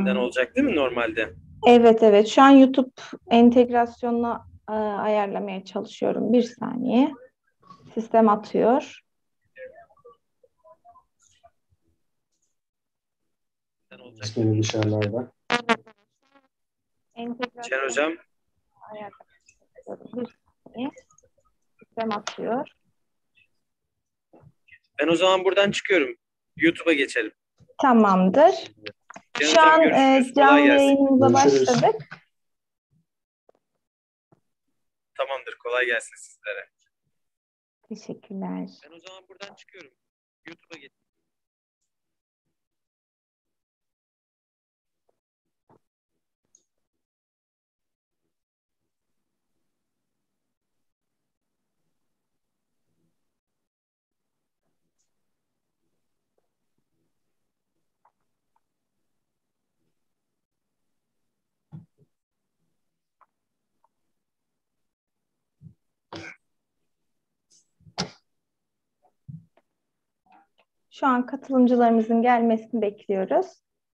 üzerinden olacak değil mi normalde? Evet, evet. Şu an YouTube entegrasyonunu ayarlamaya çalışıyorum. Bir saniye. Sistem atıyor. Olacak. İsmini dışarılarda. Şen Entegrasyon hocam, ayarlamaya çalışıyorum. Bir saniye. Sistem atıyor. ben o zaman buradan çıkıyorum. YouTube'a geçelim. Tamamdır. Şen Şu hocam an görüşürüz. Kolay canlı gelsin. yayınımıza Görüşürüz. başladık. Tamamdır. Kolay gelsin sizlere. Teşekkürler. Ben o zaman buradan çıkıyorum. YouTube'a geçelim. Şu an katılımcılarımızın gelmesini bekliyoruz.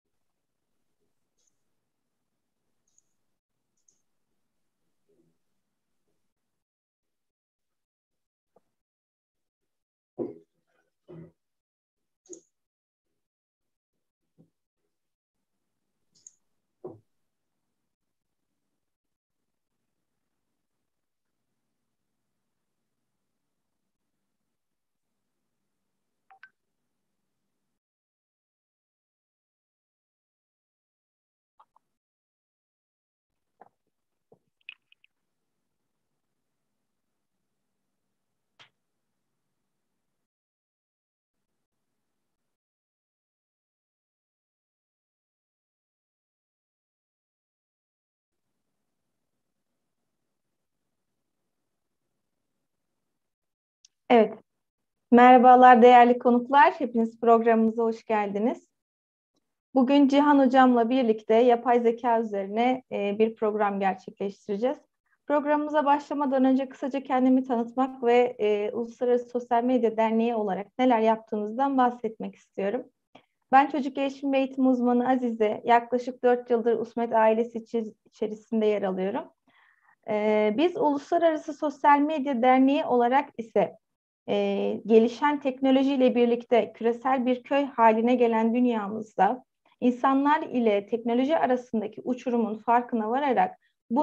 Evet. Merhabalar değerli konuklar. Hepiniz programımıza hoş geldiniz. Bugün Cihan Hocam'la birlikte yapay zeka üzerine bir program gerçekleştireceğiz. Programımıza başlamadan önce kısaca kendimi tanıtmak ve Uluslararası Sosyal Medya Derneği olarak neler yaptığımızdan bahsetmek istiyorum. Ben çocuk gelişim ve eğitim uzmanı Azize, yaklaşık 4 yıldır USMED ailesi içerisinde yer alıyorum. Biz Uluslararası Sosyal Medya Derneği olarak ise gelişen teknolojiyle birlikte küresel bir köy haline gelen dünyamızda insanlar ile teknoloji arasındaki uçurumun farkına vararak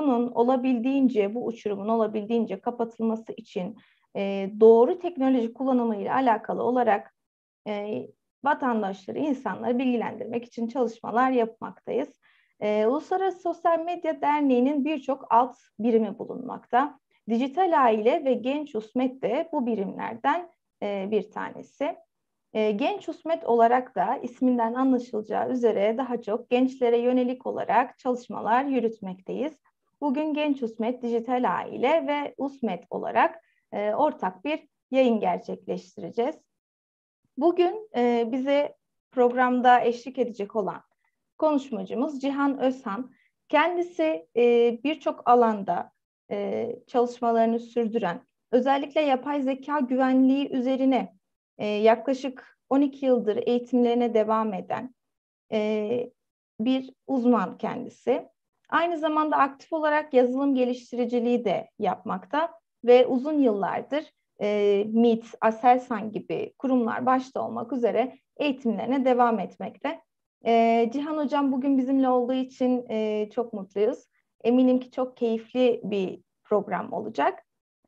bu uçurumun olabildiğince kapatılması için doğru teknoloji kullanımı ile alakalı olarak vatandaşları, insanları bilgilendirmek için çalışmalar yapmaktayız. Uluslararası Sosyal Medya Derneği'nin birçok alt birimi bulunmakta. Dijital Aile ve Genç Usmet de bu birimlerden bir tanesi. Genç Usmet olarak da isminden anlaşılacağı üzere daha çok gençlere yönelik olarak çalışmalar yürütmekteyiz. Bugün Genç Usmet, Dijital Aile ve Usmet olarak ortak bir yayın gerçekleştireceğiz. Bugün bize programda eşlik edecek olan konuşmacımız Cihan Özhan. Kendisi birçok alanda çalışmalarını sürdüren, özellikle yapay zeka güvenliği üzerine yaklaşık 12 yıldır eğitimlerine devam eden bir uzman kendisi. Aynı zamanda aktif olarak yazılım geliştiriciliği de yapmakta ve uzun yıllardır MIT, Aselsan gibi kurumlar başta olmak üzere eğitimlerine devam etmekte. Cihan Hocam bugün bizimle olduğu için çok mutluyuz. Eminim ki çok keyifli bir program olacak.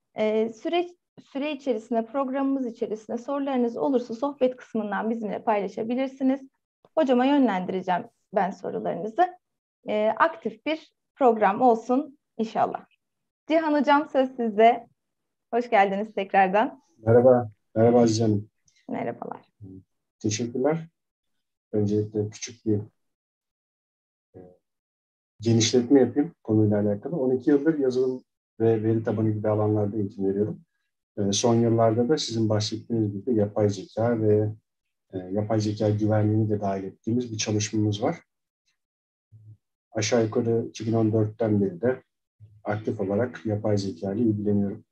Süre içerisinde, programımız içerisinde sorularınız olursa sohbet kısmından bizimle paylaşabilirsiniz. Hocama yönlendireceğim ben sorularınızı. Aktif bir program olsun inşallah. Cihan Hocam söz sizde. Hoş geldiniz tekrardan. Merhaba. Merhaba Aziz Hanım. Merhabalar. Teşekkürler. Öncelikle küçük bir e, genişletme yapayım konuyla alakalı. 12 yıldır yazılım ve veri tabanı gibi alanlarda eğitim veriyorum. Son yıllarda da sizin bahsettiğiniz gibi yapay zeka ve yapay zeka güvenliğini de dahil ettiğimiz bir çalışmamız var. Aşağı yukarı 2014'ten beri de aktif olarak yapay zeka ile ilgileniyorum.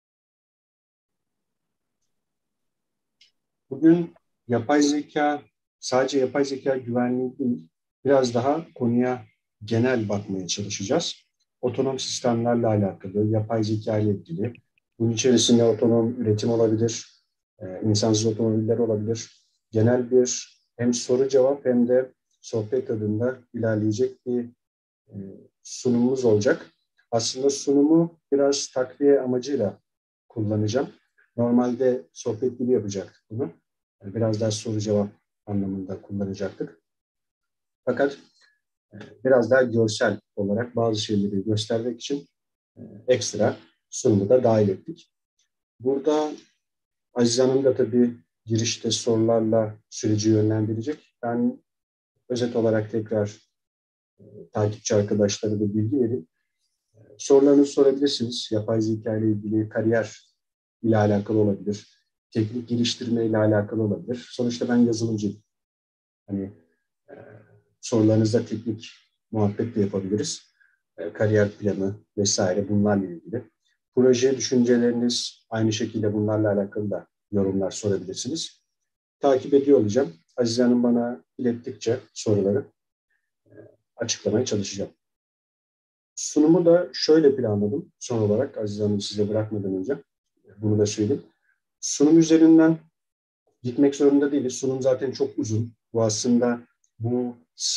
Bugün yapay zeka sadece yapay zeka güvenliği değil, biraz daha konuya genel bakmaya çalışacağız. Otonom sistemlerle alakalı, yapay zeka ile ilgili. Bunun içerisinde otonom üretim olabilir, insansız otomobiller olabilir. Genel bir hem soru cevap hem de sohbet tadında ilerleyecek bir e, sunumumuz olacak. Aslında sunumu biraz takviye amacıyla kullanacağım. Normalde sohbet gibi yapacaktık bunu. Biraz daha soru cevap anlamında kullanacaktık. Fakat biraz daha görsel olarak bazı şeyleri göstermek için ekstra sunumu da dahil ettik. Burada Aziz Hanım da tabii girişte sorularla süreci yönlendirecek. Ben özet olarak tekrar takipçi arkadaşlara da bilgi vereyim. Sorularınızı sorabilirsiniz. Yapay zeka ile ilgili, kariyer ile alakalı olabilir. Teknik geliştirme ile alakalı olabilir. Sonuçta ben yazılımcıyım. Hani e, sorularınızda teknik muhabbet de yapabiliriz. Kariyer planı vesaire bunlarla ilgili. Proje düşünceleriniz aynı şekilde bunlarla alakalı da yorumlar sorabilirsiniz. Takip ediyor olacağım. Azize Hanım bana ilettikçe soruları açıklamaya çalışacağım. Sunumu da şöyle planladım. Son olarak Azize Hanım size bırakmadan önce bunu da söyleyeyim. Sunum üzerinden gitmek zorunda değiliz. Sunum zaten çok uzun. Bu aslında bu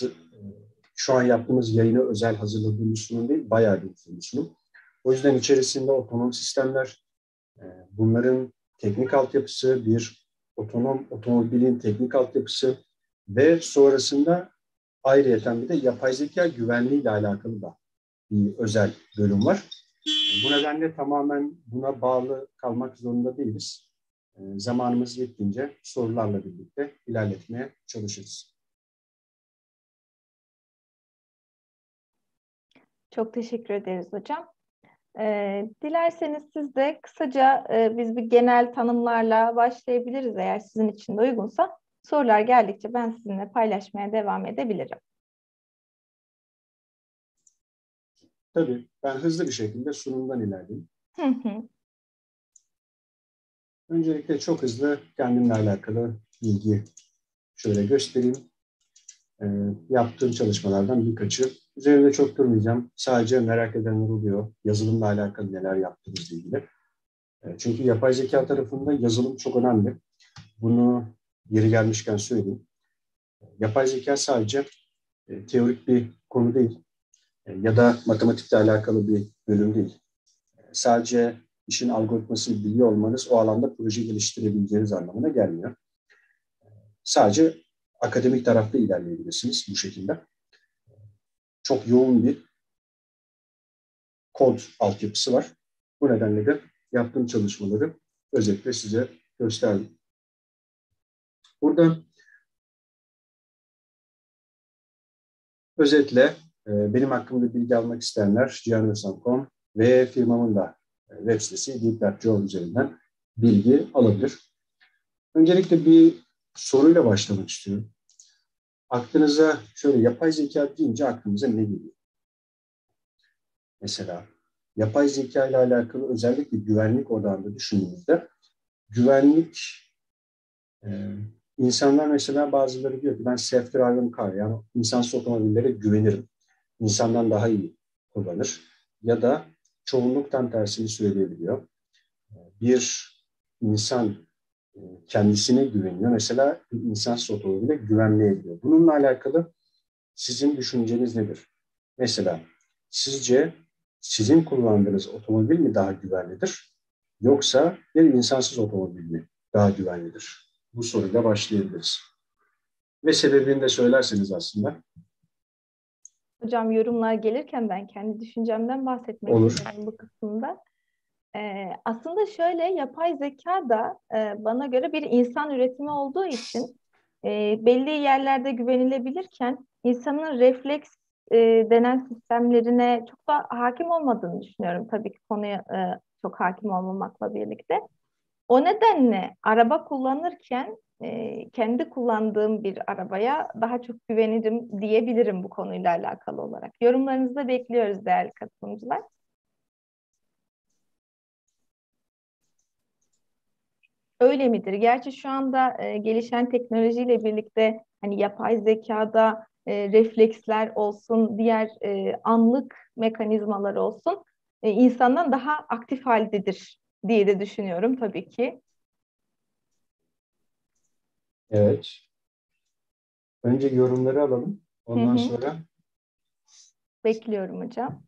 şu an yaptığımız yayına özel hazırladığımız sunum değil, bayağı bir uzun bir sunum. O yüzden içerisinde otonom sistemler, bunların teknik altyapısı, bir otonom otomobilin teknik altyapısı ve sonrasında ayrıyeten bir de yapay zeka güvenliği ile alakalı da bir özel bölüm var. Bu nedenle tamamen buna bağlı kalmak zorunda değiliz. Zamanımız yettiğince sorularla birlikte ilerletmeye çalışırız. Çok teşekkür ederiz hocam. Dilerseniz siz de kısaca biz bir genel tanımlarla başlayabiliriz eğer sizin için de uygunsa. Sorular geldikçe ben sizinle paylaşmaya devam edebilirim. Tabii ben hızlı bir şekilde sunumdan ilerleyeyim. Hı hı. Öncelikle çok hızlı kendimle alakalı bilgi şöyle göstereyim. Yaptığım çalışmalardan birkaçı. Üzerinde çok durmayacağım. Sadece merak edenler oluyor. Yazılımla alakalı neler yaptığımızla ilgili. Çünkü yapay zeka tarafında yazılım çok önemli. Bunu yeri gelmişken söyleyeyim. Yapay zeka sadece teorik bir konu değil ya da matematikle alakalı bir bölüm değil. Sadece işin algoritmasını biliyor olmanız o alanda proje geliştirebileceğiniz anlamına gelmiyor. Sadece akademik tarafta ilerleyebilirsiniz bu şekilde. Çok yoğun bir kod altyapısı var. Bu nedenle de yaptığım çalışmaları özetle size gösterdim. Burada özetle benim hakkımda bilgi almak isteyenler cihanörsam.com ve firmamın da web sitesi deep.com üzerinden bilgi alabilir. Öncelikle bir soruyla başlamak istiyorum. Aklınıza şöyle yapay zeka deyince aklınıza ne geliyor? Mesela yapay zeka ile alakalı özellikle güvenlik odağında düşündüğümüzde güvenlik insanlar mesela bazıları diyor ki ben self-driving car yani insansız otomobillere güvenirim. İnsandan daha iyi kullanır. Ya da çoğunluk tam tersini söyleyebiliyor. Bir insan kendisine güveniyor. Mesela bir insansız otomobile güvenmeyebiliyor. Bununla alakalı sizin düşünceniz nedir? Mesela sizce sizin kullandığınız otomobil mi daha güvenlidir? Yoksa bir insansız otomobil mi daha güvenlidir? Bu soruyla başlayabiliriz. Ve sebebini de söylerseniz aslında. Hocam yorumlar gelirken ben kendi düşüncemden bahsetmek Olur. istiyorum bu kısımda. Aslında şöyle yapay zeka da bana göre bir insan üretimi olduğu için belli yerlerde güvenilebilirken insanın refleks denen sistemlerine çok da hakim olmadığını düşünüyorum. Tabii ki konuya çok hakim olmamakla birlikte. O nedenle araba kullanırken kendi kullandığım bir arabaya daha çok güvenirim diyebilirim bu konuyla alakalı olarak. Yorumlarınızı da bekliyoruz değerli katılımcılar. Öyle midir? Gerçi şu anda gelişen teknolojiyle birlikte Hani yapay zekada refleksler olsun, diğer anlık mekanizmalar olsun insandan daha aktif haldedir diye de düşünüyorum tabii ki. Evet. Önce yorumları alalım. Hı Ondan hı. sonra Bekliyorum hocam.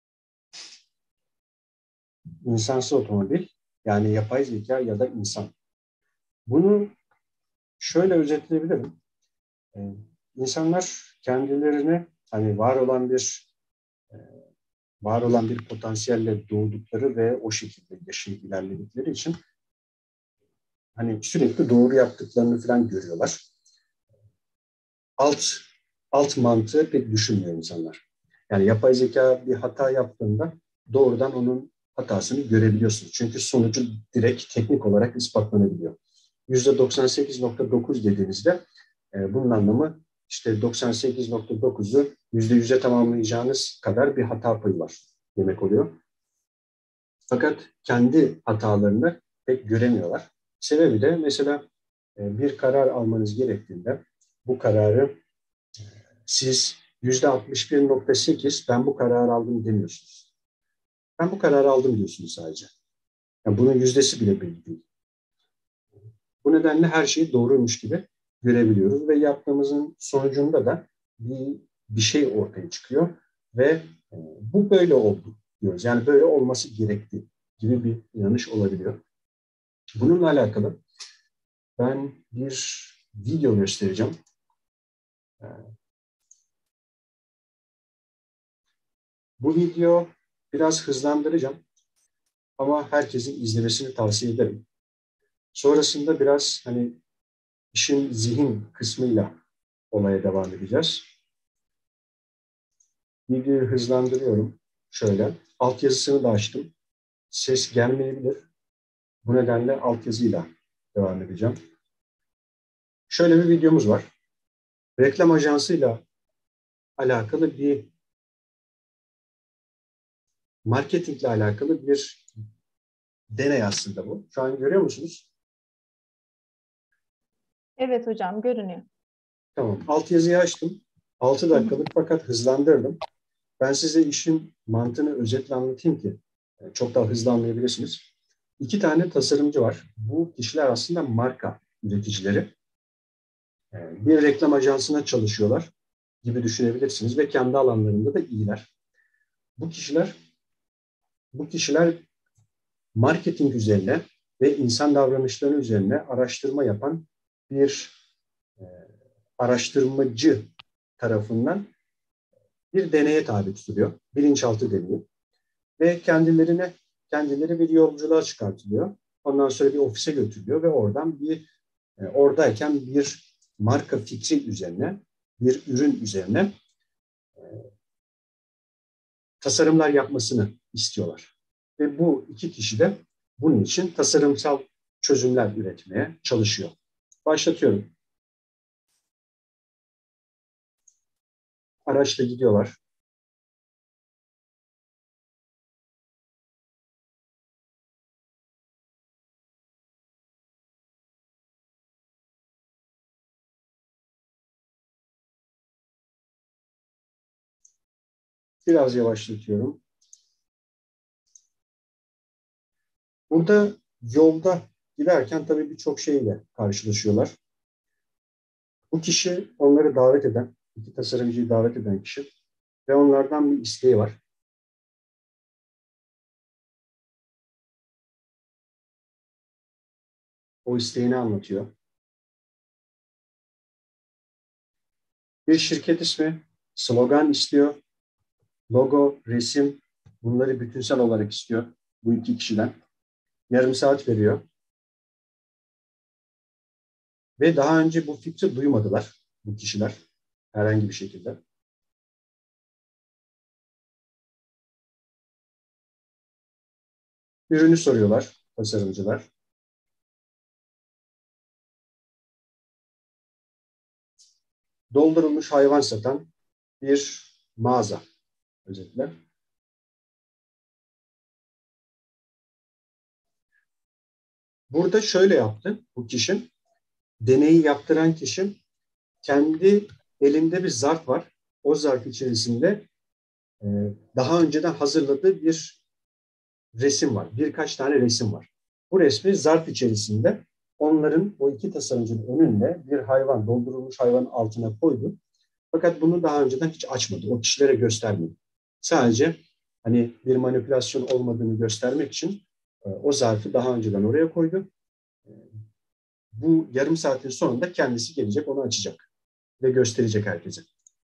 insansız otomobil, yani yapay zeka ya da insan. Bunu şöyle özetleyebilirim. İnsanlar kendilerine hani e, var olan bir potansiyelle doğdukları ve o şekilde yaşayıp ilerledikleri için hani sürekli doğru yaptıklarını falan görüyorlar. Alt alt mantığı pek düşünmüyor insanlar. Yani yapay zeka bir hata yaptığında doğrudan onun hatasını görebiliyorsunuz. Çünkü sonucu direkt teknik olarak ispatlanabiliyor. %98,9 dediğinizde bunun anlamı işte 98,9'u %100'e tamamlayacağınız kadar bir hata payı var demek oluyor. Fakat kendi hatalarını pek göremiyorlar. Sebebi de mesela bir karar almanız gerektiğinde bu kararı siz %61,8 ben bu kararı aldım demiyorsunuz. Ben bu kararı aldım diyorsunuz sadece. Yani bunun yüzdesi bile belli değil. Bu nedenle her şeyi doğruymuş gibi görebiliyoruz ve yaptığımızın sonucunda da bir şey ortaya çıkıyor ve bu böyle oldu diyoruz. Yani böyle olması gerekti gibi bir inanış olabiliyor. Bununla alakalı ben bir video göstereceğim. Bu video biraz hızlandıracağım ama herkesin izlemesini tavsiye ederim. Sonrasında biraz hani işin zihin kısmıyla olaya devam edeceğiz. Videoyu hızlandırıyorum. Şöyle. Altyazısını da açtım. Ses gelmeyebilir. Bu nedenle altyazıyla devam edeceğim. Şöyle bir videomuz var. Reklam ajansıyla alakalı bir marketingle alakalı bir deney aslında bu. Şu an görüyor musunuz? Evet hocam, görünüyor. Tamam. Altyazıyı açtım. 6 Hı hı. dakikalık fakat hızlandırdım. Ben size işin mantığını özetle anlatayım ki çok daha hızlı anlayabilirsiniz. 2 tane tasarımcı var. Bu kişiler aslında marka üreticileri. Bir reklam ajansına çalışıyorlar gibi düşünebilirsiniz ve kendi alanlarında da iyiler. Bu kişiler bu kişiler marketing üzerine ve insan davranışları üzerine araştırma yapan bir e, araştırmacı tarafından bir deneye tabi tutuluyor. Bilinçaltı deneyi. Ve kendileri bir yolculuğa çıkartılıyor. Ondan sonra bir ofise götürülüyor ve oradan oradayken bir marka fikri üzerine, bir ürün üzerine tasarımlar yapmasını istiyorlar. Ve bu iki kişi de bunun için tasarımsal çözümler üretmeye çalışıyor. Başlatıyorum. Araçla gidiyorlar. Biraz yavaşlatıyorum. Burada yolda giderken tabii birçok şeyle karşılaşıyorlar. Bu kişi onları davet eden, iki tasarımcıyı davet eden kişi ve onlardan bir isteği var. O isteğini anlatıyor. Bir şirket ismi, slogan istiyor, logo, resim, bunları bütünsel olarak istiyor bu iki kişiden. Yarım saat veriyor. Ve daha önce bu fikri duymadılar bu kişiler herhangi bir şekilde. Ürünü soruyorlar tasarımcılar. Doldurulmuş hayvan satan bir mağaza özetle. Burada şöyle yaptı bu kişi. Deneyi yaptıran kişi kendi elinde bir zarf var. O zarf içerisinde daha önceden hazırladığı bir resim var. Birkaç tane resim var. Bu resmi zarf içerisinde onların, o iki tasarımcının önünde bir hayvan, doldurulmuş hayvanın altına koydu. Fakat bunu daha önceden hiç açmadı. O kişilere göstermedi. Sadece hani bir manipülasyon olmadığını göstermek için o zarfı daha önceden oraya koydu. Bu yarım saatin sonunda kendisi gelecek, onu açacak ve gösterecek herkese.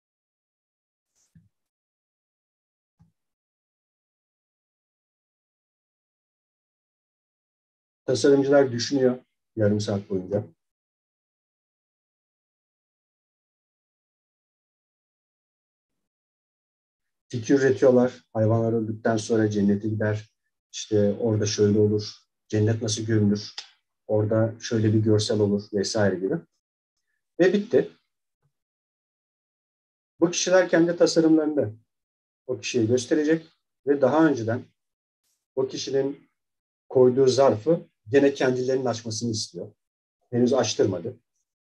Tasarımcılar düşünüyor yarım saat boyunca. Fikir üretiyorlar. Hayvanlar öldükten sonra cennete gider. İşte orada şöyle olur. Cennet nasıl görünür? Orada şöyle bir görsel olur vesaire gibi. Ve bitti. Bu kişiler kendi tasarımlarında o kişiye gösterecek ve daha önceden o kişinin koyduğu zarfı gene kendilerinin açmasını istiyor. Henüz açtırmadı.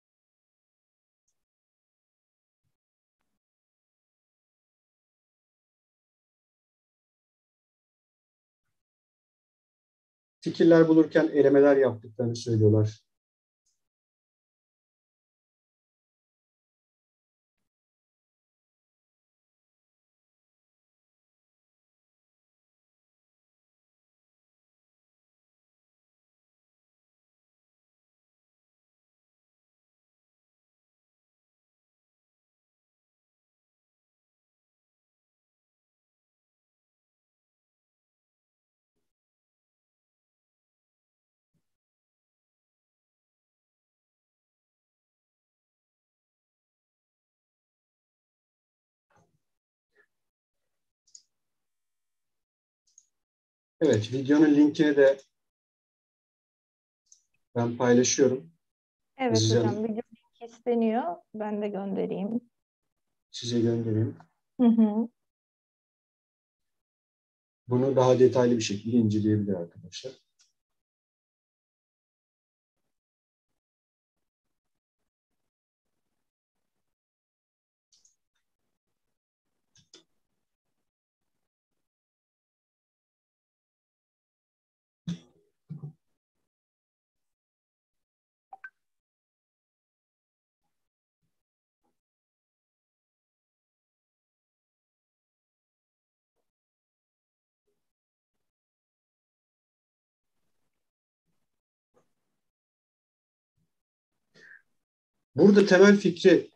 Fikirler bulurken elemeler yaptıklarını söylüyorlar. Evet, videonun linkini de ben paylaşıyorum. Evet Hızlıca hocam, video linki isteniyor. Ben de göndereyim. size göndereyim. Hı hı. Bunu daha detaylı bir şekilde inceleyebilir arkadaşlar. Burada temel fikri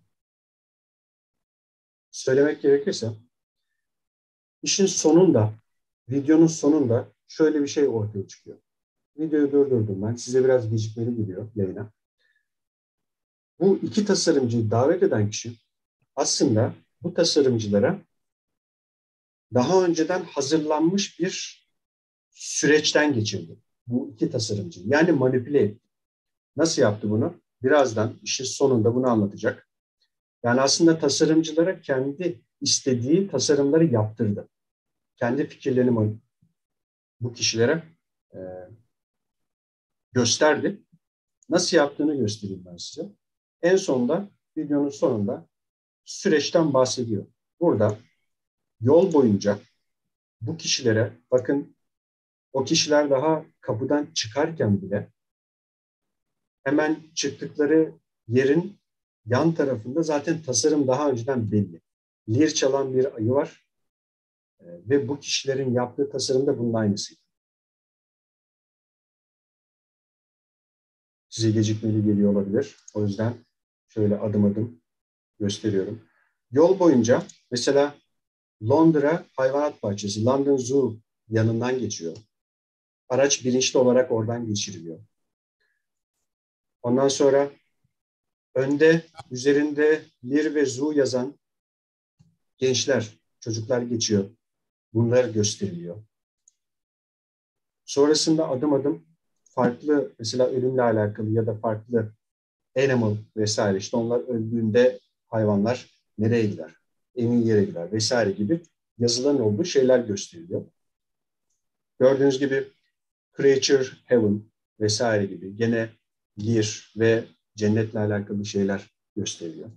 söylemek gerekirse, işin sonunda, videonun sonunda şöyle bir şey ortaya çıkıyor. Videoyu durdurdum ben. Size biraz gecikmeli gidiyor yayına. Bu iki tasarımcıyı davet eden kişi aslında bu tasarımcılara daha önceden hazırlanmış bir süreçten geçirdi. Bu iki tasarımcı. Yani manipüle etti. Nasıl yaptı bunu? Birazdan işin sonunda bunu anlatacak. Yani aslında tasarımcılara kendi istediği tasarımları yaptırdı. Kendi fikirlerini bu kişilere e, gösterdi. Nasıl yaptığını göstereyim ben size. En sonunda, videonun sonunda süreçten bahsediyor. Burada yol boyunca bu kişilere, bakın o kişiler daha kapıdan çıkarken bile hemen çıktıkları yerin yan tarafında zaten tasarım daha önceden belli. Lir çalan bir ayı var ve bu kişilerin yaptığı tasarım da bunun aynısı. Size gecikmeli geliyor olabilir. O yüzden şöyle adım adım gösteriyorum. Yol boyunca mesela Londra Hayvanat Bahçesi, London Zoo yanından geçiyor. Araç bilinçli olarak oradan geçiriliyor. Ondan sonra önde üzerinde Lir ve Zoo yazan gençler, çocuklar geçiyor. Bunlar gösteriliyor. Sonrasında adım adım farklı, mesela ölümle alakalı ya da farklı animal vesaire, işte onlar öldüğünde hayvanlar nereye gider, en iyi yere gider vesaire gibi yazılan olduğu şeyler gösteriliyor. Gördüğünüz gibi Creature Heaven vesaire gibi gene Lir ve cennetle alakalı şeyler gösteriliyor.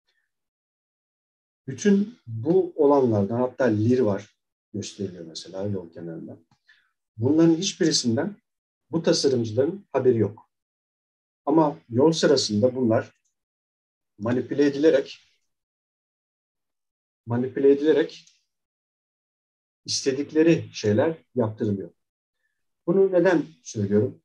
Bütün bu olanlardan, hatta lir var gösteriliyor mesela yol kenarında. Bunların hiçbirisinden bu tasarımcıların haberi yok. Ama yol sırasında bunlar manipüle edilerek istedikleri şeyler yaptırılıyor. Bunu neden söylüyorum?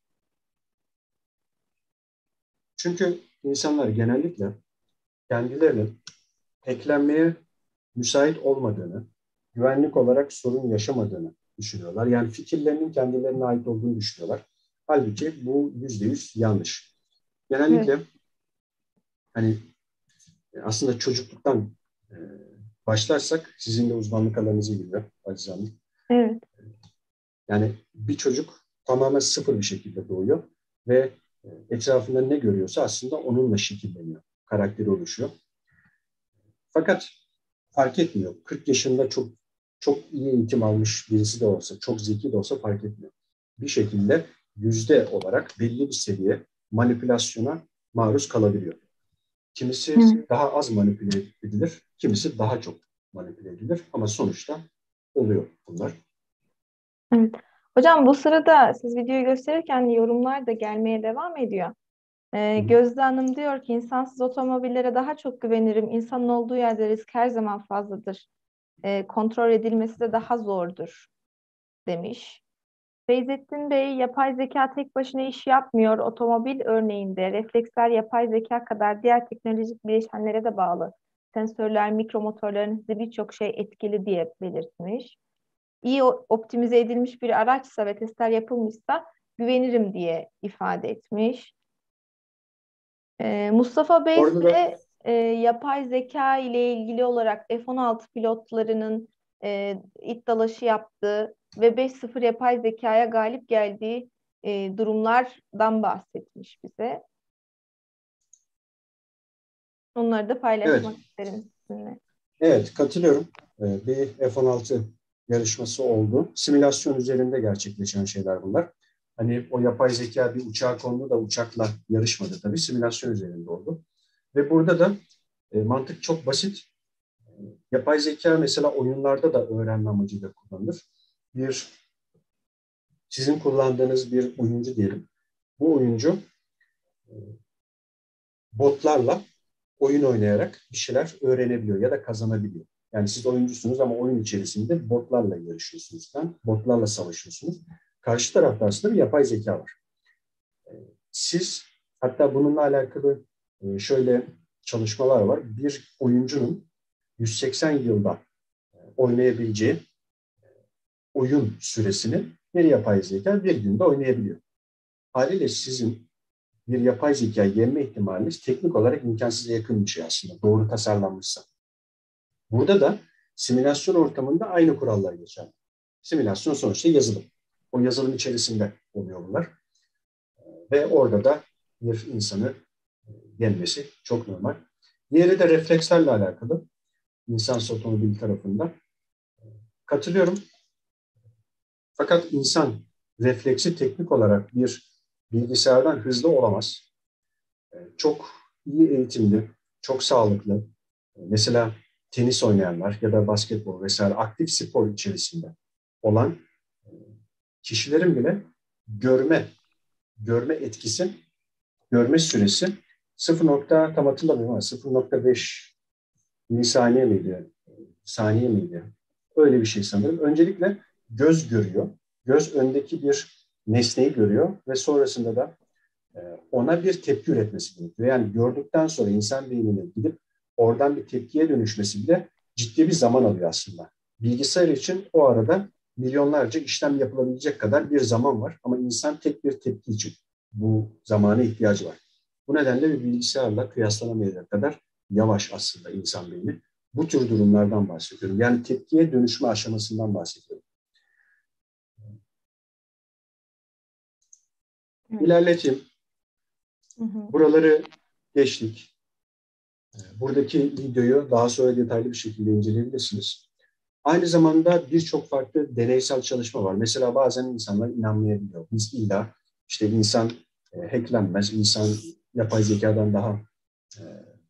Çünkü insanlar genellikle kendilerinin eklenmeye müsait olmadığını, güvenlik olarak sorun yaşamadığını düşünüyorlar. Yani fikirlerinin kendilerine ait olduğunu düşünüyorlar. Halbuki bu %100 yanlış. Genellikle Evet. hani aslında çocukluktan başlarsak sizin de uzmanlık alanınıza giriyor Aziz Hanım. Evet. Yani bir çocuk tamamen sıfır bir şekilde doğuyor ve etrafında ne görüyorsa aslında onunla şekilleniyor. Karakteri oluşuyor. Fakat fark etmiyor. 40 yaşında çok iyi eğitim almış birisi de olsa, çok zeki de olsa fark etmiyor. Bir şekilde yüzde olarak belli bir seviye manipülasyona maruz kalabiliyor. Kimisi daha az manipüle edilir, kimisi daha çok manipüle edilir ama sonuçta oluyor bunlar. Evet. Hocam bu sırada siz videoyu gösterirken yorumlar da gelmeye devam ediyor. Gözde Hanım diyor ki insansız otomobillere daha çok güvenirim. İnsanın olduğu yerde risk her zaman fazladır. Kontrol edilmesi de daha zordur demiş. Feyzettin Bey, yapay zeka tek başına iş yapmıyor. Otomobil örneğinde refleksler yapay zeka kadar diğer teknolojik bileşenlere de bağlı. Sensörler, mikromotorların hızı birçok şey etkili diye belirtmiş. İyi optimize edilmiş bir araçsa ve testler yapılmışsa güvenirim diye ifade etmiş. Mustafa Bey Orada da ise yapay zeka ile ilgili olarak F-16 pilotlarının it dalaşı yaptığı ve 5-0 yapay zekaya galip geldiği durumlardan bahsetmiş bize. Onları da paylaşmak isterim sizinle. Evet, katılıyorum. Bir F-16 yarışması oldu. Simülasyon üzerinde gerçekleşen şeyler bunlar. Hani o yapay zeka bir uçağa kondu da uçakla yarışmadı tabii. Simülasyon üzerinde oldu. Ve burada da mantık çok basit. Yapay zeka mesela oyunlarda da öğrenme amacıyla kullanılır. Sizin kullandığınız bir oyuncu diyelim. Bu oyuncu botlarla oyun oynayarak bir şeyler öğrenebiliyor ya da kazanabiliyor. Yani siz oyuncusunuz ama oyun içerisinde botlarla yarışıyorsunuz. Botlarla savaşıyorsunuz. Karşı tarafta aslında bir yapay zeka var. Siz hatta bununla alakalı şöyle çalışmalar var. Bir oyuncunun 180 yılda oynayabileceği oyun süresini bir yapay zeka bir günde oynayabiliyor. Haliyle sizin bir yapay zeka yenme ihtimaliniz teknik olarak imkansıza yakın bir şey aslında. Doğru tasarlanmışsa. Burada da simülasyon ortamında aynı kurallar geçer. Simülasyon sonuçta yazılım. O yazılım içerisinde oluyor bunlar. Ve orada da bir insanı yenmesi çok normal. Diğeri de reflekslerle alakalı. İnsansız otomobil tarafında. Katılıyorum. Fakat insan refleksi teknik olarak bir bilgisayardan hızlı olamaz. Çok iyi eğitimli, çok sağlıklı. Mesela tenis oynayanlar ya da basketbol vesaire aktif spor içerisinde olan kişilerin bile görme etkisi, görme süresi 0. Tam hatırlamıyorum ama 0,5 milisaniye miydi? Saniye miydi? Öyle bir şey sanırım. Öncelikle göz görüyor. Göz öndeki bir nesneyi görüyor ve sonrasında da ona bir tepki üretmesi gerekiyor. Yani gördükten sonra insan beyninin gidip oradan bir tepkiye dönüşmesi bile ciddi bir zaman alıyor aslında. Bilgisayar için o arada milyonlarca işlem yapılabilecek kadar bir zaman var. Ama insan tek bir tepki için bu zamana ihtiyacı var. Bu nedenle bir bilgisayarla kıyaslanamayacak kadar yavaş aslında insan beyni. Bu tür durumlardan bahsediyorum. Yani tepkiye dönüşme aşamasından bahsediyorum. Evet. İlerleteyim. Buraları geçtik. Buradaki videoyu daha sonra detaylı bir şekilde inceleyebilirsiniz. Aynı zamanda birçok farklı deneysel çalışma var. Mesela bazen insanlar inanmayabiliyor. Biz illa işte insan hacklenmez, insan yapay zekadan daha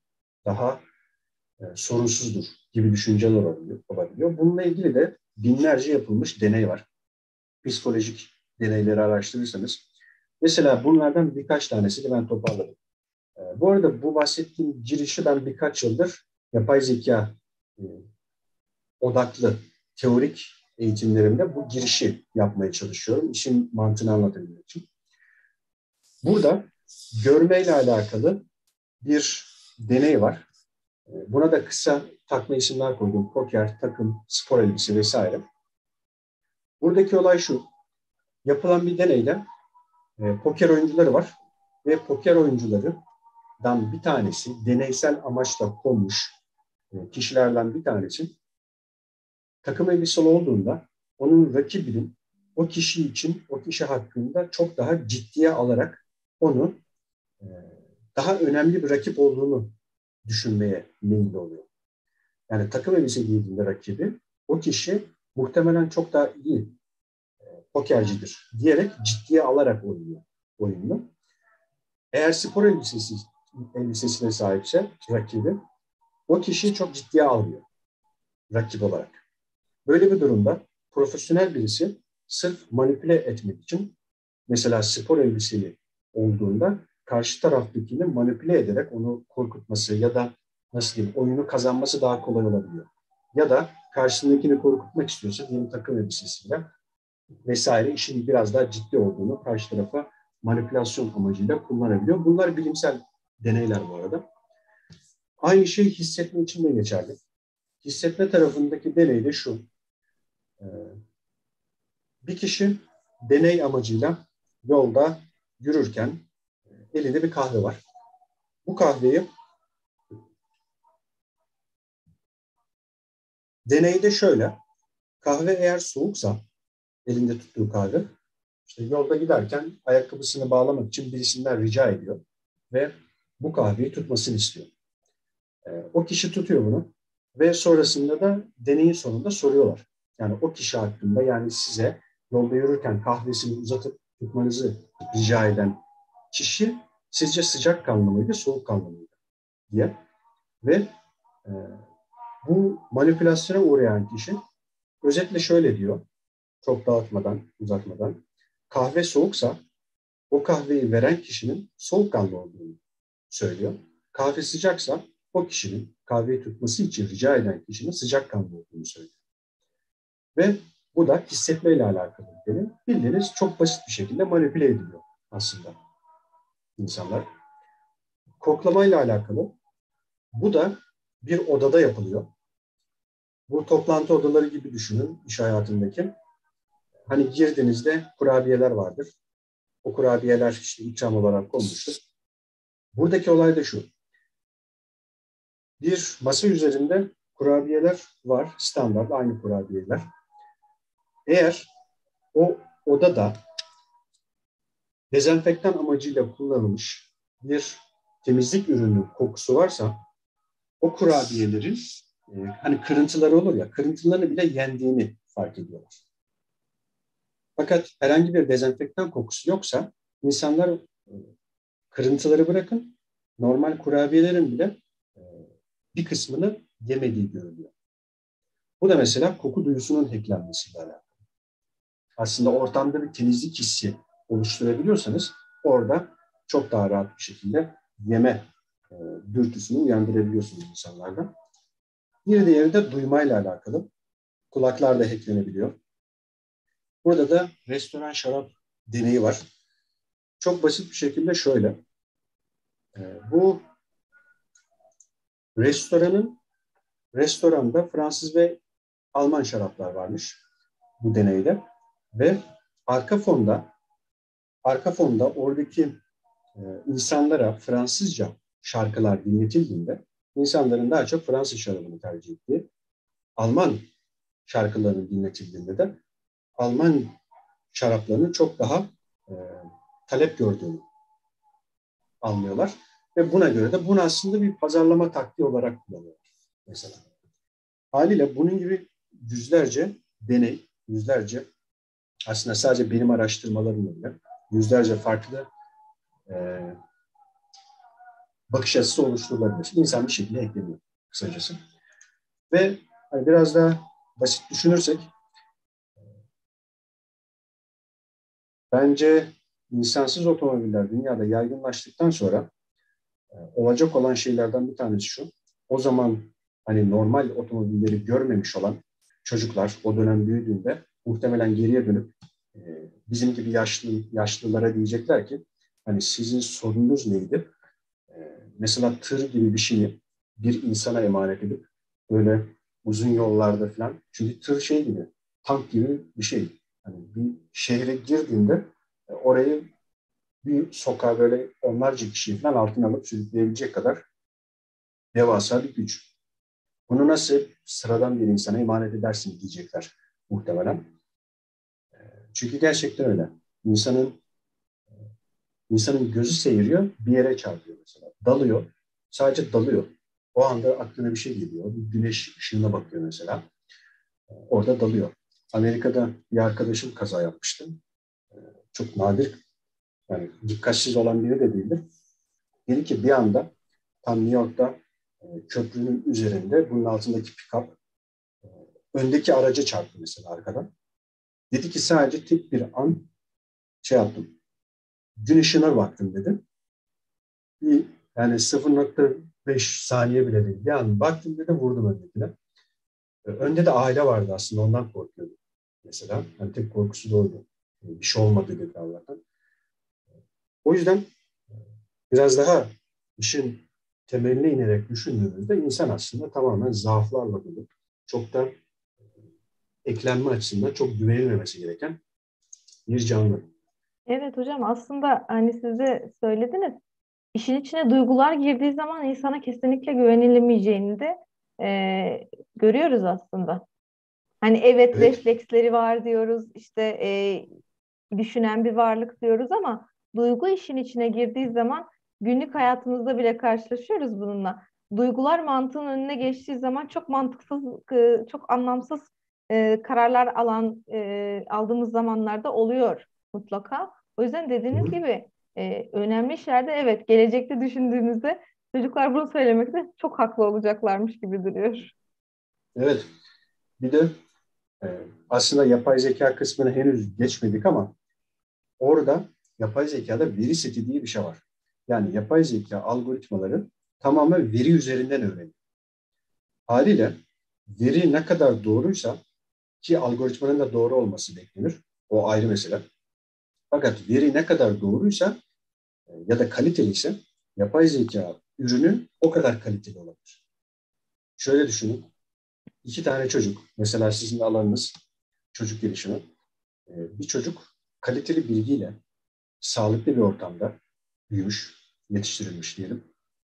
daha sorunsuzdur gibi düşünceler olabiliyor. Bununla ilgili de binlerce yapılmış deney var. Psikolojik deneyleri araştırırsanız. Mesela bunlardan birkaç tanesini ben toparladım. Bu arada bu bahsettiğim girişi ben birkaç yıldır yapay zeka odaklı teorik eğitimlerimde bu girişi yapmaya çalışıyorum. İşin mantığını anlatabilmek için. Burada görmeyle alakalı bir deney var. Buna da kısa takma isimler koydum. Poker, takım, spor elbise vesaire. Buradaki olay şu. Yapılan bir deneyle poker oyuncuları var ve poker oyuncularından bir tanesi, deneysel amaçla konmuş kişilerden bir tanesi takım elbiseli olduğunda onun rakibinin o kişi için, o kişi hakkında çok daha ciddiye alarak onu daha önemli bir rakip olduğunu düşünmeye meyilli oluyor. Yani takım elbise giydiğinde rakibi, o kişi muhtemelen çok daha iyi pokercidir diyerek ciddiye alarak oynuyor oyunu. Eğer spor elbisesine sahipse rakibi, o kişiyi çok ciddiye almıyor rakip olarak. Böyle bir durumda profesyonel birisi sırf manipüle etmek için, mesela spor elbiseli olduğunda karşı taraftakini manipüle ederek onu korkutması ya da nasıl diyeyim, oyunu kazanması daha kolay olabiliyor. Ya da karşısındakini korkutmak istiyorsa diyelim takım elbisesiyle vesaire işin biraz daha ciddi olduğunu karşı tarafa manipülasyon amacıyla kullanabiliyor. Bunlar bilimsel deneyler bu arada. Aynı şey hissetme için de geçerli. Hissetme tarafındaki deney de şu. Bir kişi deney amacıyla yolda yürürken elinde bir kahve var. Bu kahveyi deneyde şöyle, kahve eğer soğuksa, elinde tuttuğu kahve, işte yolda giderken ayakkabısını bağlamak için birisinden rica ediyor ve bu kahveyi tutmasını istiyor. O kişi tutuyor bunu ve sonrasında da deneyin sonunda soruyorlar. Yani o kişi hakkında, yani size yolda yürürken kahvesini uzatıp tutmanızı rica eden kişi sizce sıcakkanlı mıydı, soğukkanlı mıydı diye. Ve bu manipülasyona uğrayan kişi özetle şöyle diyor, çok dağıtmadan, uzatmadan. Kahve soğuksa o kahveyi veren kişinin soğukkanlı olduğunu söylüyor. Kahve sıcaksa o kişinin, kahveyi tutması için rica eden kişinin sıcakkanlı olduğunu söylüyor. Ve bu da hissetmeyle alakalı. Bildiğiniz çok basit bir şekilde manipüle ediliyor aslında insanlar. Koklamayla alakalı. Bu da bir odada yapılıyor. Bu toplantı odaları gibi düşünün iş hayatındaki. Hani girdiğinizde kurabiyeler vardır. O kurabiyeler işte ikram olarak konmuştur. Buradaki olay da şu. Bir masa üzerinde kurabiyeler var. Standart aynı kurabiyeler. Eğer o odada dezenfektan amacıyla kullanılmış bir temizlik ürünü kokusu varsa o kurabiyelerin hani kırıntıları olur ya, kırıntılarını bile yendiğini fark ediyorlar. Fakat herhangi bir dezenfektan kokusu yoksa insanlar kırıntıları bırakın, normal kurabiyelerin bile bir kısmını yemediği görülüyor. Bu da mesela koku duyusunun hacklenmesiyle alakalı. Aslında ortamda bir temizlik hissi oluşturabiliyorsanız orada çok daha rahat bir şekilde yeme dürtüsünü uyandırabiliyorsunuz insanlarda. Bir diğeri de duymayla alakalı. Kulaklar da hacklenebiliyor. Burada da restoran şarap deneyi var. Çok basit bir şekilde şöyle. Bu restoranda Fransız ve Alman şaraplar varmış bu deneyde. Ve arka fonda oradaki insanlara Fransızca şarkılar dinletildiğinde insanların daha çok Fransız şarabını tercih ettiği, Alman şarkılarının dinletildiğinde de Alman şaraplarının çok daha talep gördüğünü anlıyorlar. Ve buna göre de bunu aslında bir pazarlama taktiği olarak kullanıyorlar mesela. Haliyle bunun gibi yüzlerce deney, yüzlerce aslında sadece benim araştırmalarımla bile yüzlerce farklı bakış açısı oluşturulabilir. İnsan bir şekilde ekleniyor kısacası. Ve hani biraz daha basit düşünürsek bence insansız otomobiller dünyada yaygınlaştıktan sonra olacak olan şeylerden bir tanesi şu. O zaman hani normal otomobilleri görmemiş olan çocuklar o dönem büyüdüğünde muhtemelen geriye dönüp bizim gibi yaşlılara diyecekler ki hani sizin sorununuz neydi? Mesela tır gibi bir şeyi bir insana emanet edip böyle uzun yollarda falan. Çünkü tır şey gibi, tank gibi bir şey. Hani bir şehre girdiğinde orayı bir sokağa böyle onlarca kişiyi falan altına alıp sürükleyebilecek kadar devasa bir güç. Bunu nasıl sıradan bir insana emanet edersin diyecekler muhtemelen. Çünkü gerçekten öyle. İnsanın gözü seyiriyor, bir yere çarpıyor mesela. Dalıyor, sadece dalıyor. O anda aklına bir şey geliyor. Bir güneş ışığına bakıyor mesela. Orada dalıyor. Amerika'da bir arkadaşım kaza yapmıştı. Çok nadir, yani dikkatsiz olan biri de değildir. Dedi ki bir anda tam New York'ta köprünün üzerinde bunun altındaki pick-up öndeki araca çarptı mesela arkadan. Dedi ki sadece tek bir an şey yaptım. Gün ışığına baktım dedi. Bir, yani 0,5 saniye bile değil. Bir an baktım dedi vurdum öndekine. Önde de aile vardı aslında ondan korkuyordu mesela. Yani tek korkusu da oydu. Bir şey olmadı dedi Allah'tan. O yüzden biraz daha işin temeline inerek düşündüğümüzde insan aslında tamamen zaaflarla dolu. Çok da eklenme açısından çok güvenilmemesi gereken bir canlı. Evet hocam, aslında hani siz de söylediniz. İşin içine duygular girdiği zaman insana kesinlikle güvenilemeyeceğini de görüyoruz aslında. Hani evet, Evet, refleksleri var diyoruz, işte düşünen bir varlık diyoruz ama duygu işin içine girdiği zaman günlük hayatımızda bile karşılaşıyoruz bununla. Duygular mantığın önüne geçtiği zaman çok mantıksız, çok anlamsız kararlar aldığımız zamanlarda oluyor mutlaka. O yüzden dediğiniz doğru. gibi önemli işlerde, evet, gelecekte düşündüğümüzde çocuklar bunu söylemekte çok haklı olacaklarmış gibi duruyor. Evet. Bir de e, aslında yapay zeka kısmını henüz geçmedik ama orada yapay zekada veri seti diye bir şey var. Yani yapay zeka algoritmaları tamamen veri üzerinden öğreniyor. Haliyle veri ne kadar doğruysa ki algoritmanın da doğru olması beklenir. O ayrı mesele. Fakat veri ne kadar doğruysa ya da kaliteliyse yapay zeka ürünü o kadar kaliteli olabilir. Şöyle düşünün. İki tane çocuk, mesela sizin alanınız çocuk gelişimi. Bir çocuk kaliteli bilgiyle sağlıklı bir ortamda büyümüş, yetiştirilmiş diyelim.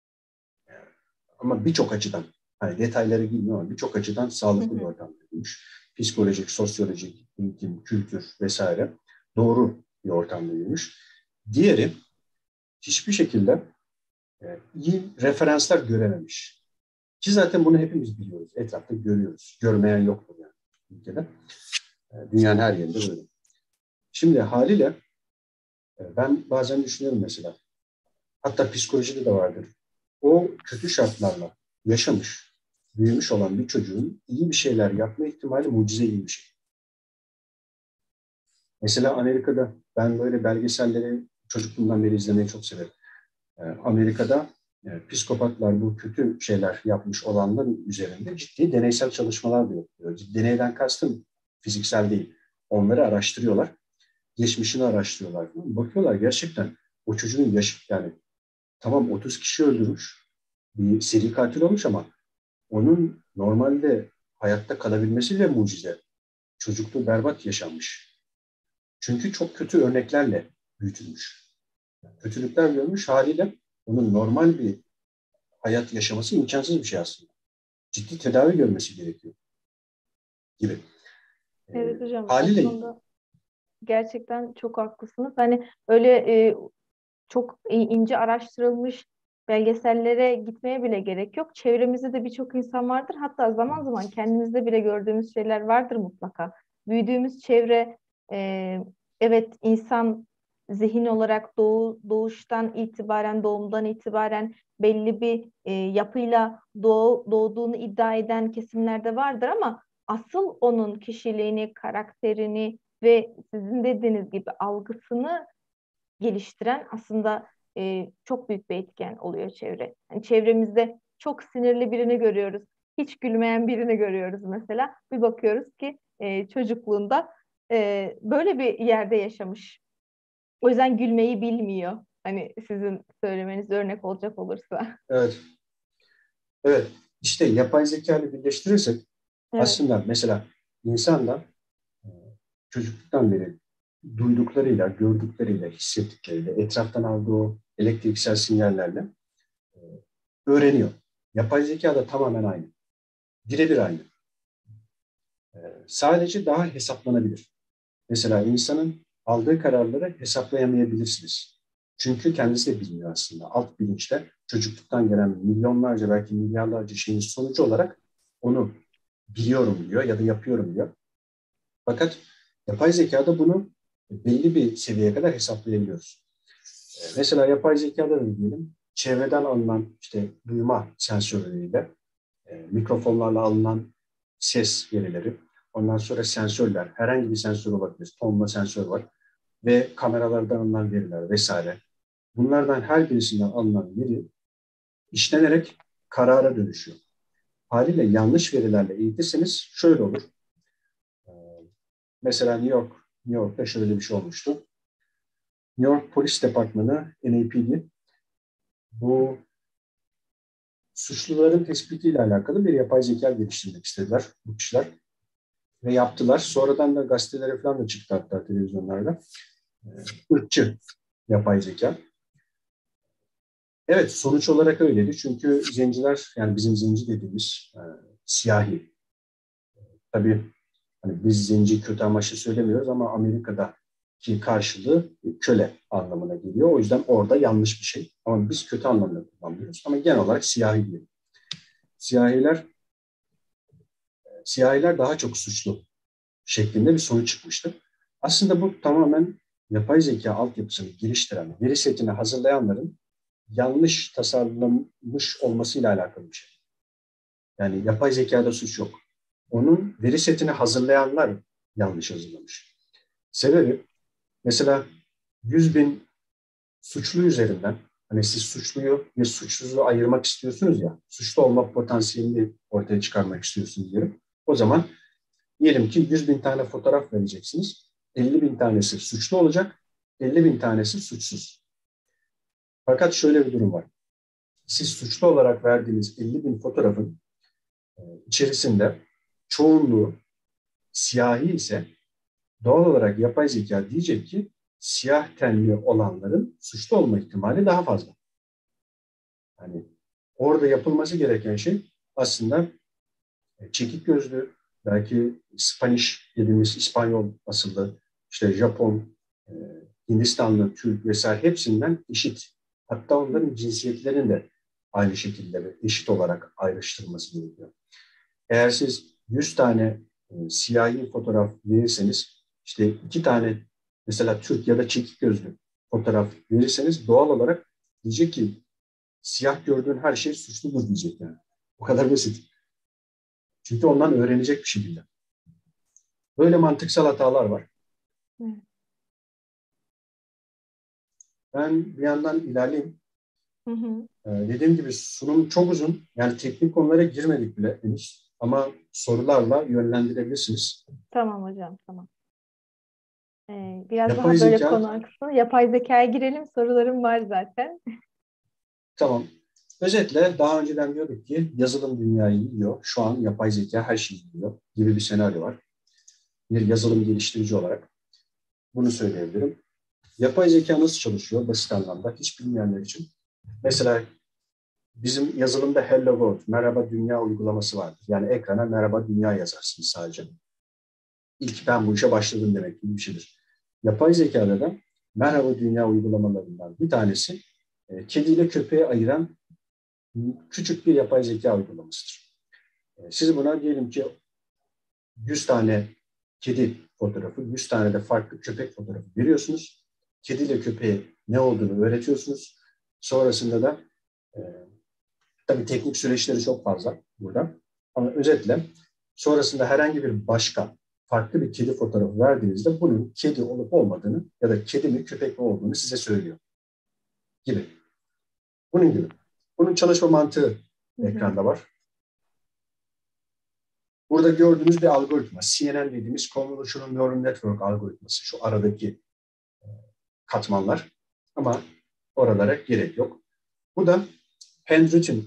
Ama birçok açıdan, hani detayları bilmiyorum ama birçok açıdan Hı sağlıklı bir hı. ortamda büyümüş. Psikolojik, sosyolojik, eğitim, kültür vesaire doğru bir ortamda büyümüş. Diğeri hiçbir şekilde iyi referanslar görememiş. Ki zaten bunu hepimiz biliyoruz. Etrafta görüyoruz. Görmeyen yoktur yani ülkede. Dünyanın her yerinde böyle. Şimdi haliyle ben bazen düşünüyorum mesela. Hatta psikolojide de vardır. O kötü şartlarla yaşamış, büyümüş olan bir çocuğun iyi bir şeyler yapma ihtimali mucize gibi bir şey. Mesela Amerika'da ben böyle belgeselleri çocukluğumdan beri izlemeyi çok severim. Amerika'da psikopatlar bu kötü şeyler yapmış olanların üzerinde ciddi deneysel çalışmalar da yapıyor. Deneyden kastım fiziksel değil. Onları araştırıyorlar. Geçmişini araştırıyorlar. Bakıyorlar gerçekten o çocuğun yani tamam 30 kişi öldürmüş, bir seri katil olmuş ama onun normalde hayatta kalabilmesi bile mucize. Çocukluğu berbat yaşanmış. Çünkü çok kötü örneklerle büyütülmüş. Kötülükler görmüş haliyle onun normal bir hayat yaşaması imkansız bir şey aslında. Ciddi tedavi görmesi gerekiyor gibi. Evet hocam, o Haliyle konuda gerçekten çok haklısınız. Hani öyle çok ince araştırılmış belgesellere gitmeye bile gerek yok. Çevremizde de birçok insan vardır. Hatta zaman zaman kendimizde bile gördüğümüz şeyler vardır mutlaka. Büyüdüğümüz çevre, evet, insan zihin olarak doğuştan itibaren, doğumdan itibaren belli bir yapıyla doğduğunu iddia eden kesimler de vardır ama asıl onun kişiliğini, karakterini ve sizin dediğiniz gibi algısını geliştiren aslında çok büyük bir etken oluyor çevre. Yani çevremizde çok sinirli birini görüyoruz. Hiç gülmeyen birini görüyoruz mesela. Bir bakıyoruz ki çocukluğunda böyle bir yerde yaşamış. O yüzden gülmeyi bilmiyor. Hani sizin söylemeniz örnek olacak olursa. Evet. Evet. İşte yapay zeka ile birleştirirsek Evet. aslında mesela insan da e, çocukluktan beri duyduklarıyla, gördükleriyle, hissettikleriyle, etraftan aldığı o elektriksel sinyallerle e, öğreniyor. Yapay zeka da tamamen aynı. Birebir aynı. Sadece daha hesaplanabilir. Mesela insanın aldığı kararları hesaplayamayabilirsiniz. Çünkü kendisi de bilmiyor aslında. Alt bilinçte çocukluktan gelen milyonlarca belki milyarlarca şeyin sonucu olarak onu biliyorum diyor ya da yapıyorum diyor. Fakat yapay zekada bunu belli bir seviyeye kadar hesaplayabiliyoruz. Mesela yapay zekada da diyelim çevreden alınan işte duyma sensörleriyle mikrofonlarla alınan ses verileri, ondan sonra sensörler, herhangi bir sensör olabilir, tonla sensör var ve kameralardan alınan veriler vesaire. Bunlardan her birisinden alınan veri işlenerek karara dönüşüyor. Haliyle yanlış verilerle eğitirseniz şöyle olur. Mesela New York'ta şöyle bir şey olmuştu. New York Polis Departmanı, NAPD, bu suçluların tespitiyle alakalı bir yapay zeka geliştirmek istediler bu kişiler. Ve yaptılar. Sonradan da gazetelere falan da çıktı hatta televizyonlarda. Irkçı yapay zeka. Evet, sonuç olarak öyleydi. Çünkü zenciler, yani bizim zenci dediğimiz siyahi. Tabii hani biz zenci kötü amaçlı söylemiyoruz ama Amerika'daki karşılığı köle anlamına geliyor. O yüzden orada yanlış bir şey. Ama biz kötü anlamda kullanmıyoruz. Ama genel olarak siyahi diyelim. Siyahiler, siyahiler daha çok suçlu şeklinde bir sonuç çıkmıştı. Aslında bu tamamen yapay zeka altyapısını geliştiren, veri setini hazırlayanların yanlış tasarlanmış olmasıyla alakalı bir şey. Yani yapay zekada suç yok. Onun veri setini hazırlayanlar yanlış hazırlamış. Sebebi mesela 100 bin suçlu üzerinden, hani siz suçluyu ve suçsuzu ayırmak istiyorsunuz ya, suçlu olma potansiyelini ortaya çıkarmak istiyorsunuz diyelim. O zaman diyelim ki 100 bin tane fotoğraf vereceksiniz. 50 bin tanesi suçlu olacak, 50 bin tanesi suçsuz. Fakat şöyle bir durum var. Siz suçlu olarak verdiğiniz 50 bin fotoğrafın içerisinde çoğunluğu siyahi ise doğal olarak yapay zeka diyecek ki siyah tenli olanların suçlu olma ihtimali daha fazla. Yani orada yapılması gereken şey aslında çekik gözlü, belki Spanish dediğimiz İspanyol asıllı, işte Japon, Hindistanlı, Türk vesaire hepsinden eşit. Hatta onların cinsiyetlerinin de aynı şekilde ve eşit olarak ayrıştırılması gerekiyor. Eğer siz 100 tane siyahi fotoğraf verirseniz, işte 2 tane mesela Türk ya da çekik gözlü fotoğraf verirseniz doğal olarak diyecek ki siyah gördüğün her şey suçludur diyecek yani. O kadar basit. Çünkü ondan öğrenecek bir şekilde. Böyle mantıksal hatalar var. Evet. Ben bir yandan ilerleyeyim. Hı hı. Dediğim gibi sunum çok uzun. Yani teknik konulara girmedik bile henüz. Ama sorularla yönlendirebilirsiniz. Tamam hocam, tamam. Biraz Yapay daha böyle zeka, konu akısına yapay zekaya girelim. Sorularım var zaten. tamam. Özetle daha önceden diyorduk ki yazılım dünyayı yiyor. Şu an yapay zeka her şeyi yiyor gibi bir senaryo var. Bir yazılım geliştirici olarak bunu söyleyebilirim. Yapay zeka nasıl çalışıyor basit anlamda hiç bilmeyenler için? Mesela bizim yazılımda Hello World, Merhaba Dünya uygulaması vardır. Yani ekrana Merhaba Dünya yazarsınız sadece. İlk ben bu işe başladım demek gibi bir şeydir. Yapay zekada da Merhaba Dünya uygulamalarından bir tanesi kediyle köpeği ayıran küçük bir yapay zeka uygulamasıdır. Siz buna diyelim ki 100 tane kedi fotoğrafı, 100 tane de farklı köpek fotoğrafı veriyorsunuz. kediyle köpeğe ne olduğunu öğretiyorsunuz. Sonrasında da tabii teknik süreçleri çok fazla burada. Ama özetle sonrasında herhangi bir başka farklı bir kedi fotoğrafı verdiğinizde bunun kedi olup olmadığını ya da kedi mi köpek mi olduğunu size söylüyor gibi. Bunun gibi. Bunun çalışma mantığı ekranda var. Burada gördüğünüz bir algoritma. CNN dediğimiz Convolutional Neural Network algoritması. Şu aradaki katmanlar. Ama oralara gerek yok. Bu da handwritten,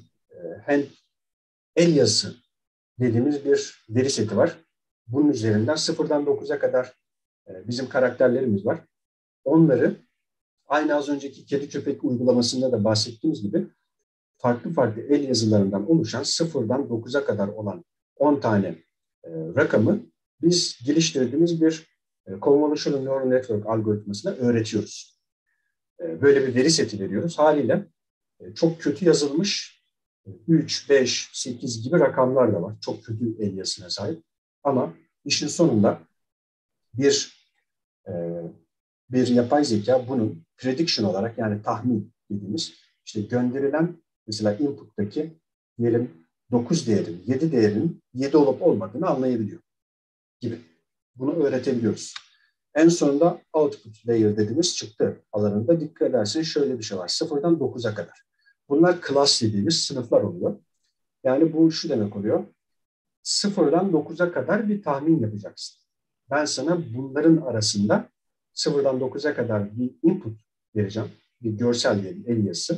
el yazısı dediğimiz bir veri seti var. Bunun üzerinden 0'dan 9'a kadar bizim karakterlerimiz var. Onları aynı az önceki kedi köpek uygulamasında da bahsettiğimiz gibi farklı farklı el yazılarından oluşan 0'dan 9'a kadar olan 10 tane rakamı biz geliştirdiğimiz bir Convolutional Neural Network algoritmasına öğretiyoruz. Böyle bir veri seti veriyoruz. Haliyle çok kötü yazılmış 3, 5, 8 gibi rakamlar da var. Çok kötü el yazısına sahip. Ama işin sonunda bir yapay zeka bunun prediction olarak, yani tahmin dediğimiz, işte gönderilen mesela input'taki diyelim 9 değerin, 7 değerinin 7 olup olmadığını anlayabiliyor gibi. Bunu öğretebiliyoruz. En sonunda output layer dediğimiz çıktı alanında dikkat ederseniz şöyle bir şey var. 0'dan 9'a kadar. Bunlar class dediğimiz sınıflar oluyor. Yani bu şu demek oluyor. 0'dan 9'a kadar bir tahmin yapacaksın. Ben sana bunların arasında 0'dan 9'a kadar bir input vereceğim. Bir görsel diyelim, el yazısı.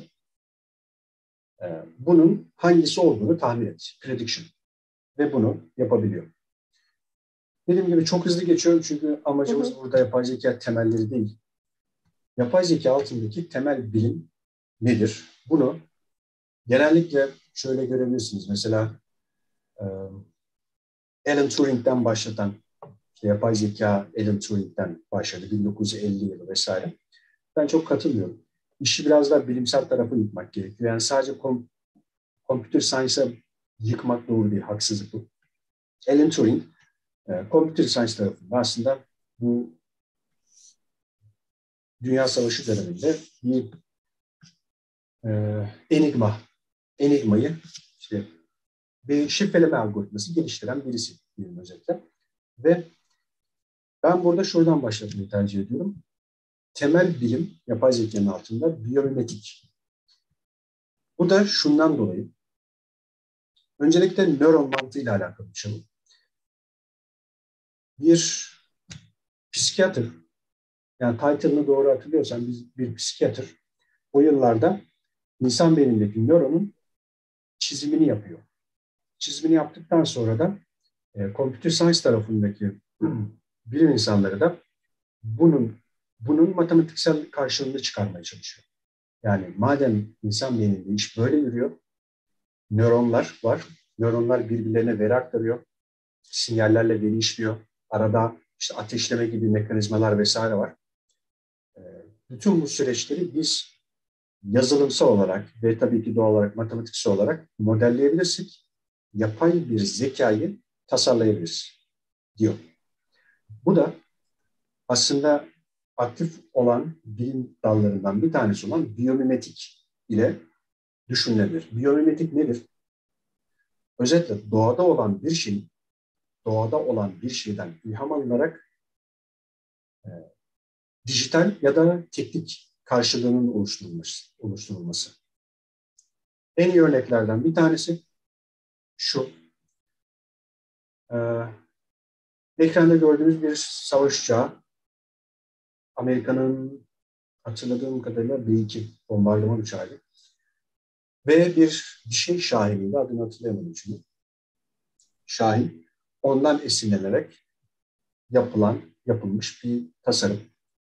Bunun hangisi olduğunu tahmin et. Prediction. Ve bunu yapabiliyor. Dediğim gibi çok hızlı geçiyorum çünkü amacımız burada yapay zeka temelleri değil. Yapay zeka altındaki temel bilim nedir? Bunu genellikle şöyle görebilirsiniz. Mesela Alan Turing'den başlatan, işte yapay zeka Alan Turing'den başladı 1950 yılı vesaire. Ben çok katılmıyorum. İşi biraz daha bilimsel tarafa yıkmak gerekiyor. Yani sadece computer science'a yıkmak doğru değil, haksızlık bu. Alan Turing, computer science tarafında aslında bu Dünya Savaşı döneminde bir enigmayı, işte bir şifreleme algoritması geliştiren birisi diyelim özetle. Ve ben burada şuradan başlatmayı tercih ediyorum. Temel bilim yapay zekanın altında biyomimetik. Bu da şundan dolayı. Öncelikle nöron mantığıyla alakalı bir şey. Bir psikiyatr, yani title'ını doğru hatırlıyorsam bir psikiyatr o yıllarda insan beynindeki nöronun çizimini yapıyor. Çizimini yaptıktan sonra da computer science tarafındaki bilim insanları da bunun matematiksel karşılığını çıkarmaya çalışıyor. Yani madem insan beyninde iş böyle yürüyor, nöronlar var. Nöronlar birbirlerine veri aktarıyor. Sinyallerle veri işliyor. Arada işte ateşleme gibi mekanizmalar vesaire var. Bütün bu süreçleri biz yazılımsal olarak ve tabii ki doğal olarak matematiksel olarak modelleyebilirsek yapay bir zekayı tasarlayabiliriz diyor. Bu da aslında aktif olan bilim dallarından bir tanesi olan biyomimetik ile düşünülebilir. Biyomimetik nedir? Özetle doğada olan bir şeyden ilham alınarak dijital ya da teknik karşılığının oluşturulması. En iyi örneklerden bir tanesi şu. Ekranda gördüğünüz bir savaş uçağı. Amerika'nın hatırladığım kadarıyla B-2 bombardıman uçağıydı. Ve bir şey Şahin'iydi. Adını hatırlayamadım şimdi. Şahin. Ondan esinlenerek yapılmış bir tasarım.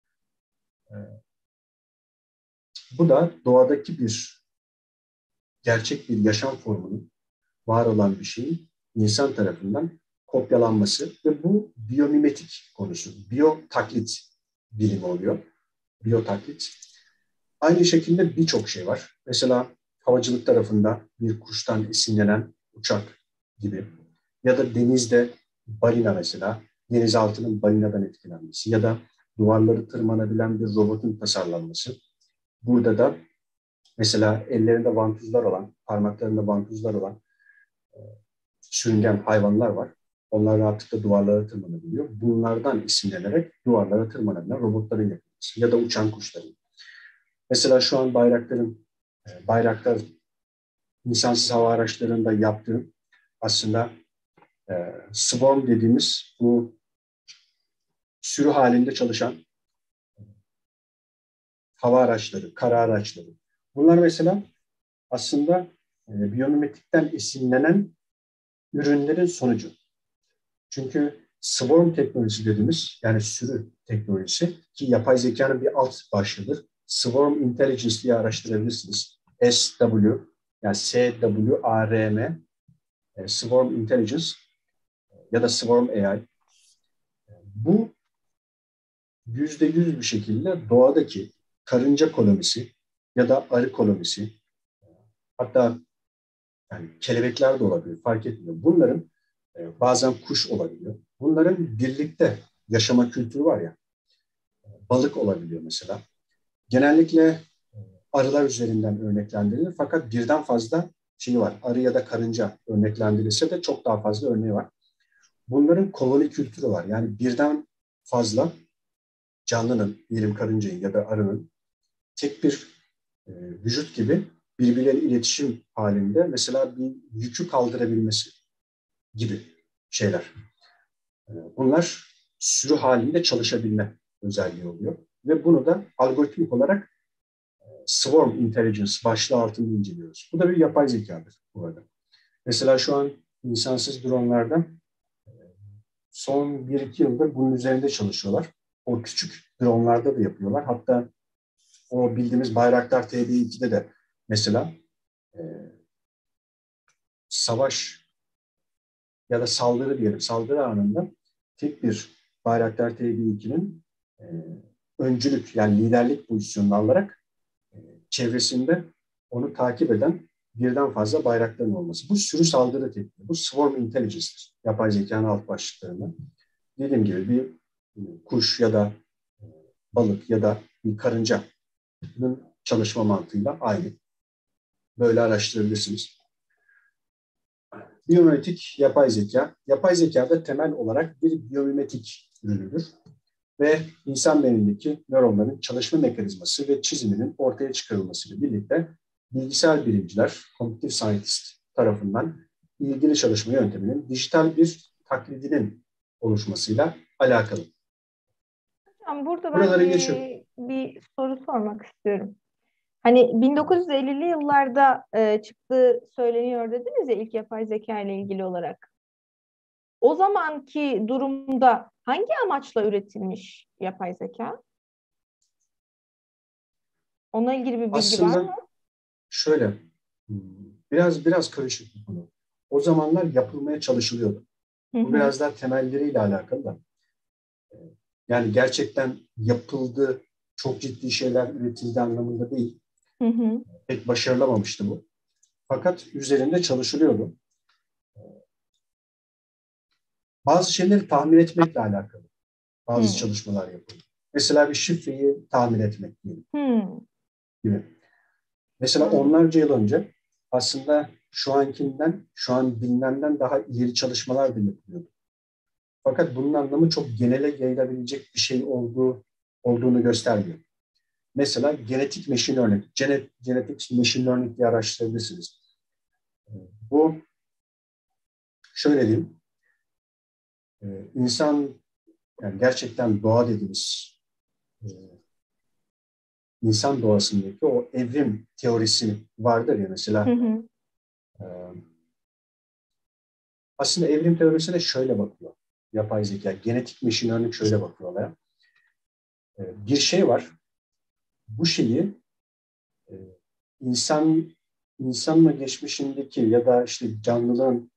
Bu da doğadaki gerçek bir yaşam formunun, var olan bir şeyin insan tarafından kopyalanması ve bu biyomimetik konusu. Biyotaklit bilimi oluyor. Biyotaklit. Aynı şekilde birçok şey var. Mesela havacılık tarafında bir kuştan esinlenen uçak gibi. Ya da denizde balina mesela, denizaltının balinadan etkilenmesi. Ya da duvarları tırmanabilen bir robotun tasarlanması. Burada da mesela ellerinde vantuzlar olan, parmaklarında vantuzlar olan sürüngen hayvanlar var. Onlar rahatlıkla duvarlara tırmanabiliyor. Bunlardan esinlenerek duvarlara tırmanabilen robotların yapılması ya da uçan kuşların. Mesela şu an Bayraktar insansız hava araçlarında yaptığı aslında swarm dediğimiz bu sürü halinde çalışan hava araçları, kara araçları. Bunlar mesela aslında biyomimetikten esinlenen ürünlerin sonucu. Çünkü swarm teknolojisi dediğimiz yani sürü teknolojisi ki yapay zekanın bir alt başlığıdır. Swarm Intelligence diye araştırabilirsiniz. SW yani SWARM Swarm Intelligence ya da Swarm AI. Bu %100 bir şekilde doğadaki karınca kolonisi ya da arı kolonisi hatta yani kelebekler de olabilir fark etmiyor. Bunların bazen kuş olabiliyor. Bunların birlikte yaşama kültürü var ya balık olabiliyor mesela. Genellikle arılar üzerinden örneklendirilir fakat birden fazla şeyi var. Arı ya da karınca örneklendirilse de çok daha fazla örneği var. Bunların koloni kültürü var. Yani birden fazla canlının, diyelim karıncayı ya da arının tek bir vücut gibi birbirleriyle iletişim halinde mesela bir yükü kaldırabilmesi gibi şeyler. Bunlar sürü halinde çalışabilme özelliği oluyor. Ve bunu da algoritmik olarak Swarm Intelligence başlığı altında inceliyoruz. Bu da bir yapay zekadır bu arada. Mesela şu an insansız dronlarda son 1-2 yıldır bunun üzerinde çalışıyorlar. O küçük dronlarda da yapıyorlar. Hatta o bildiğimiz Bayraktar TB2'de de mesela savaş ya da saldırı diyelim, saldırı anında tek bir Bayraktar TB2'nin öncülük yani liderlik pozisyonunu alarak çevresinde onu takip eden birden fazla bayrakların olması. Bu sürü saldırı tekniği. Bu Swarm Intelligence'dir. Yapay zekanın alt başlıklarından. Dediğim gibi bir kuş ya da balık ya da bir karıncanın çalışma mantığıyla aynı. Böyle araştırabilirsiniz. Biyomimetik yapay zeka. Yapay zeka da temel olarak bir biyomimetik ürünüdür. Ve insan beynindeki nöronların çalışma mekanizması ve çiziminin ortaya çıkarılmasıyla birlikte bilgisayar bilimciler, computer scientist tarafından ilgili çalışma yönteminin dijital bir taklidinin oluşmasıyla alakalı. Hocam burada ben Buraları geçiyorum. bir soru sormak istiyorum. Hani 1950'li yıllarda çıktığı söyleniyor dediniz ya ilk yapay zeka ile ilgili olarak. O zamanki durumda hangi amaçla üretilmiş yapay zeka? Onunla ilgili bir bilgi var mı? Aslında şöyle, biraz karışık bir konu. O zamanlar yapılmaya çalışılıyordu. Bu biraz daha temelleriyle alakalı da. Yani gerçekten yapıldı, çok ciddi şeyler üretildi anlamında değil. Pek başarılamamıştı bu. Fakat üzerinde çalışılıyordu. Bazı şeyleri tahmin etmekle alakalı. Bazı çalışmalar yapıldı. Mesela bir şifreyi tahmin etmek diyelim. Gibi. Mesela onlarca yıl önce aslında şu an bilinenden daha ileri çalışmalar da yapılıyordu. Fakat bunun anlamı çok genele yayılabilecek bir şey olduğunu göstermiyor. Mesela genetik machine learning, genetik machine learning diye araştırabilirsiniz. Bu şöyle diyeyim, insan yani gerçekten doğa dediğimiz insan doğasındaki o evrim teorisi vardır ya mesela. Aslında evrim teorisine şöyle bakıyor. Yapay zeka, genetik machine learning şöyle bakıyor olaya. Bir şey var. Bu şeyi insanla geçmişindeki ya da işte canlılığın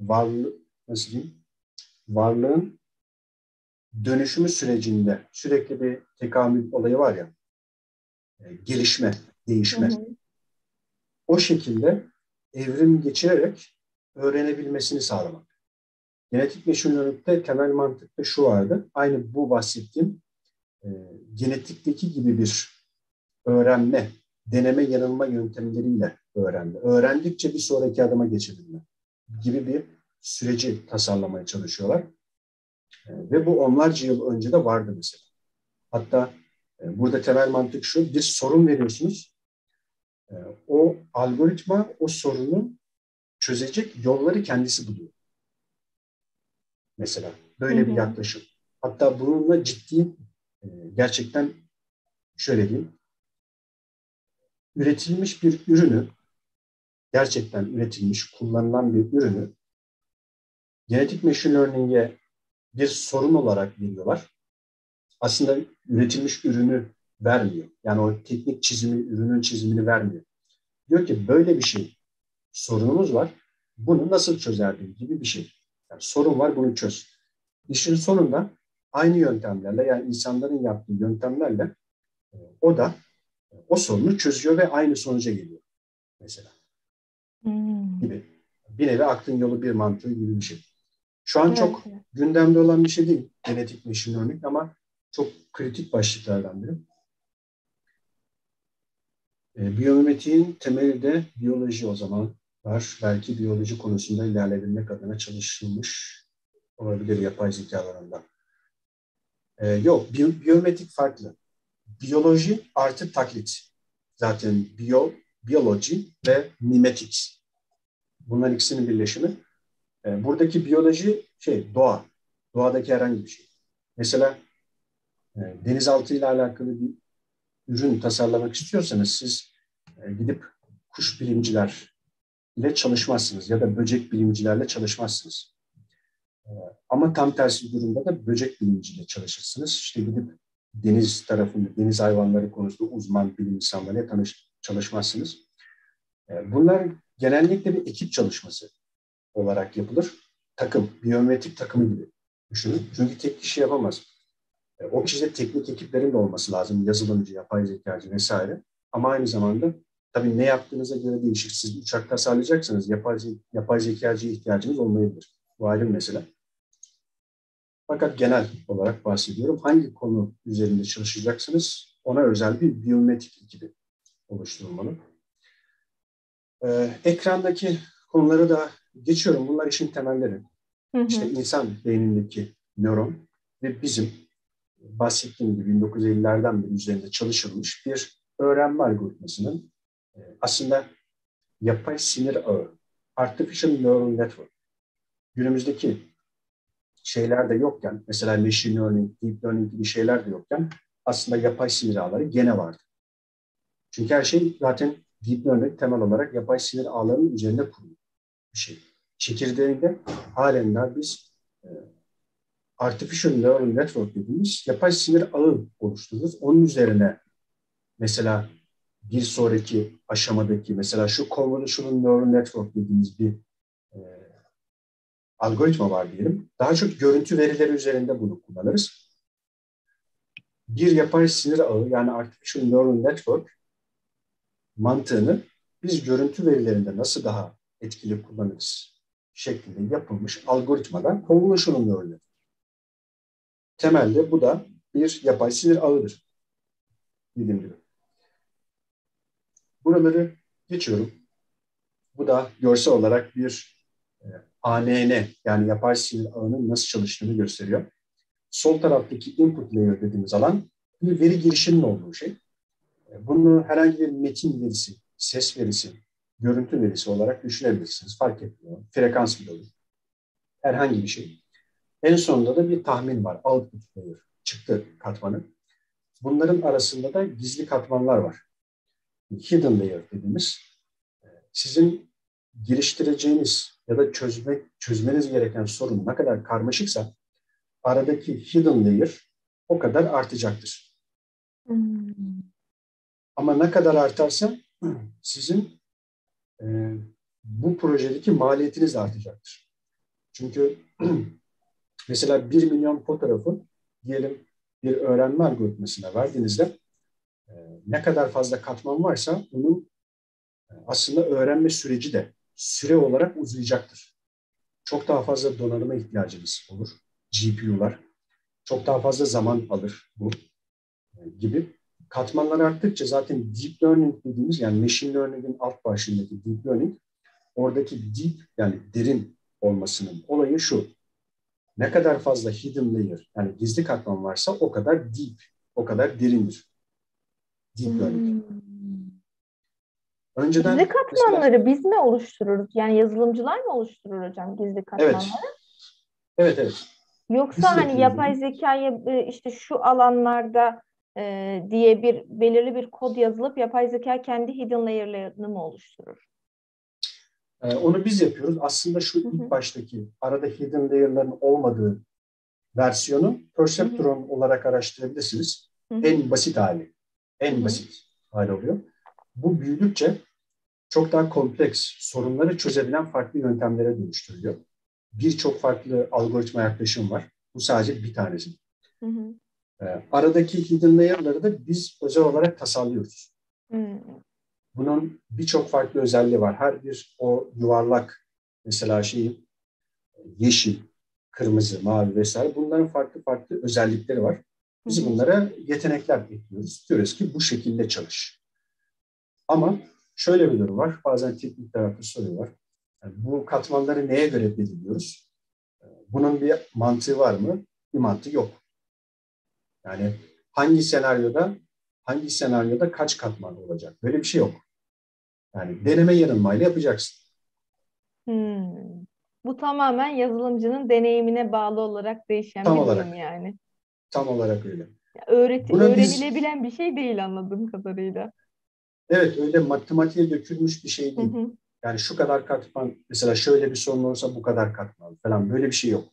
varlığın dönüşümü sürecinde sürekli bir tekamül olayı var ya, gelişme, değişme. O şekilde evrim geçirerek öğrenebilmesini sağlamak. Genetik machine learning'de temel mantıkta şu vardı. Aynı bu bahsettiğim genetikteki gibi bir öğrenme, deneme yanılma yöntemleriyle öğrenme. Öğrendikçe bir sonraki adıma geçebilme gibi bir süreci tasarlamaya çalışıyorlar. Ve bu onlarca yıl önce de vardı mesela. Hatta burada temel mantık şu, bir sorun veriyorsunuz. O algoritma o sorunu çözecek yolları kendisi buluyor. Mesela böyle bir yaklaşım. Hatta bununla ciddi, gerçekten şöyle diyeyim, üretilmiş bir ürünü, gerçekten üretilmiş, kullanılan bir ürünü genetik machine learning'e bir sorun olarak veriyorlar. Aslında üretilmiş ürünü vermiyor. Yani o teknik çizimi, ürünün çizimini vermiyor. Diyor ki böyle bir şey, sorunumuz var, bunu nasıl çözerdin gibi bir şey. Yani sorun var, bunu çöz. İşin sonunda aynı yöntemlerle, yani insanların yaptığı yöntemlerle o da o sorunu çözüyor ve aynı sonuca geliyor mesela. Gibi. Bir nevi aklın yolu bir mantığı gibi bir şey. Şu an çok gündemde olan bir şey değil genetik machine learning ama çok kritik başlıklardan biri. Biyomimetiğin temeli de biyoloji o zaman var. Belki biyoloji konusunda ilerleyebilmek adına çalışılmış olabilir yapay zekalarında. Yok, biyomimetik farklı. Biyoloji artı taklit. Zaten biyoloji ve mimetik. Bunların ikisinin birleşimi. Buradaki biyoloji doğa. Doğadaki herhangi bir şey. Mesela denizaltı ile alakalı bir ürün tasarlamak istiyorsanız siz gidip kuş bilimciler ile çalışmazsınız ya da böcek bilimcilerle çalışmazsınız. Ama tam tersi bir durumda da böcek bilimciyle çalışırsınız. İşte gidip deniz tarafında, deniz hayvanları konusunda uzman bilim insanlarıyla çalışmazsınız. Bunlar genellikle bir ekip çalışması olarak yapılır. Takım, biyometrik takımı gibi düşünün. Çünkü tek kişi yapamaz. O kişide teknik ekiplerin de olması lazım. Yazılımcı, yapay zekacı vesaire. Ama aynı zamanda tabii ne yaptığınıza göre değişir. Siz uçak tasarlayacaksanız yapay zekacıya ihtiyacınız olmayabilir. Bu ayrı bir mesele. Fakat genel olarak bahsediyorum. Hangi konu üzerinde çalışacaksınız? Ona özel bir biyometrik ekibi oluşturulmalı. Ekrandaki konuları da geçiyorum. Bunlar işin temelleri. İşte insan beynindeki nöron ve bizim bahsettiğim gibi 1950'lerden beri üzerinde çalışılmış bir öğrenme algoritmasının aslında yapay sinir ağı, Artificial Neural Network. Günümüzdeki şeyler de yokken, mesela machine learning, deep learning gibi şeyler de yokken aslında yapay sinir ağları gene vardı. Çünkü her şey zaten deep learning temel olarak yapay sinir ağlarının üzerinde kurulu bir şey. Çekirdeğinde halen daha biz Artificial Neural Network dediğimiz yapay sinir ağı oluştururuz. Onun üzerine mesela bir sonraki aşamadaki mesela şu Convolutional Neural Network dediğimiz bir algoritma var diyelim. Daha çok görüntü verileri üzerinde bunu kullanırız. Bir yapay sinir ağı yani Artificial Neural Network mantığını biz görüntü verilerinde nasıl daha etkili kullanırız şeklinde yapılmış algoritmadan Convolutional Neural Network. Temelde bu da bir yapay sinir ağıdır. Dediğim gibi. Buraları geçiyorum. Bu da görsel olarak bir ANN yani yapay sinir ağının nasıl çalıştığını gösteriyor. Sol taraftaki input layer dediğimiz alan bir veri girişinin olduğu şey. Bunu herhangi bir metin verisi, ses verisi, görüntü verisi olarak düşünebilirsiniz. Fark etmiyor. Frekans bile olur. Herhangi bir şey. En sonunda da bir tahmin var. Output layer, çıktı katmanı. Bunların arasında da gizli katmanlar var. Hidden layer dediğimiz sizin geliştireceğiniz ya da çözmeniz gereken sorun ne kadar karmaşıksa aradaki hidden layer o kadar artacaktır. Ama ne kadar artarsa sizin bu projedeki maliyetiniz de artacaktır. Çünkü mesela 1 milyon fotoğrafı diyelim bir öğrenme algoritmasına verdiğinizde ne kadar fazla katman varsa onun aslında öğrenme süreci de süre olarak uzayacaktır. Çok daha fazla donanıma ihtiyacınız olur. GPU'lar. Çok daha fazla zaman alır bu. gibi katmanlar arttıkça zaten deep learning dediğimiz, yani machine learning'in alt başlığındaki deep learning, oradaki deep yani derin olmasının olayı şu: ne kadar fazla hidden layer yani gizli katman varsa o kadar deep, o kadar derindir deep learning. Önceden Gizli mesela, katmanları biz mi oluştururuz? Yani yazılımcılar mı oluşturur hocam gizli katmanları? evet. Yoksa Biz hani yapıyoruz yapay bunu. zekaya işte şu alanlarda diye bir belirli bir kod yazılıp yapay zeka kendi hidden layer'larını mı oluşturur? Onu biz yapıyoruz. Aslında şu Hı ilk hı, baştaki arada hidden layer'ların olmadığı versiyonu hı hı, Perceptron olarak araştırabilirsiniz. hı hı, En basit hali. hı En hı, basit hali oluyor. Bu büyüdükçe çok daha kompleks sorunları çözebilen farklı yöntemlere dönüştürüyor. Birçok farklı algoritma yaklaşım var. Bu sadece bir tanesi. hı hı, Aradaki hidden layer'ları da biz özel olarak tasarlıyoruz. hı Bunun birçok farklı özelliği var. Her bir o yuvarlak mesela yeşil, kırmızı, mavi vesaire, bunların farklı farklı özellikleri var. Biz hı, bunlara yetenekler ekliyoruz. Diyoruz ki bu şekilde çalış. Ama şöyle bir durum var. Bazen teknik tarafta soruyorlar. Yani bu katmanları neye göre belirliyoruz? Bunun bir mantığı var mı? Bir mantığı yok. Yani hangi senaryoda kaç katman olacak? Böyle bir şey yok. Yani deneme yanılmayla yapacaksın. hı. Bu tamamen yazılımcının deneyimine bağlı olarak değişen Tam bir durum olarak. yani. Tam olarak öyle. Buna biz, Öğrenilebilen bir şey değil anladığım kadarıyla. evet, öyle matematiğe dökülmüş bir şey Hı değil. hı, Yani şu kadar katman, mesela şöyle bir sorun olursa bu kadar katman falan, böyle bir şey yok.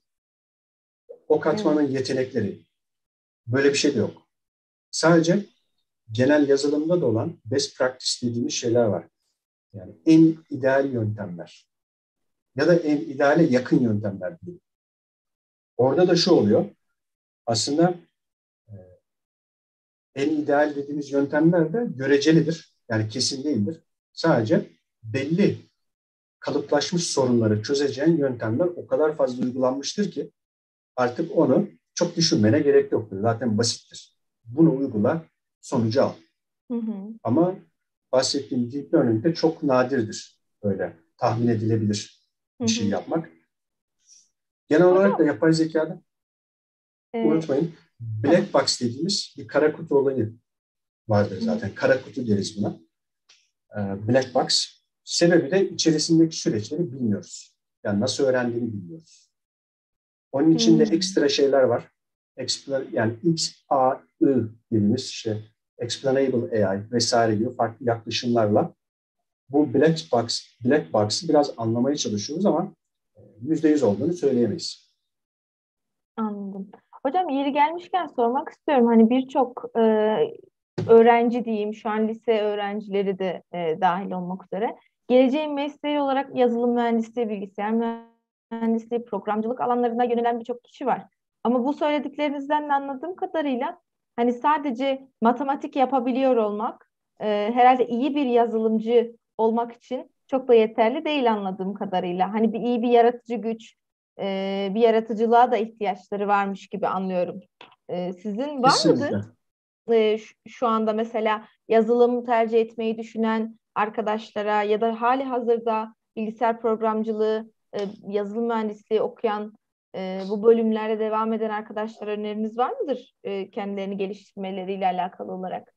O evet. katmanın yetenekleri, böyle bir şey de yok. Sadece genel yazılımda da olan best practice dediğimiz şeyler var. Yani en ideal yöntemler ya da en ideale yakın yöntemler diyelim. Orada da şu oluyor. Aslında e, en ideal dediğimiz yöntemler de görecelidir. Yani kesin değildir. Sadece belli kalıplaşmış sorunları çözeceğin yöntemler o kadar fazla uygulanmıştır ki artık onu çok düşünmene gerek yoktur. Zaten basittir. Bunu uygula, sonucu al. Hı hı, Ama bahsettiğim deep learning'de çok nadirdir böyle tahmin edilebilir hı bir şey hı. yapmak. Genel olarak da Hocam, yapay zekada e, unutmayın, tamam. black box dediğimiz bir kara kutu olayı vardır Hı hı, zaten. Kara kutu deriz buna. Black box. Sebebi de içerisindeki süreçleri bilmiyoruz. Yani nasıl öğrendiğini bilmiyoruz. Onun içinde hı ekstra şeyler var. Yani XAI dediğimiz Explainable AI vesaire gibi farklı yaklaşımlarla bu Black Box'ı biraz anlamaya çalışıyoruz ama %100 olduğunu söyleyemeyiz. Anladım. Hocam yeri gelmişken sormak istiyorum. Hani birçok öğrenci diyeyim, şu an lise öğrencileri de dahil olmak üzere. Geleceğin mesleği olarak yazılım mühendisliği, bilgisayar mühendisliği, programcılık alanlarına yönelen birçok kişi var. Ama bu söylediklerinizden de anladığım kadarıyla hani sadece matematik yapabiliyor olmak herhalde iyi bir yazılımcı olmak için çok da yeterli değil anladığım kadarıyla. Hani iyi bir yaratıcı güç, bir yaratıcılığa da ihtiyaçları varmış gibi anlıyorum. Sizin var mıdır? Kesinlikle. Şu anda mesela yazılım tercih etmeyi düşünen arkadaşlara ya da hali hazırda bilgisayar programcılığı, yazılım mühendisliği okuyan bu bölümlerde devam eden arkadaşlara öneriniz var mıdır kendilerini geliştirmeleriyle alakalı olarak?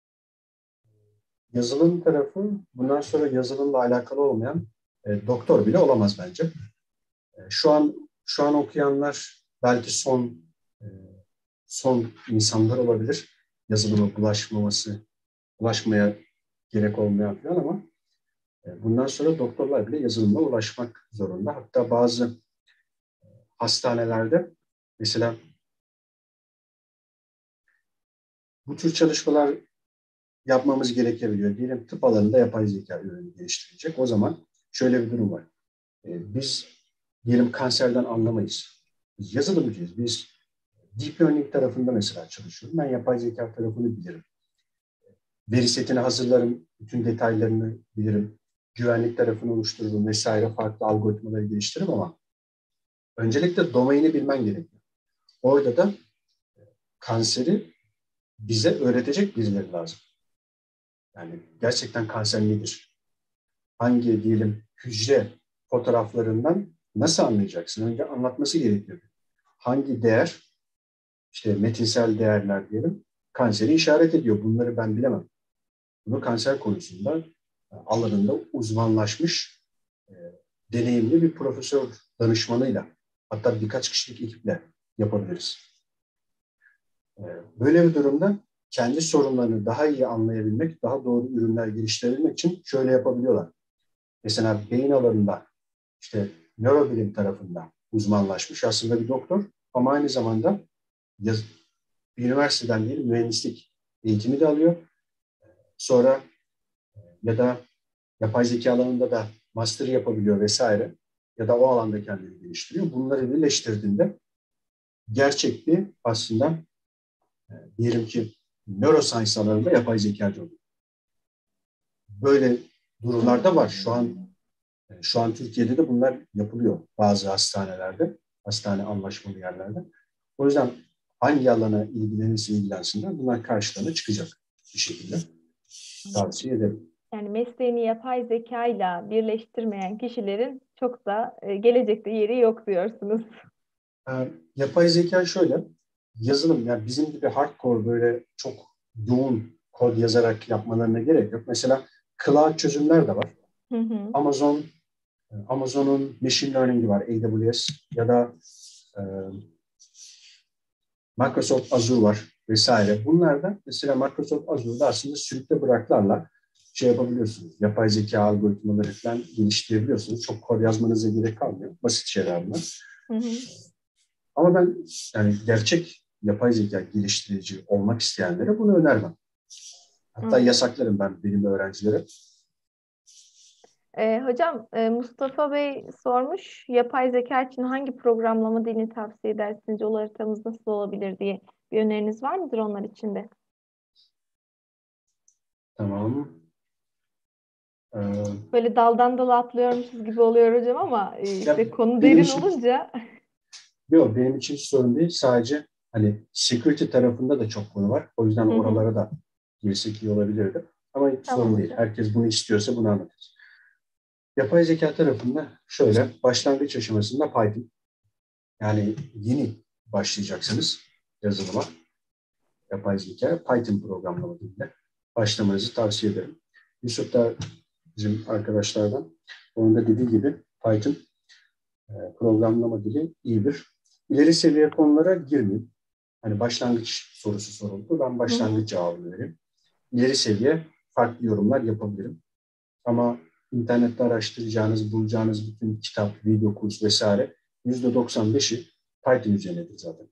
Yazılım tarafı bundan sonra yazılımla alakalı olmayan doktor bile olamaz bence. Şu an okuyanlar belki e, son insanlar olabilir. Yazılıma ulaşmaya gerek olmayan falan ama bundan sonra doktorlar bile yazılıma ulaşmak zorunda. Hatta bazı hastanelerde mesela bu tür çalışmalar yapmamız gerekebiliyor. Diyelim tıp alanında yapay zeka ürünü geliştirilecek. O zaman şöyle bir durum var. Biz diyelim kanserden anlamayız. Biz yazılımcıyız. Biz deep learning tarafında mesela çalışıyorum. Ben yapay zeka tarafını bilirim. Veri setini hazırlarım. Bütün detaylarını bilirim. Güvenlik tarafını oluştururum vesaire, farklı algoritmaları geliştiririm ama öncelikle domaini bilmen gerekiyor. Orada da kanseri bize öğretecek birileri lazım. Yani gerçekten kanser nedir? Hangi diyelim hücre fotoğraflarından nasıl anlayacaksın? Önce anlatması gerekiyor. Hangi değer, işte metinsel değerler diyelim, kanseri işaret ediyor. Bunları ben bilemem. Bunu kanser konusunda alanında uzmanlaşmış, deneyimli bir profesör danışmanıyla, hatta birkaç kişilik ekiple yapabiliriz. Böyle bir durumda kendi sorunlarını daha iyi anlayabilmek, daha doğru ürünler geliştirebilmek için şöyle yapabiliyorlar. Mesela beyin alanında, işte nörobilim tarafında uzmanlaşmış aslında bir doktor ama aynı zamanda bir üniversiteden değil, mühendislik eğitimi de alıyor. Sonra ya da yapay zeka alanında da master yapabiliyor vesaire ya da o alanda kendini geliştiriyor. Bunları birleştirdiğinde gerçek bir aslında diyelim ki neuroscience alanında yapay zekacı oluyor. Böyle durumlarda var. Şu an Türkiye'de de bunlar yapılıyor bazı hastanelerde, hastane anlaşmalı yerlerde. O yüzden hangi alana ilgilenirse ilgilensinler bunlar karşılarına çıkacak bir şekilde. Tavsiye ederim. Yani mesleğini yapay zeka ile birleştirmeyen kişilerin çok da gelecekte yeri yok diyorsunuz. Yapay zeka şöyle, yazılım, yani bizim gibi hardcore böyle çok yoğun kod yazarak yapmalarına gerek yok. Mesela cloud çözümler de var. Hı hı. Amazon'un machine learning'i var, AWS ya da e, Microsoft Azure var vesaire. Bunlardan mesela Microsoft Azure'da aslında sürükle bıraklarla şey yapabiliyorsunuz. Yapay zeka algoritmaları falan geliştirebiliyorsunuz. Çok kod yazmanıza gerek kalmıyor. Basit şeyler bunlar. Hı hı. Ama ben yani gerçek yapay zeka geliştirici olmak isteyenlere bunu önermem. Hatta yasaklarım ben benim öğrencilere. Hocam Mustafa Bey sormuş, yapay zeka için hangi programlama dilini tavsiye edersiniz? Yol haritamız nasıl olabilir diye bir öneriniz var mıdır onlar için de? Tamam. Böyle daldan dala atlıyormuşuz gibi oluyor hocam ama işte konu benim derin için, olunca. yok, benim için hiç sorun değil. Sadece hani security tarafında da çok konu var. O yüzden Hı hı. oralara da girsek iyi olabilirdi. Ama hiç Tamam sorun değil. hocam. Herkes bunu istiyorsa bunu anlatırız. Yapay zeka tarafında şöyle, başlangıç aşamasında Python. Yani yeni başlayacaksınız yazılıma. Yapay zeka, Python programlama diliyle başlamanızı tavsiye ederim. Yusuf da bizim arkadaşlardan. Onun da dediği gibi Python programlama dili iyidir. İleri seviye konulara girmeyeyim. Hani başlangıç sorusu soruldu. Ben Hı hı. başlangıç cevabını vereyim. İleri seviye farklı yorumlar yapabilirim. Ama internette araştıracağınız, bulacağınız bütün kitap, video kurs vesaire %95'i Python üzerinedir zaten.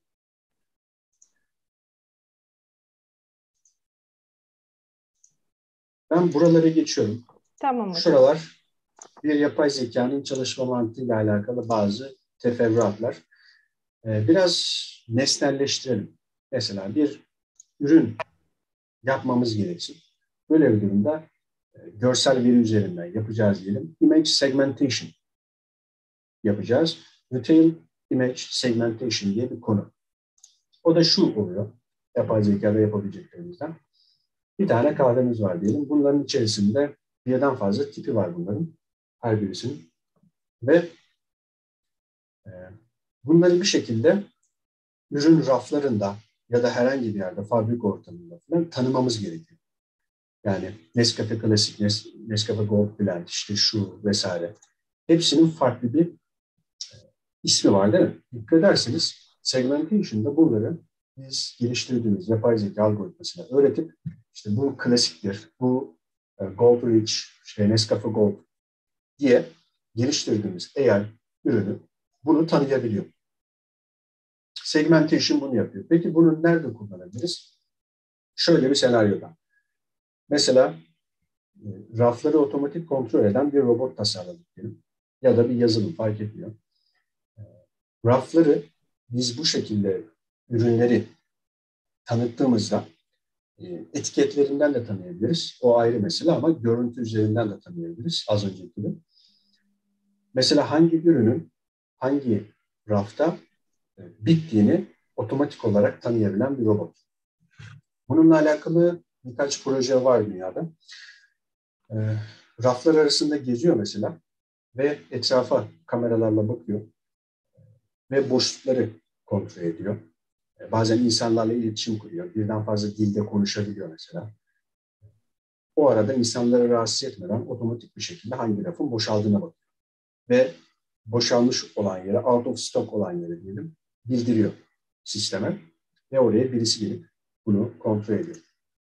Ben buralara geçiyorum. Tamam hocam. Şuralar bir yapay zekanın çalışma mantığıyla alakalı bazı teferruatlar. Biraz nesnelleştirelim. Mesela bir ürün yapmamız gereksin. Böyle bir durumda görsel veri üzerinden yapacağız diyelim. Image segmentation yapacağız. Retail image segmentation diye bir konu. O da şu oluyor. Yapay zekada yapabileceklerimizden. Bir tane kahvemiz var diyelim. Bunların içerisinde birden fazla tipi var bunların. Her birisinin. Ve e, bunları bir şekilde ürün raflarında ya da herhangi bir yerde fabrika ortamında falan tanımamız gerekiyor. Yani Nescafe Klasik, Nescafe Gold Blend, işte şu vesaire. Hepsinin farklı bir ismi var değil mi? Dikkat ederseniz segmentation'da bunları biz geliştirdiğimiz yapay zeka algoritmasına öğretip işte bu klasiktir, bu Gold Rich, işte Nescafe Gold diye geliştirdiğimiz eğer ürünü bunu tanıyabiliyor. Segmentation bunu yapıyor. Peki bunu nerede kullanabiliriz? Şöyle bir senaryoda. Mesela rafları otomatik kontrol eden bir robot tasarladık diyelim. Ya da bir yazılım fark etmiyor. Rafları biz bu şekilde ürünleri tanıttığımızda etiketlerinden de tanıyabiliriz. O ayrı mesele ama görüntü üzerinden de tanıyabiliriz az önceki gibi. Mesela hangi ürünün hangi rafta bittiğini otomatik olarak tanıyabilen bir robot. Bununla alakalı birkaç proje var dünyada. E, Raflar arasında geziyor mesela ve etrafa kameralarla bakıyor ve boşlukları kontrol ediyor. Bazen insanlarla iletişim kuruyor. Birden fazla dilde konuşabiliyor mesela. O arada insanları rahatsız etmeden otomatik bir şekilde hangi rafın boşaldığına bakıyor. Ve boşalmış olan yere, out of stock olan yere diyelim, bildiriyor sisteme. Ve oraya birisi gelip bunu kontrol ediyor.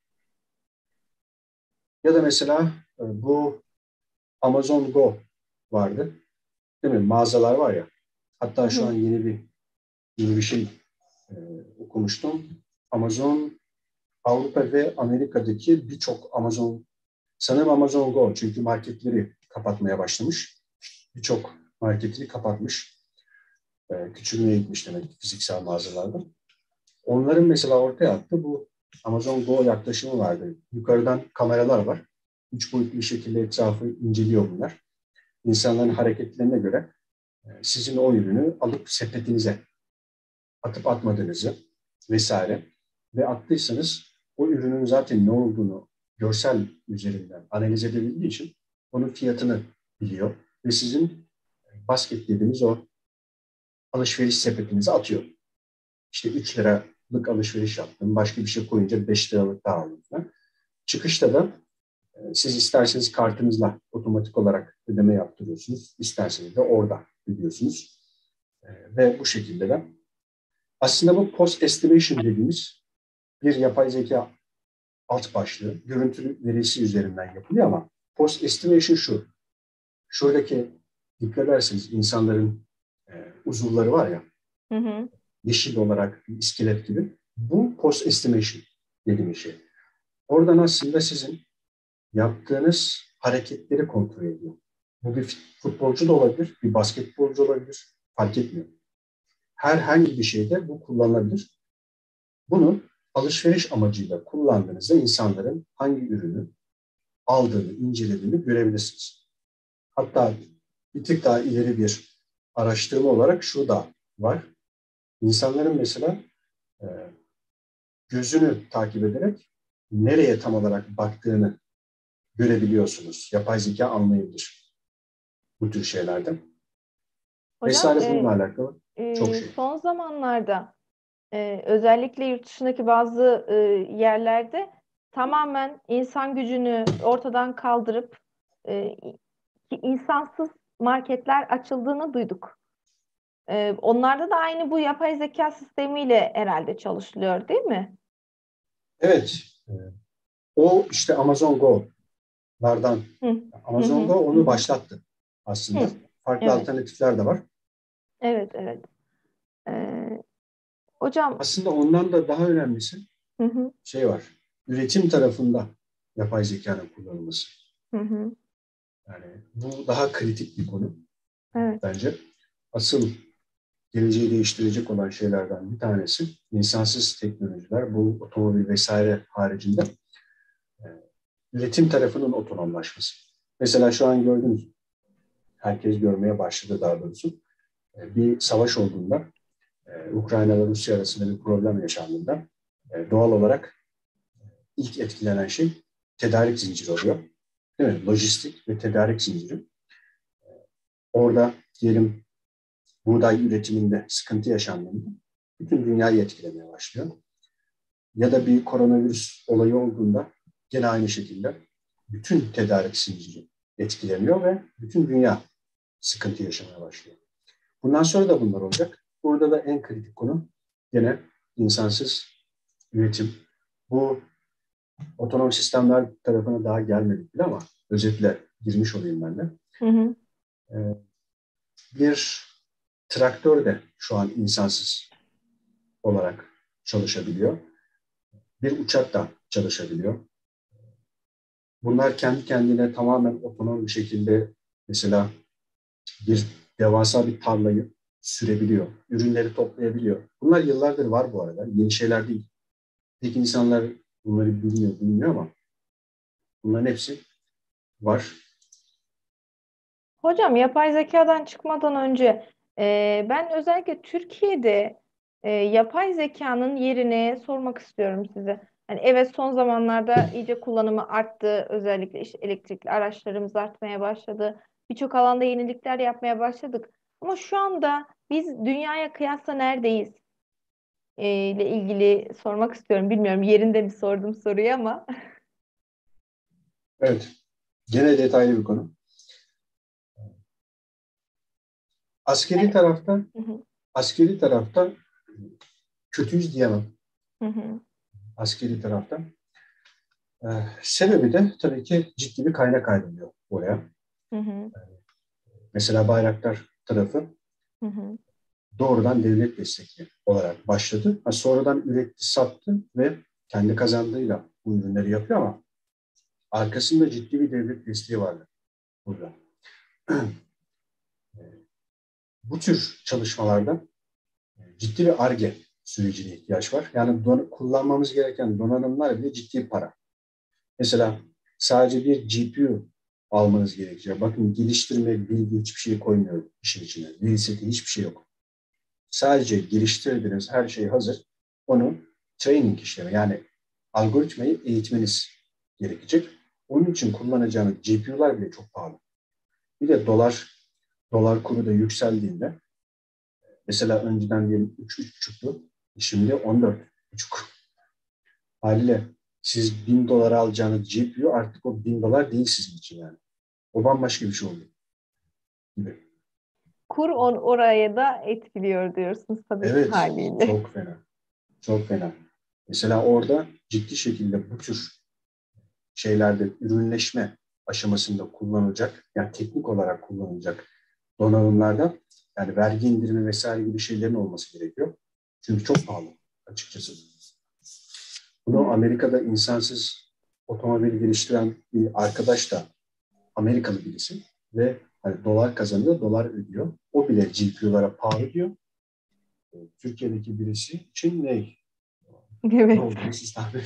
Ya da mesela bu Amazon Go vardı. Değil mi? Mağazalar var ya. Hatta şu an yeni bir şey okumuştum. Amazon Avrupa ve Amerika'daki birçok sanırım Amazon Go, çünkü marketleri kapatmaya başlamış. Birçok marketini kapatmış. Küçülmeye gitmiş demek ki fiziksel mağazalarda. Onların mesela ortaya attığı bu Amazon Go yaklaşımı vardı. Yukarıdan kameralar var. 3 boyutlu bir şekilde etrafı inceliyor bunlar. İnsanların hareketlerine göre sizin o ürünü alıp sepetinize atıp atmadığınızı vesaire ve attıysanız o ürünün zaten ne olduğunu görsel üzerinden analiz edebildiği için onun fiyatını biliyor ve sizin basket dediğiniz o alışveriş sepetinize atıyor. İşte 3 liralık alışveriş yaptım. Başka bir şey koyunca 5 liralık daha aldım. Çıkışta da siz isterseniz kartınızla otomatik olarak ödeme yaptırıyorsunuz. İsterseniz de orada ödüyorsunuz. Ve bu şekilde de aslında bu post estimation dediğimiz bir yapay zeka alt başlığı. Görüntü verisi üzerinden yapılıyor ama post estimation şu. Şuradaki dikkat ederseniz insanların uzuvları var ya, yeşil olarak bir iskelet gibi. Bu post estimation dediğimiz şey. Oradan aslında sizin yaptığınız hareketleri kontrol ediyor. Bu bir futbolcu da olabilir, bir basketbolcu olabilir, fark etmiyor. Herhangi bir şeyde bu kullanılabilir. Bunu alışveriş amacıyla kullandığınızda insanların hangi ürünü aldığını, incelediğini görebilirsiniz. Hatta bir tık daha ileri bir araştırma olarak şu da var. İnsanların mesela gözünü takip ederek nereye tam olarak baktığını görebiliyorsunuz. Yapay zeka anlayabilir bu tür şeylerden. Hocam, Vesaire bununla alakalı çok şey. son zamanlarda özellikle yurt dışındaki bazı yerlerde tamamen insan gücünü ortadan kaldırıp insansız marketler açıldığını duyduk. Onlarda da aynı bu yapay zeka sistemiyle herhalde çalışılıyor, değil mi? Evet. O işte Amazon Go'lardan. Amazon Go onu başlattı aslında. Farklı alternatifler de var. Evet. Hocam, aslında ondan da daha önemlisi şey var. Üretim tarafında yapay zekanın kullanılması. Yani bu daha kritik bir konu. evet. Bence asıl geleceği değiştirecek olan şeylerden bir tanesi insansız teknolojiler, bu otomobil vesaire haricinde üretim tarafının otonomlaşması. Mesela şu an gördünüz, herkes görmeye başladı daha doğrusu. Bir savaş olduğunda, Ukrayna ve Rusya arasında bir problem yaşandığında doğal olarak ilk etkilenen şey tedarik zinciri oluyor. Değil mi? Lojistik ve tedarik zinciri. Orada diyelim buğday üretiminde sıkıntı yaşandığında bütün dünyayı etkilemeye başlıyor. Ya da bir koronavirüs olayı olduğunda gene aynı şekilde bütün tedarik zinciri etkileniyor ve bütün dünya sıkıntı yaşamaya başlıyor. Bundan sonra da bunlar olacak. Burada da en kritik konu gene insansız üretim. Bu otonom sistemler tarafına daha gelmedik bile ama özetle girmiş olayım ben de. Bir traktör de şu an insansız olarak çalışabiliyor. Bir uçak da çalışabiliyor. Bunlar kendi kendine tamamen otonom bir şekilde mesela devasa bir tarlayı sürebiliyor. Ürünleri toplayabiliyor. Bunlar yıllardır var bu arada. Yeni şeyler değil. Pek insanlar bunları bilmiyor ama bunların hepsi var. Hocam, yapay zekadan çıkmadan önce ben özellikle Türkiye'de yapay zekanın yerini sormak istiyorum size. Yani evet, son zamanlarda iyice kullanımı arttı. Özellikle işte elektrikli araçlarımız artmaya başladı. Birçok alanda yenilikler yapmaya başladık. Ama şu anda biz dünyaya kıyasla neredeyiz? ile ilgili sormak istiyorum. Bilmiyorum yerinde mi sordum soruyu ama. Evet. Gene detaylı bir konu. Askeri Yani, tarafta hı hı, askeri tarafta kötüyüz diyemem. hı hı, Askeri tarafta. Sebebi de tabii ki ciddi bir kaynak ayrılıyor oraya. hı hı, Mesela Bayraktar tarafı hı hı. doğrudan devlet destekli olarak başladı. Sonradan üretti, sattı ve kendi kazandığıyla bu ürünleri yapıyor ama arkasında ciddi bir devlet desteği vardı burada. Bu tür çalışmalarda ciddi bir Ar-Ge sürecine ihtiyaç var. Yani kullanmamız gereken donanımlar bile ciddi para. Mesela sadece bir GPU almanız gerekiyor. Bakın geliştirme, bilgi hiçbir şey koymuyor işin içine. Veri seti hiçbir şey yok. Sadece geliştirdiğiniz her şey hazır. Onu training işlemi yani algoritmayı eğitmeniz gerekecek. Onun için kullanacağınız GPU'lar bile çok pahalı. Bir de dolar kuru da yükseldiğinde mesela önceden diyelim 3,5'tu. Şimdi 14,5. Haliyle siz $1.000 alacağınız GPU artık o $1.000 değil sizin için yani. O bambaşka bir şey oluyor gibi. Kur oraya da etkiliyor diyorsunuz tabii ki Evet, haliyle. çok fena. Çok fena. Mesela orada ciddi şekilde bu tür şeylerde ürünleşme aşamasında kullanılacak, yani teknik olarak kullanılacak donanımlarda yani vergi indirimi vesaire gibi şeylerin olması gerekiyor. Çünkü çok pahalı açıkçası. Bunu Evet. Amerika'da insansız otomobil geliştiren bir arkadaş da Amerikalı birisi ve hani dolar kazanıyor, dolar ödüyor. O bile GPU'lara pahalı diyor. Türkiye'deki birisi için ne Evet. olduğunu siz tahmin edin.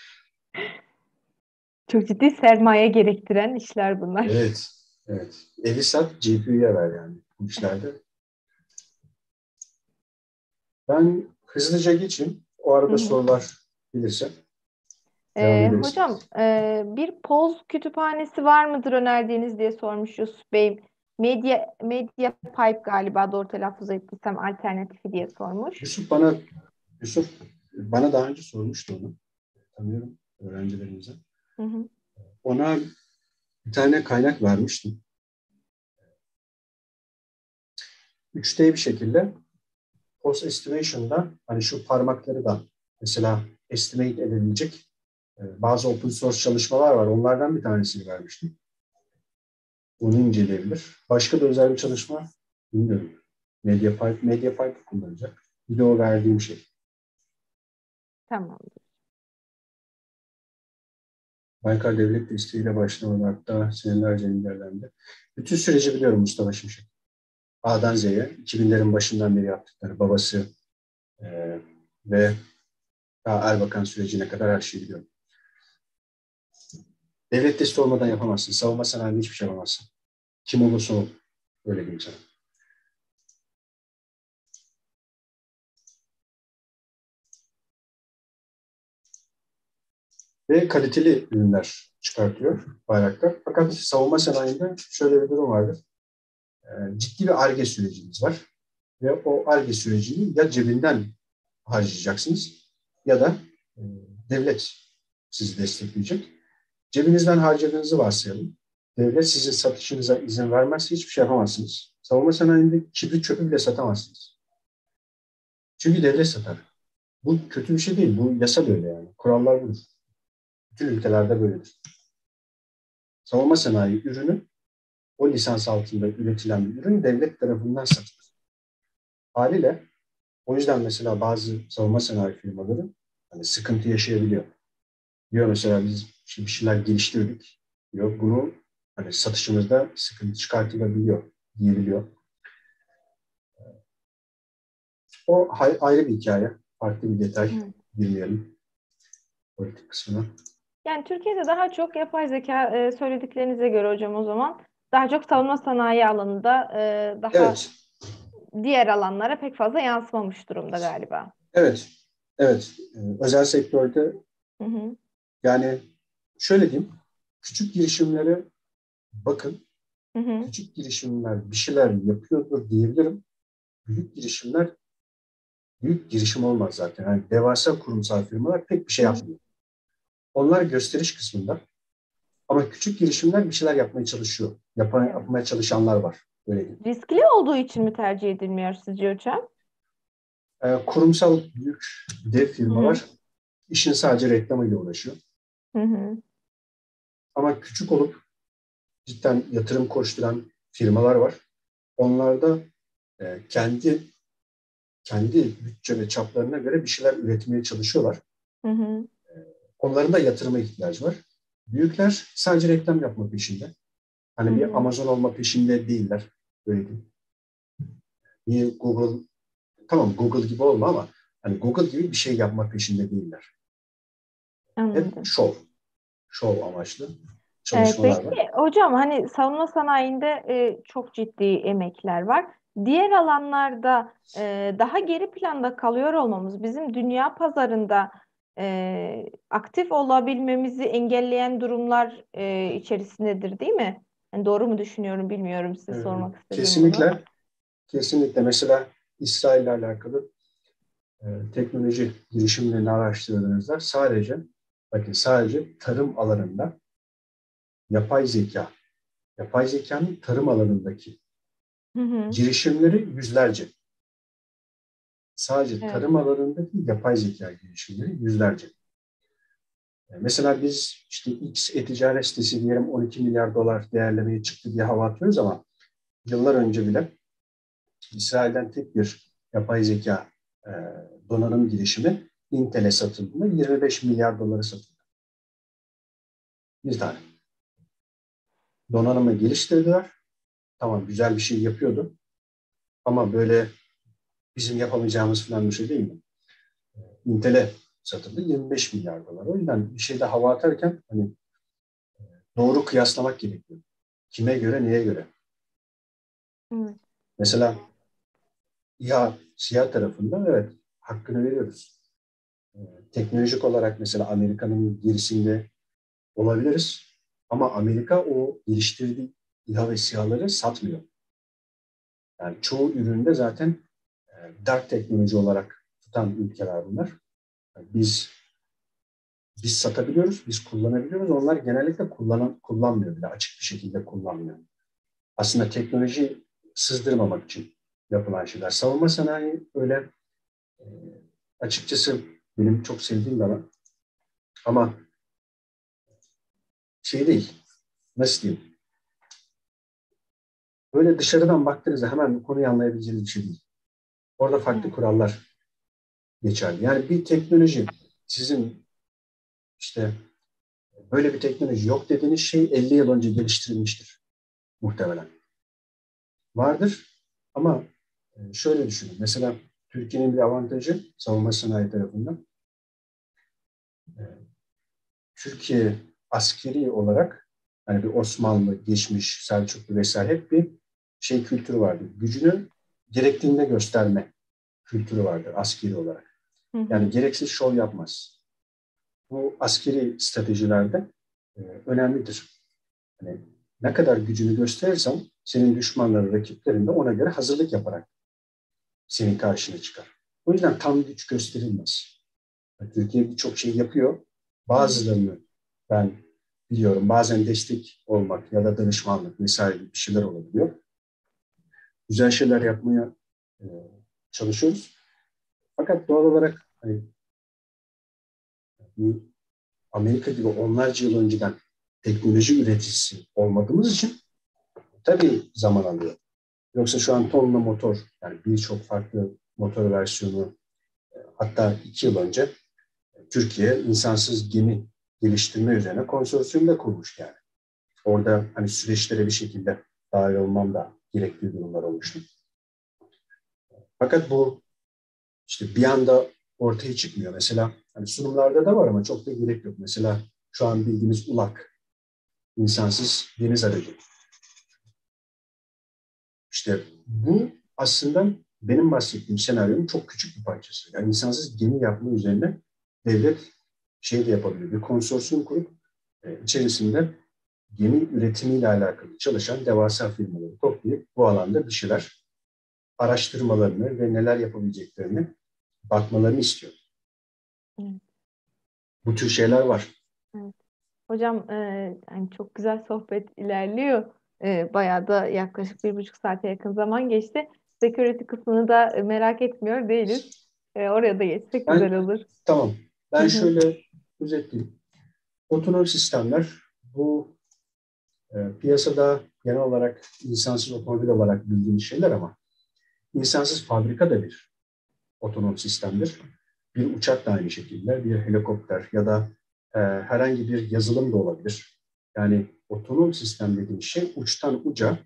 Çok ciddi sermaye gerektiren işler bunlar. Evet, evet. Evi sat, GPU'ya ver yani bu işlerde. Ben hızlıca geçeyim. O Hı arada hı. sorular gelirse devam ederiz. Hocam, bir poz kütüphanesi var mıdır önerdiğiniz diye sormuş Yusuf Bey. Media Pipe galiba, doğru telaffuz ettiysem, alternatifi diye sormuş. Yusuf bana Yusuf bana daha önce sormuştu onu. Tanıyorum öğrencilerimize. Hı hı. Ona bir tane kaynak vermiştim. 3D bir şekilde post estimation'da hani şu parmakları da mesela estimate edebilecek bazı open source çalışmalar var. Onlardan bir tanesini vermiştim. Onu inceleyebilir. Başka da özel bir çalışma bilmiyorum. MediaPipe kullanacak. Bir de o verdiğim şey. Tamam. Baykar Devlet desteğiyle başlamadı, hatta senelerce engellendi. Bütün süreci biliyorum Mustafa Şimşek. A'dan Z'ye 2000'lerin başından beri yaptıkları babası e, ve daha Erbakan sürecine kadar her şeyi biliyorum. Devlet desteği olmadan yapamazsın. Savunma sanayinde hiçbir şey yapamazsın. Kim olursa ol. Öyle diyeyim sana. Ve kaliteli ürünler çıkartıyor Bayraktar. Fakat savunma sanayinde şöyle bir durum vardır. Ciddi bir Ar-Ge süreciniz var. Ve o Ar-Ge sürecini ya cebinden harcayacaksınız ya da devlet sizi destekleyecek. Cebinizden harcadığınızı varsayalım. Devlet sizin satışınıza izin vermezse hiçbir şey yapamazsınız. Savunma sanayinde kibrit çöpü bile satamazsınız. Çünkü devlet satar. Bu kötü bir şey değil. Bu yasa böyle yani. Kurallar budur. Bütün ülkelerde böyledir. Savunma sanayi ürünü o lisans altında üretilen bir ürün devlet tarafından satılır. Haliyle o yüzden mesela bazı savunma sanayi firmaları hani sıkıntı yaşayabiliyor. Diyor mesela biz bir şeyler geliştirdik diyor. Bunu hani satışımızda sıkıntı çıkartılabiliyor diyebiliyor. O ayrı bir hikaye. Farklı bir detay. Evet. Girmeyelim politik kısmına. Yani Türkiye'de daha çok yapay zeka, söylediklerinize göre hocam, o zaman daha çok savunma sanayi alanında, daha Evet. diğer alanlara pek fazla yansımamış durumda galiba. Evet. Evet. Özel sektörde Hı hı. Yani şöyle diyeyim, küçük girişimlere bakın. Hı hı. Küçük girişimler bir şeyler yapıyordur diyebilirim. Büyük girişimler büyük girişim olmaz zaten. Yani devasa kurumsal firmalar pek bir şey Hı hı. yapmıyor. Onlar gösteriş kısmında. Ama küçük girişimler bir şeyler yapmaya çalışıyor. Evet. Yapmaya çalışanlar var. Öyle diyeyim. Riskli olduğu için mi tercih edilmiyor sizce hocam? Kurumsal büyük dev Hı hı. firmalar işin sadece reklamıyla uğraşıyor. Hı hı. Ama küçük olup cidden yatırım koşturan firmalar var. Onlar da kendi bütçe ve çaplarına göre bir şeyler üretmeye çalışıyorlar. Hı hı. Onların da yatırıma ihtiyacı var. Büyükler sadece reklam yapma peşinde. Hı Hani bir hı. Amazon olma peşinde değiller. Öyle değil. Niye Google, tamam Google gibi olma ama hani Google gibi bir şey yapma peşinde değiller. Hep Anladım. şov amaçlı çalışmalar var. Peki hocam hani savunma sanayinde çok ciddi emekler var. Diğer alanlarda daha geri planda kalıyor olmamız bizim dünya pazarında aktif olabilmemizi engelleyen durumlar içerisindedir, değil mi? Yani doğru mu düşünüyorum bilmiyorum, size Ee, sormak istedim bunu. kesinlikle, kesinlikle mesela İsrail ile alakalı teknoloji girişimlerini araştırdığınızda sadece tarım alanında yapay zeka, yapay zekanın tarım alanındaki Hı hı. girişimleri yüzlerce. Sadece Evet. tarım alanındaki yapay zeka girişimleri yüzlerce. Mesela biz işte X e-ticaret sitesi diyelim 12 milyar dolar değerlemeye çıktı diye hava atıyoruz ama yıllar önce bile İsrail'den tek bir yapay zeka e, donanım girişimi Intel'e satıldığında 25 milyar dolara satıldı. Bir tane. Donanımı geliştirdiler. Tamam güzel bir şey yapıyordu. Ama böyle bizim yapamayacağımız falan bir şey değil mi? Intel'e satıldı 25 milyar dolar. O yüzden bir şeyde hava atarken hani doğru kıyaslamak gerekiyor. Kime göre, neye göre? Evet. Mesela siyah tarafında evet hakkını veriyoruz. Teknolojik olarak mesela Amerika'nın gerisinde olabiliriz. Ama Amerika o geliştirdiği İHA ve SİHA'ları satmıyor. Yani çoğu üründe zaten dark teknoloji olarak tutan ülkeler bunlar. Yani biz satabiliyoruz, biz kullanabiliyoruz. Onlar genellikle kullanmıyor bile, açık bir şekilde kullanmıyor. Aslında teknoloji sızdırmamak için yapılan şeyler. Savunma sanayi öyle e, açıkçası benim çok sevdiğim bir alan. Ama şey değil, nasıl diyeyim? Böyle dışarıdan baktığınızda hemen bu konuyu anlayabileceğiniz bir şey değil. Orada farklı Evet. kurallar geçerli. Yani bir teknoloji sizin işte böyle bir teknoloji yok dediğiniz şey 50 yıl önce geliştirilmiştir muhtemelen. Vardır ama şöyle düşünün. Mesela Türkiye'nin bir avantajı savunma sanayi tarafından. E, Türkiye askeri olarak hani bir Osmanlı, geçmiş, Selçuklu vesaire hep bir şey kültürü vardır. Gücünü gerektiğinde gösterme kültürü vardır askeri olarak. Hı Yani hı. gereksiz şov yapmaz. Bu askeri stratejilerde önemlidir. Yani ne kadar gücünü gösterirsen senin düşmanların, rakiplerin de ona göre hazırlık yaparak senin karşına çıkar. O yüzden tam güç gösterilmez. Türkiye birçok şey yapıyor. Evet. Bazılarını ben biliyorum. Bazen destek olmak ya da danışmanlık vesaire bir şeyler olabiliyor. Güzel şeyler yapmaya e, çalışıyoruz. Fakat doğal olarak hani, bu Amerika gibi onlarca yıl önceden teknoloji üreticisi olmadığımız için tabii zaman alıyor. Yoksa şu an tonla motor, yani birçok farklı motor versiyonu, hatta 2 yıl önce Türkiye insansız gemi geliştirme üzerine konsorsiyumda kurmuş yani. Orada hani süreçlere bir şekilde dahil olmam da gerektiği durumlar olmuştu. Fakat bu işte bir anda ortaya çıkmıyor. Mesela hani sunumlarda da var ama çok da gerek yok. Mesela şu an bildiğimiz ULAK, insansız deniz aracı. İşte bu aslında benim bahsettiğim senaryonun çok küçük bir parçası. Yani insansız gemi yapma üzerine devlet şey de yapabiliyor. Bir konsorsiyum kurup içerisinde gemi üretimiyle alakalı çalışan devasa firmaları toplayıp bu alanda bir şeyler araştırmalarını ve neler yapabileceklerini bakmalarını istiyor. Evet. Bu tür şeyler var. Evet. Hocam hani çok güzel sohbet ilerliyor. Bayağı da yaklaşık 1,5 saate yakın zaman geçti. Security kısmını da merak etmiyor değiliz. Oraya da geçsek güzel olur. Tamam. Ben Hı hı. şöyle özetleyeyim. Otonom sistemler bu piyasada genel olarak insansız otomobil olarak bildiğimiz şeyler ama insansız fabrika da bir otonom sistemdir. Bir uçak da aynı şekilde, bir helikopter ya da herhangi bir yazılım da olabilir. Yani otonom sistem dediğim şey uçtan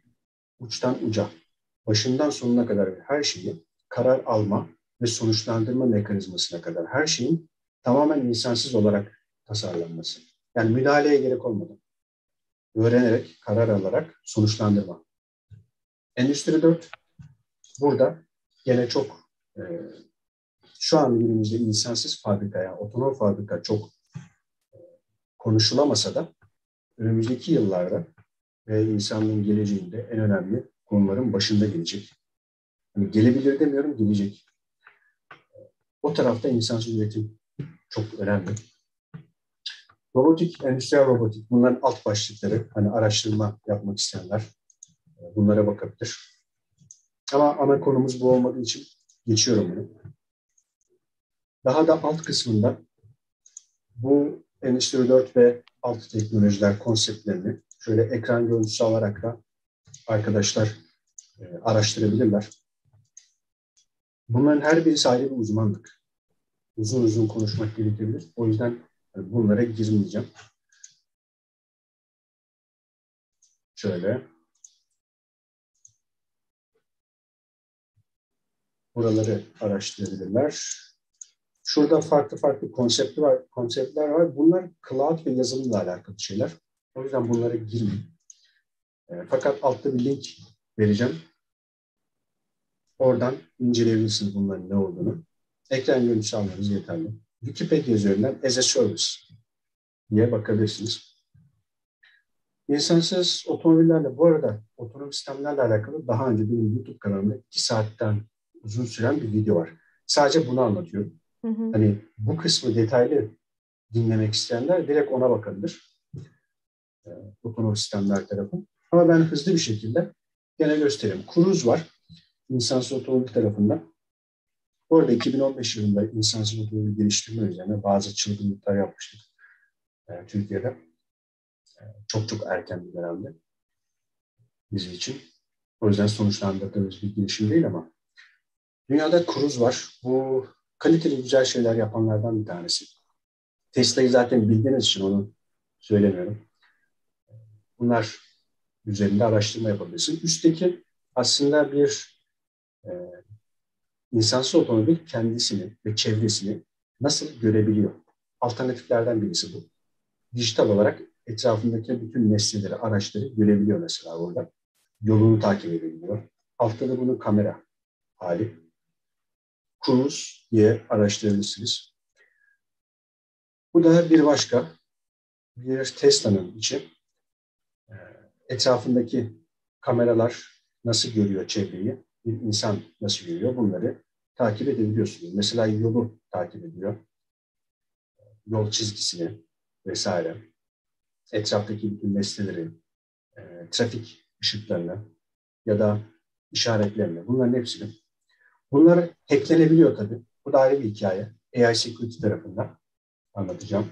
uca, başından sonuna kadar her şeyi karar alma ve sonuçlandırma mekanizmasına kadar her şeyin tamamen insansız olarak tasarlanması. Yani müdahaleye gerek olmadan, öğrenerek, karar alarak sonuçlandırma. Endüstri 4 burada gene çok şu an günümüzde insansız fabrika, yani otonom fabrika çok konuşulamasa da önümüzdeki yıllarda ve insanlığın geleceğinde en önemli konuların başında gelecek. Yani gelebilir demiyorum, gelecek. O tarafta insansız üretim çok önemli. Robotik, endüstriyel robotik, bunların alt başlıkları, hani araştırma yapmak isteyenler bunlara bakabilir. Ama ana konumuz bu olmadığı için geçiyorum bunu. Daha da alt kısmında bu Endüstri 4 ve alt teknolojiler konseptlerini şöyle ekran görüntüsü alarak da arkadaşlar araştırabilirler. Bunların her birisi ayrı bir uzmanlık. Uzun uzun konuşmak gerekebilir. O yüzden bunlara girmeyeceğim. Şöyle. Buraları araştırabilirler. Şurada farklı farklı konseptler var. Bunlar cloud ve yazılımla alakalı şeyler. O yüzden bunlara girmeyin. Fakat altta bir link vereceğim. Oradan inceleyebilirsiniz bunların ne olduğunu. Ekran görüntüsü almanız yeterli. Wikipedia üzerinden as a service diye bakabilirsiniz. İnsansız otomobillerle, bu arada otonom sistemlerle alakalı daha önce benim YouTube kanalımda 2 saatten uzun süren bir video var. Sadece bunu anlatıyorum. Hı hı. Hani bu kısmı detaylı dinlemek isteyenler direkt ona bakabilir. Otonom sistemler tarafı. Ama ben hızlı bir şekilde gene göstereyim. Cruise var. İnsansız otomobil tarafından. Bu arada 2015 yılında insansız otomobil geliştirme üzerine bazı çılgınlıklar yapmıştık Türkiye'de. Çok çok erken bir dönemde bizim için. O yüzden sonuçlandırdığımız bir girişim değil ama dünyada Cruise var. Bu kaliteli güzel şeyler yapanlardan bir tanesi. Tesla'yı zaten bildiğiniz için onu söylemiyorum. Bunlar üzerinde araştırma yapabilirsin. Üstteki aslında bir insansız otomobil kendisini ve çevresini nasıl görebiliyor? Alternatiflerden birisi bu. Dijital olarak etrafındaki bütün nesneleri, araçları görebiliyor mesela orada. Yolunu takip edebiliyor. Altta da bunun kamera hali. Cruise diye araştırabilirsiniz. Bu da bir başka. Bir Tesla'nın içi. Etrafındaki kameralar nasıl görüyor çevreyi? Bir insan nasıl görüyor? Bunları takip edebiliyorsunuz. Mesela yolu takip ediyor. Yol çizgisini vesaire. Etraftaki bütün nesneleri, trafik ışıklarını ya da işaretlerini. Bunların hepsini. Bunlar hacklenebiliyor tabii. Bu da ayrı bir hikaye. AI Security tarafından anlatacağım.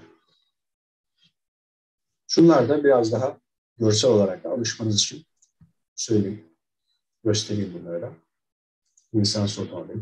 Şunlar da biraz daha görsel olarak da alışmanız için söyleyeyim. Göstereyim bunları da. İnsansız otomobil.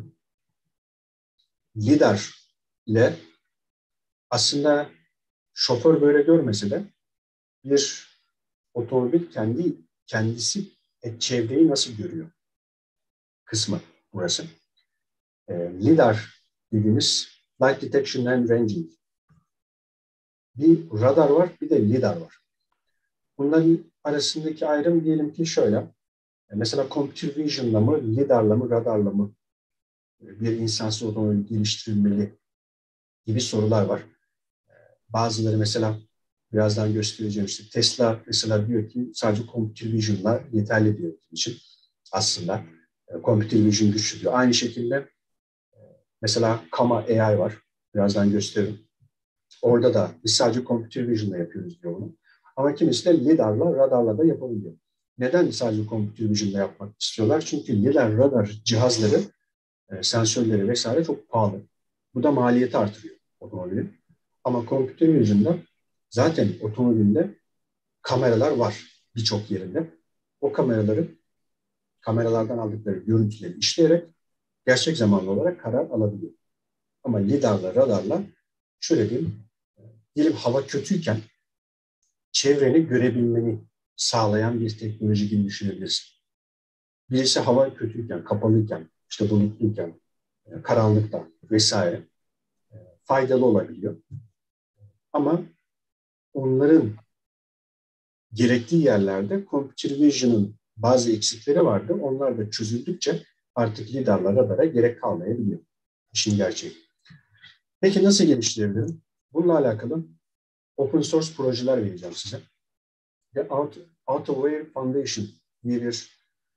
LiDAR ile aslında şoför böyle görmese de bir otomobil kendisi çevreyi nasıl görüyor kısmı burası. LiDAR dediğimiz Light Detection and Ranging. Bir radar var, bir de LiDAR var. Bunların arasındaki ayrım diyelim ki şöyle. Mesela Computer Vision'la mı, LiDAR'la mı, radarla mı bir insansız otomobil geliştirilmeli gibi sorular var. Bazıları mesela birazdan göstereceğim işte Tesla mesela diyor ki sadece computer vision'la yeterli diyor için aslında. Computer vision güçlü diyor. Aynı şekilde mesela Kama AI var. Birazdan gösteririm. Orada da biz sadece computer vision'la yapıyoruz diyor bunu. Ama kimisi de LiDAR'la, radarla da yapabiliyor. Neden sadece computer vision'la yapmak istiyorlar? Çünkü LiDAR, radar cihazları, sensörleri vesaire çok pahalı. Bu da maliyeti artırıyor otomobilin. Ama computer vision'da zaten otomobilde kameralar var birçok yerinde. O kameralardan aldıkları görüntüleri işleyerek gerçek zamanlı olarak karar alabiliyor. Ama LiDAR'la, radarla şöyle diyeyim, diyelim hava kötüyken çevreni görebilmeni sağlayan bir teknoloji gibi düşünebilirsin. Birisi hava kötüyken, kapalıyken, işte bulutluyken, karanlıkta vesaire faydalı olabiliyor. Ama onların gerektiği yerlerde Computer Vision'ın bazı eksikleri vardı. Onlar da çözüldükçe artık LiDAR'la radara gerek kalmayabiliyor. İşin gerçeği. Peki nasıl geliştirebilirim? Bununla alakalı open source projeler vereceğim size. AutoWare Foundation diye bir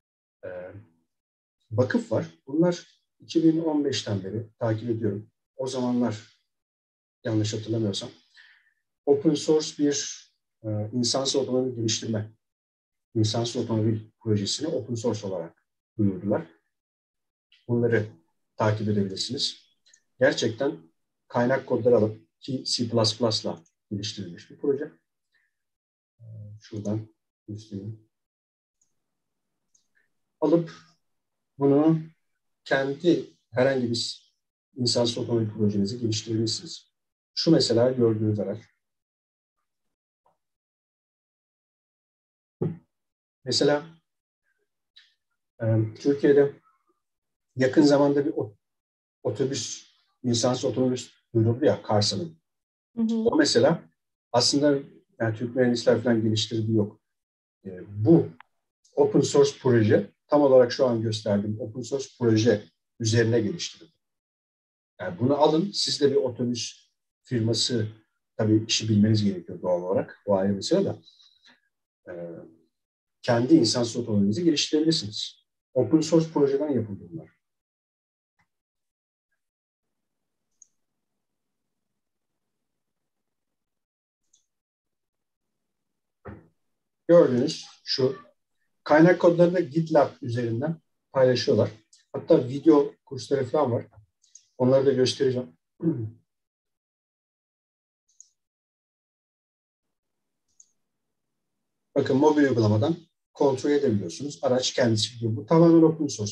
vakıf var. Bunlar 2015'ten beri takip ediyorum. O zamanlar yanlış hatırlamıyorsam open source bir insansız otomobil geliştirme, insansız otomobil projesini open source olarak duyurdular. Bunları takip edebilirsiniz. Gerçekten kaynak kodları alıp ki C++'la geliştirilmiş bir proje. Şuradan göstereyim. Alıp bunu kendi herhangi bir insansız otomobil projenizi geliştirebilirsiniz. Şu mesela gördüğünüz araç. Mesela Türkiye'de yakın zamanda bir otobüs, insansız otobüs duyuruldu ya Karsa'nın. O mesela aslında yani Türk mühendisler falan geliştirdiği yok. Bu open source proje tam olarak şu an gösterdiğim open source proje üzerine geliştirildi. Yani bunu alın, siz de bir otobüs firması, tabii işi bilmeniz gerekiyor doğal olarak, o ayrı mesele de. Kendi insansız otomobilinizi geliştirebilirsiniz. Open source projeden yapıldı bunlar. Gördüğünüz şu kaynak kodlarını da GitLab üzerinden paylaşıyorlar. Hatta video kursları falan var. Onları da göstereceğim. Bakın mobil uygulamadan kontrol edebiliyorsunuz. Araç kendisi gidiyor. Bu tamamen open source.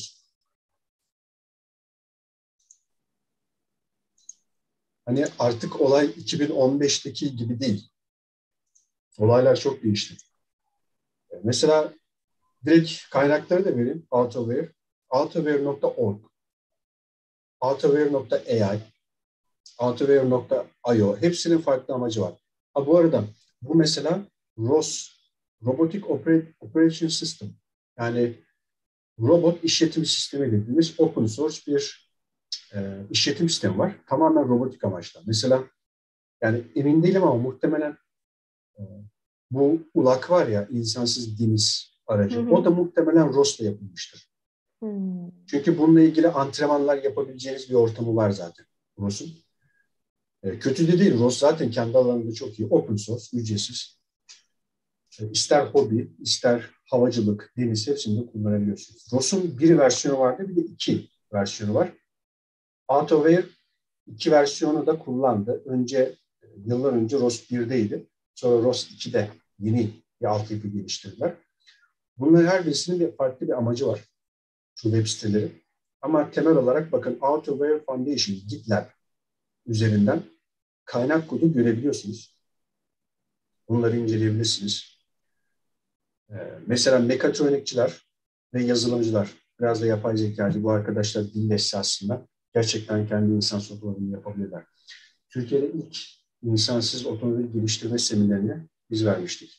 Hani artık olay 2015'teki gibi değil. Olaylar çok değişti. Mesela direkt kaynakları da vereyim. AutoWare. AutoWare.org, AutoWare.ai, AutoWare.io. Hepsinin farklı amacı var. Ha, bu arada bu mesela ROS, Robotic Operation System. Yani robot işletim sistemi dediğimiz open source bir işletim sistemi var. Tamamen robotik amaçla. Mesela yani emin değilim ama muhtemelen bu ULAK var ya, insansız deniz aracı. O da muhtemelen ROS'la yapılmıştır. Çünkü bununla ilgili antrenmanlar yapabileceğiniz bir ortamı var zaten ROS'un. Kötü de değil. ROS zaten kendi alanında çok iyi. Open source, ücretsiz. İster hobi, ister havacılık, deniz hepsinde kullanabiliyorsunuz. ROS'un bir versiyonu vardı, bir de 2 versiyonu var. AutoWare 2 versiyonu da kullandı. Yıllar önce ROS 1'deydi. Sonra ROS 2'de yeni bir altyapı geliştirdiler. Bunların her birisinin farklı bir amacı var. Şu web siteleri. Ama temel olarak bakın AutoWare Foundation, GitLab üzerinden kaynak kodu görebiliyorsunuz. Bunları inceleyebilirsiniz. Mesela mekatronikçiler ve yazılımcılar, biraz da yapay zekacı bu arkadaşlar birleşse aslında gerçekten kendi insansız otomobilini yapabilirler. Türkiye'de ilk insansız otomobil geliştirme seminerini biz vermiştik.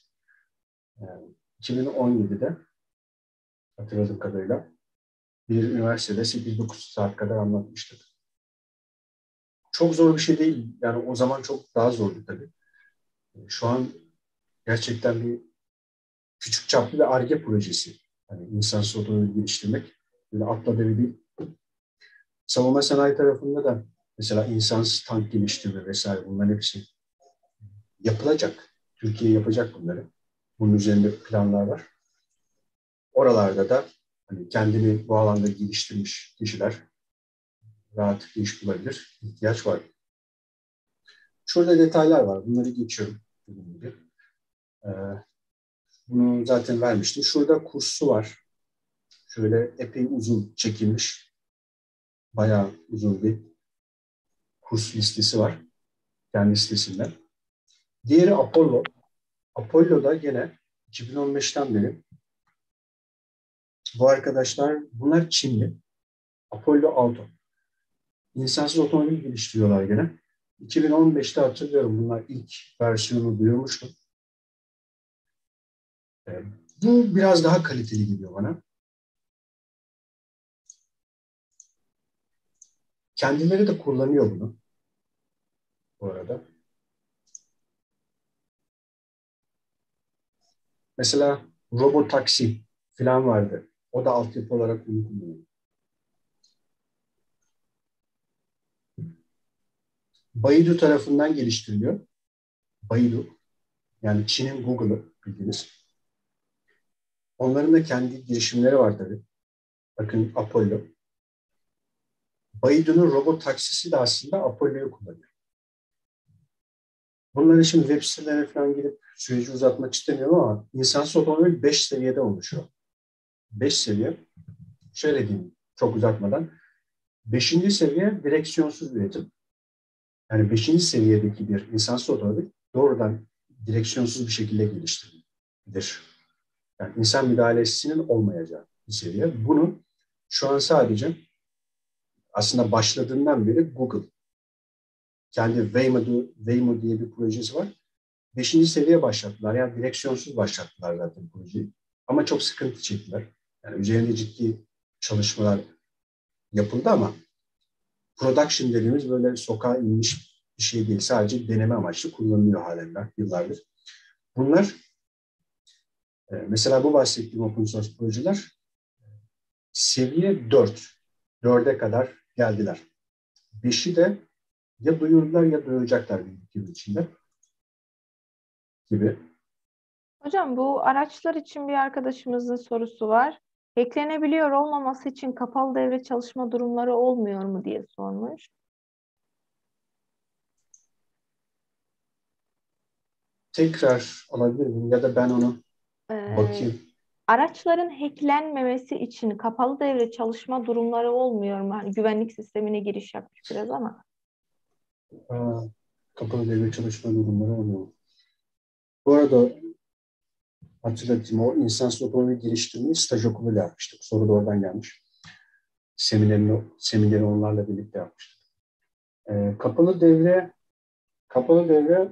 2017'de hatırladığım kadarıyla bir üniversitede 8-9 saat kadar anlatmıştık. çok zor bir şey değil. Yani o zaman çok daha zordu tabii. Şu an gerçekten bir küçük çaplı bir Ar-Ge projesi. Yani insansız otomobil geliştirmek. Böyle atla deve değil. Savunma sanayi tarafında da mesela insansız tank geliştirme vesaire bunların hepsi yapılacak. Türkiye yapacak bunları. Bunun üzerinde planlar var. Oralarda da hani kendini bu alanda geliştirmiş kişiler rahatlıkla iş bulabilir. İhtiyaç var. Şurada detaylar var. Bunları geçiyorum. Ee, Bunu zaten vermiştim. Şurada kursu var. Şöyle epey uzun çekilmiş. Bayağı uzun bir kurs listesi var. Kendi sitesinden. Diğeri Apollo. Apollo'da gene 2015'ten beri bu arkadaşlar, bunlar Çinli. Apollo Auto. İnsansız otomobil geliştiriyorlar gene. 2015'te hatırlıyorum, bunlar ilk versiyonu duyurmuştum. Bu biraz daha kaliteli geliyor bana. Kendileri de kullanıyor bunu bu arada. Mesela robotaksi falan vardı. O da altyapı olarak bunu kullanıyor. Baidu tarafından geliştiriliyor. Baidu, yani Çin'in Google'ı bildiğiniz. Onların da kendi girişimleri var tabii. Bakın Apollo. Baidu'nun robot taksisi de aslında Apollo'yu kullanıyor. Bunları şimdi web sitelerine falan gidip süreci uzatmak istemiyorum ama insansız otomobil 5 seviyede oluşuyor. 5 seviye, şöyle diyeyim çok uzatmadan. 5. seviye direksiyonsuz üretim. Yani 5. seviyedeki bir insansız otomobil doğrudan direksiyonsuz bir şekilde geliştirilir. Yani insan müdahalesinin olmayacağı bir seviye. Bunu şu an sadece aslında başladığından beri Google kendi Waymo diye bir projesi var. 5. seviye başlattılar. Yani direksiyonsuz başlattılar zaten projeyi. Ama çok sıkıntı çektiler. Yani üzerinde ciddi çalışmalar yapıldı ama production dediğimiz böyle sokağa inmiş bir şey değil. Sadece deneme amaçlı kullanılıyor halen yıllardır. Bunlar mesela bu bahsettiğim open source projeler seviye 4. 4'e kadar geldiler. 5'i de ya duyurdular ya duyuracaklar bir iki yıl içinde gibi. Hocam bu araçlar için bir arkadaşımızın sorusu var. Eklenebiliyor olmaması için kapalı devre çalışma durumları olmuyor mu diye sormuş. Tekrar alabilir miyim ya da ben onu Ee, bakayım. Araçların hacklenmemesi için kapalı devre çalışma durumları olmuyor mu? Hani güvenlik sistemine giriş yapmış biraz ama. Aa, kapalı devre çalışma durumları oluyor. Bu arada hatırlatayım, o insansız otomobil geliştirmeyi staj okuluyla yapmıştık. Soru da oradan gelmiş. Semineri onlarla birlikte yapmıştık. Kapalı devre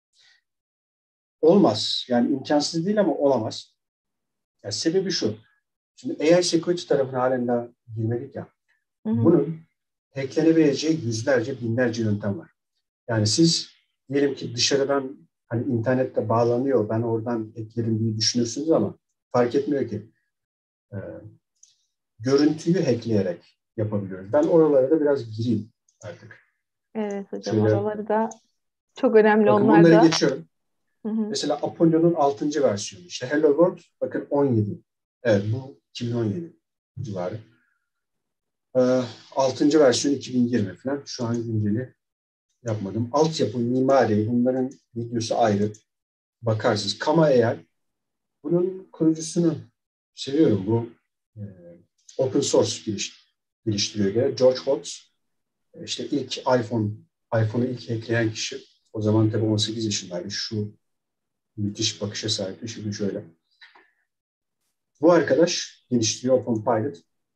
olmaz. Yani imkansız değil ama olamaz. Yani sebebi şu. Şimdi AI security tarafına halen daha girmedik ya. Hı hı. Bunun hacklenebileceği yüzlerce, binlerce yöntem var. Yani siz diyelim ki dışarıdan hani internette bağlanıyor, ben oradan hacklerim diye düşünürsünüz ama fark etmiyor ki. Ee, Görüntüyü hackleyerek yapabiliyoruz. Ben oralara da biraz gireyim artık. Evet hocam, Şöyle oraları da çok önemli bakın, onlar bunları da. geçiyorum. Hı hı. Mesela Apollo'nun 6. versiyonu. İşte Hello World bakın 17. Evet, bu 2017 civarı. 6. versiyon 2020 falan. Şu an günceli yapmadım. Altyapı, mimari, bunların videosu ayrı. Bakarsınız. Kama AI. Bunun kurucusunu seviyorum. Bu e, open source geliştiriyor gene. George Hotz. İşte ilk iPhone'u ilk ekleyen kişi. O zaman tabii 18 yaşındaydı. Şu müthiş bakışa sahipti. Şimdi şöyle. Bu arkadaş geliştiriyor OpenPilot.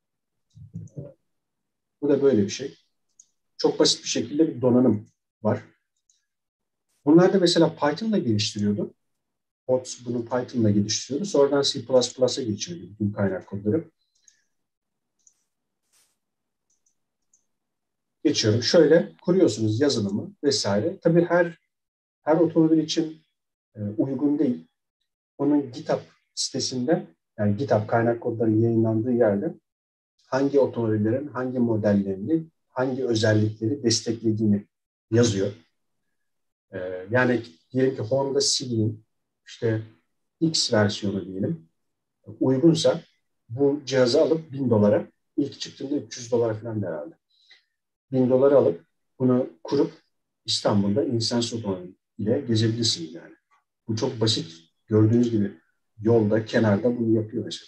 Bu da böyle bir şey. Çok basit bir şekilde bir donanım var. Bunlar da mesela Python'la geliştiriyordu. Hotz bunu Python'la geliştiriyordu. Sonradan C++'a geçirdi bütün kaynak kodları. geçiyorum. Şöyle kuruyorsunuz yazılımı vesaire. Tabii her otomobil için uygun değil. Onun GitHub sitesinde, yani GitHub kaynak kodları yayınlandığı yerde hangi otomobillerin hangi modellerini, hangi özellikleri desteklediğini yazıyor. Yani diyelim ki Honda Civic'in işte X versiyonu diyelim uygunsa bu cihazı alıp $1000, ilk çıktığında $300 falan herhalde. $1000 alıp bunu kurup İstanbul'da insansız otomobil ile gezebilirsiniz yani. Bu çok basit. Gördüğünüz gibi yolda, kenarda bunu yapıyor mesela.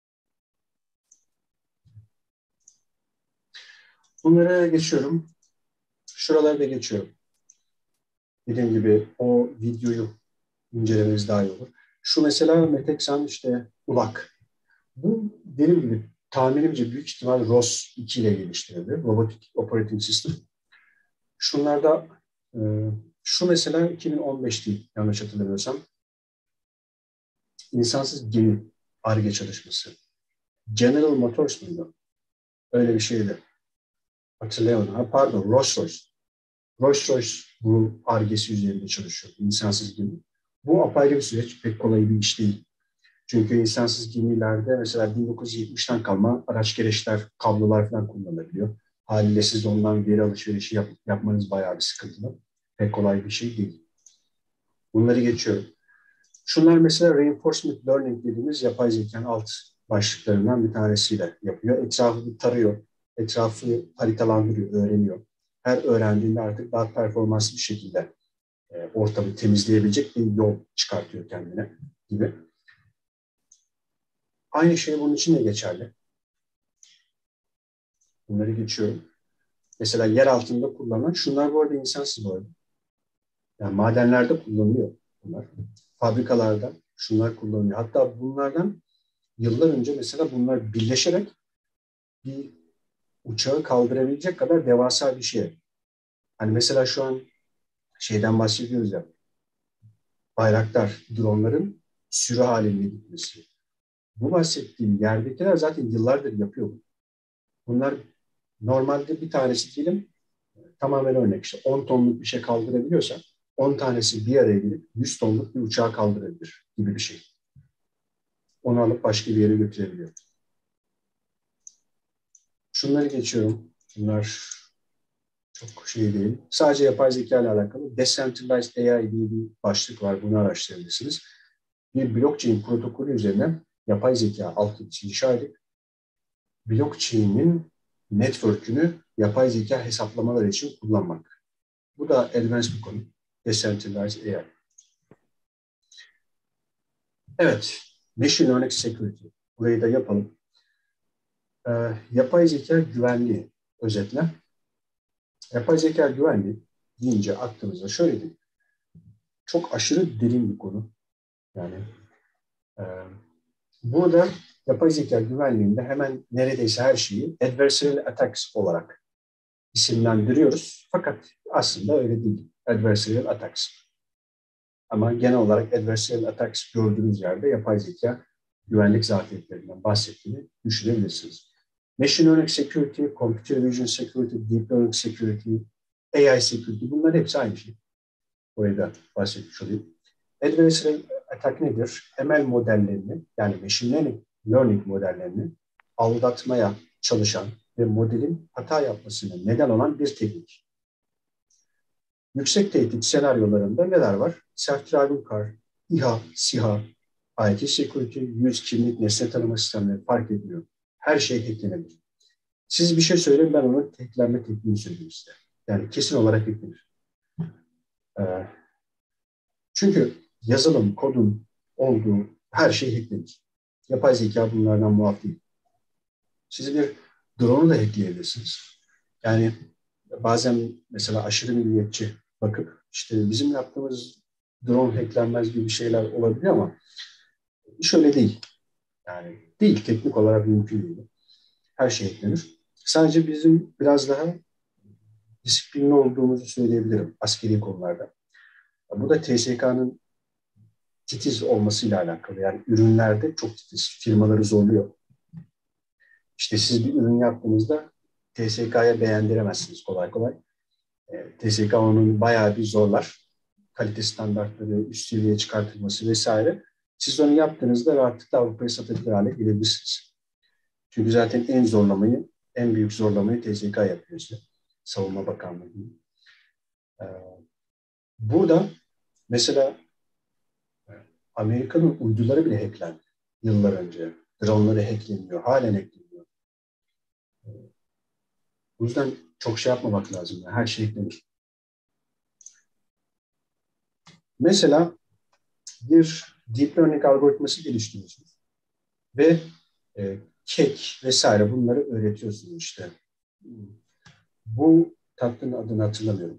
Bunlara geçiyorum. Şuralarda geçiyorum. Dediğim gibi o videoyu incelemeniz daha iyi olur. Şu mesela Meteksan işte ULAK. Bu dediğim gibi tahminimce büyük ihtimal ROS 2 ile geliştirildi. Robotic Operating System. Şunlarda şu mesela 2015 değil yanlış hatırlamıyorsam. İnsansız gemi Ar-Ge çalışması. General Motors muydu? Öyle bir şeydi. Hatırlayamadım. Pardon, Rolls-Royce. Rolls-Royce bu Ar-Ge'si üzerinde çalışıyor. İnsansız gemi. Bu apayrı bir süreç. Pek kolay bir iş değil. Çünkü insansız gemilerde mesela 1970'ten kalma araç gereçler, kablolar falan kullanılabiliyor. Haliyle siz ondan veri alışverişi yapmanız bayağı bir sıkıntılı. Pek kolay bir şey değil. Bunları geçiyorum. Şunlar mesela reinforcement learning dediğimiz yapay zekanın alt başlıklarından bir tanesiyle yapıyor. Etrafı bir tarıyor, etrafı haritalandırıyor, öğreniyor. Her öğrendiğinde artık daha performanslı bir şekilde ortamı temizleyebilecek bir yol çıkartıyor kendine gibi. Aynı şey bunun için de geçerli. Bunları geçiyorum. Mesela yer altında kullanılan, şunlar bu arada insansız bu arada. Yani madenlerde kullanılıyor bunlar. Fabrikalarda şunlar kullanılıyor. Hatta bunlardan yıllar önce mesela bunlar birleşerek bir uçağı kaldırabilecek kadar devasa bir şey. Hani mesela şu an şeyden bahsediyoruz ya, Bayraktar dronların sürü halinde gitmesi. Bu bahsettiğim yerdekiler zaten yıllardır yapıyor bunu. Bunlar normalde bir tanesi diyelim tamamen örnek işte 10 tonluk bir şey kaldırabiliyorsa 10 tanesi bir araya gelip 100 tonluk bir uçağı kaldırabilir gibi bir şey. Onu alıp başka bir yere götürebiliyor. Şunları geçiyorum. Bunlar çok şey değil. Sadece yapay zeka ile alakalı Decentralized AI diye bir başlık var. Bunu araştırabilirsiniz. Bir blockchain protokolü üzerinden yapay zeka altyapısı inşa edip blockchain'in network'ünü yapay zeka hesaplamaları için kullanmak. Bu da advanced bir konu. Decentralized AI. Evet. Machine Learning Security. Burayı da yapalım. Yapay zeka güvenliği özetle. Yapay zeka güvenliği deyince aklınıza şöyle değil. Çok aşırı derin bir konu. Yani burada yapay zeka güvenliğinde hemen neredeyse her şeyi adversarial attacks olarak isimlendiriyoruz. Fakat aslında öyle değil. Adversarial attacks. Ama genel olarak adversarial attacks gördüğünüz yerde yapay zeka güvenlik zafiyetlerinden bahsettiğini düşünebilirsiniz. Machine Learning Security, Computer Vision Security, Deep Learning Security, AI Security bunlar hepsi aynı şey. Orayı da bahsetmiş olayım. Adversarial attack nedir? ML modellerini yani Machine Learning modellerini aldatmaya çalışan ve modelin hata yapmasına neden olan bir teknik. Yüksek tehdit senaryolarında neler var? Self-driving car, İHA, SİHA, IT security, yüz, kimlik, nesne tanıma sistemleri fark etmiyor. Her şey hacklenebilir. Siz bir şey söyleyin, ben onun hacklenme tekniğini söyleyeyim size. Yani kesin olarak hacklenir. Çünkü yazılım, kodun olduğu her şey hacklenir. Yapay zeka bunlardan muaf değil. Siz bir drone'u da hackleyebilirsiniz. Yani bazen mesela aşırı milliyetçi bakıp işte bizim yaptığımız drone hacklenmez gibi şeyler olabiliyor ama iş öyle değil. Yani değil, teknik olarak mümkün değil. Her şey hacklenir. Sadece bizim biraz daha disiplinli olduğumuzu söyleyebilirim askeri konularda. Bu da TSK'nın titiz olmasıyla alakalı. Yani ürünlerde çok titiz. Firmaları zorluyor. İşte siz bir ürün yaptığınızda TSK'ya beğendiremezsiniz kolay kolay. TSK onun bayağı bir zorlar. Kalite standartları üst seviyeye çıkartılması vesaire. Siz onu yaptığınızda rahatlıkla Avrupa'ya satabilir hale gelebilirsiniz. Çünkü zaten en büyük zorlamayı TSK yapıyor size. Savunma Bakanlığı. Burada mesela Amerika'nın uyduları bile hacklendi yıllar önce. Drone'ları hackleniyor, halen hackleniyor. Bu yüzden çok şey yapmamak lazım. Yani her şey hacklenir. Mesela bir deep learning algoritması geliştiriyorsunuz ve kek vesaire bunları öğretiyorsunuz işte. Bu tatlının adını hatırlamıyorum.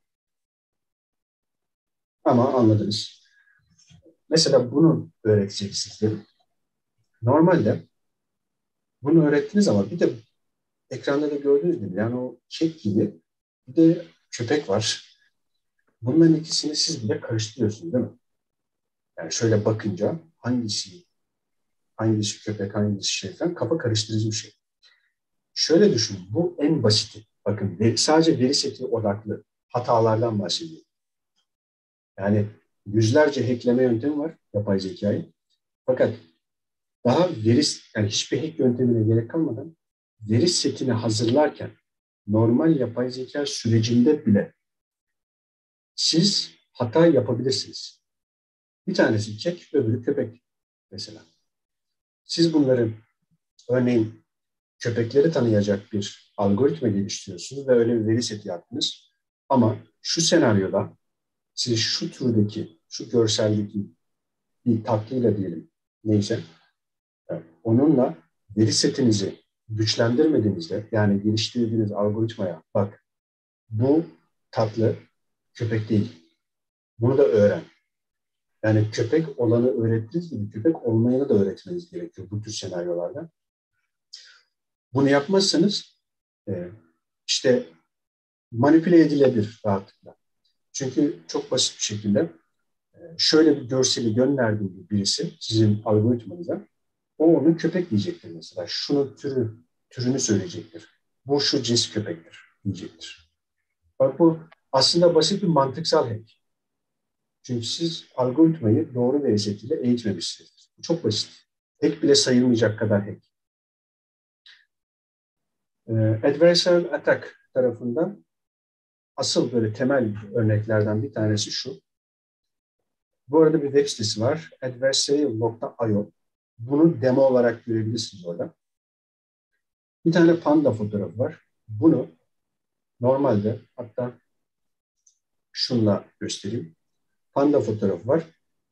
Ama anladınız. Mesela bunu öğreteceksiniz dedim. Normalde bunu öğrettiniz ama bir de ekranda da gördüğünüz gibi yani o kek gibi bir de köpek var. Bunların ikisini siz bile karıştırıyorsunuz değil mi? Yani şöyle bakınca hangisi köpek, hangisi şey falan kafa karıştırıcı bir şey. Şöyle düşünün, bu en basiti. Bakın sadece veri seti odaklı hatalardan bahsediyor. Yani yüzlerce hackleme yöntemi var yapay zekayı. Fakat daha yani hiçbir hack yöntemine gerek kalmadan veri setini hazırlarken normal yapay zeka sürecinde bile siz hata yapabilirsiniz. Bir tanesi kek, öbürü köpek mesela. Siz bunları örneğin köpekleri tanıyacak bir algoritma geliştiriyorsunuz ve öyle bir veri seti yaptınız. Ama şu senaryoda siz şu türdeki, şu görseldeki bir tatlıyla diyelim neyse onunla veri setinizi güçlendirmediğinizde yani geliştirdiğiniz algoritmaya bak bu tatlı köpek değil. Bunu da öğren. Yani köpek olanı öğrettiğiniz gibi köpek olmayanı da öğretmeniz gerekiyor bu tür senaryolarda. Bunu yapmazsanız işte manipüle edilebilir rahatlıkla. Çünkü çok basit bir şekilde şöyle bir görseli gönderdiğinde birisi sizin algoritmanıza o onun köpek diyecektir mesela. Şunun türünü söyleyecektir. Bu şu cins köpektir diyecektir. Bak bu aslında basit bir mantıksal hack. Çünkü siz algoritmayı doğru veri setiyle eğitmemişsiniz. Çok basit. Hack bile sayılmayacak kadar hack. Adversarial attack tarafından asıl böyle temel örneklerden bir tanesi şu. Bu arada bir web sitesi var. adversarial.io. Bunu demo olarak görebilirsiniz orada. Bir tane panda fotoğrafı var. Bunu normalde hatta şunla göstereyim. Panda fotoğrafı var.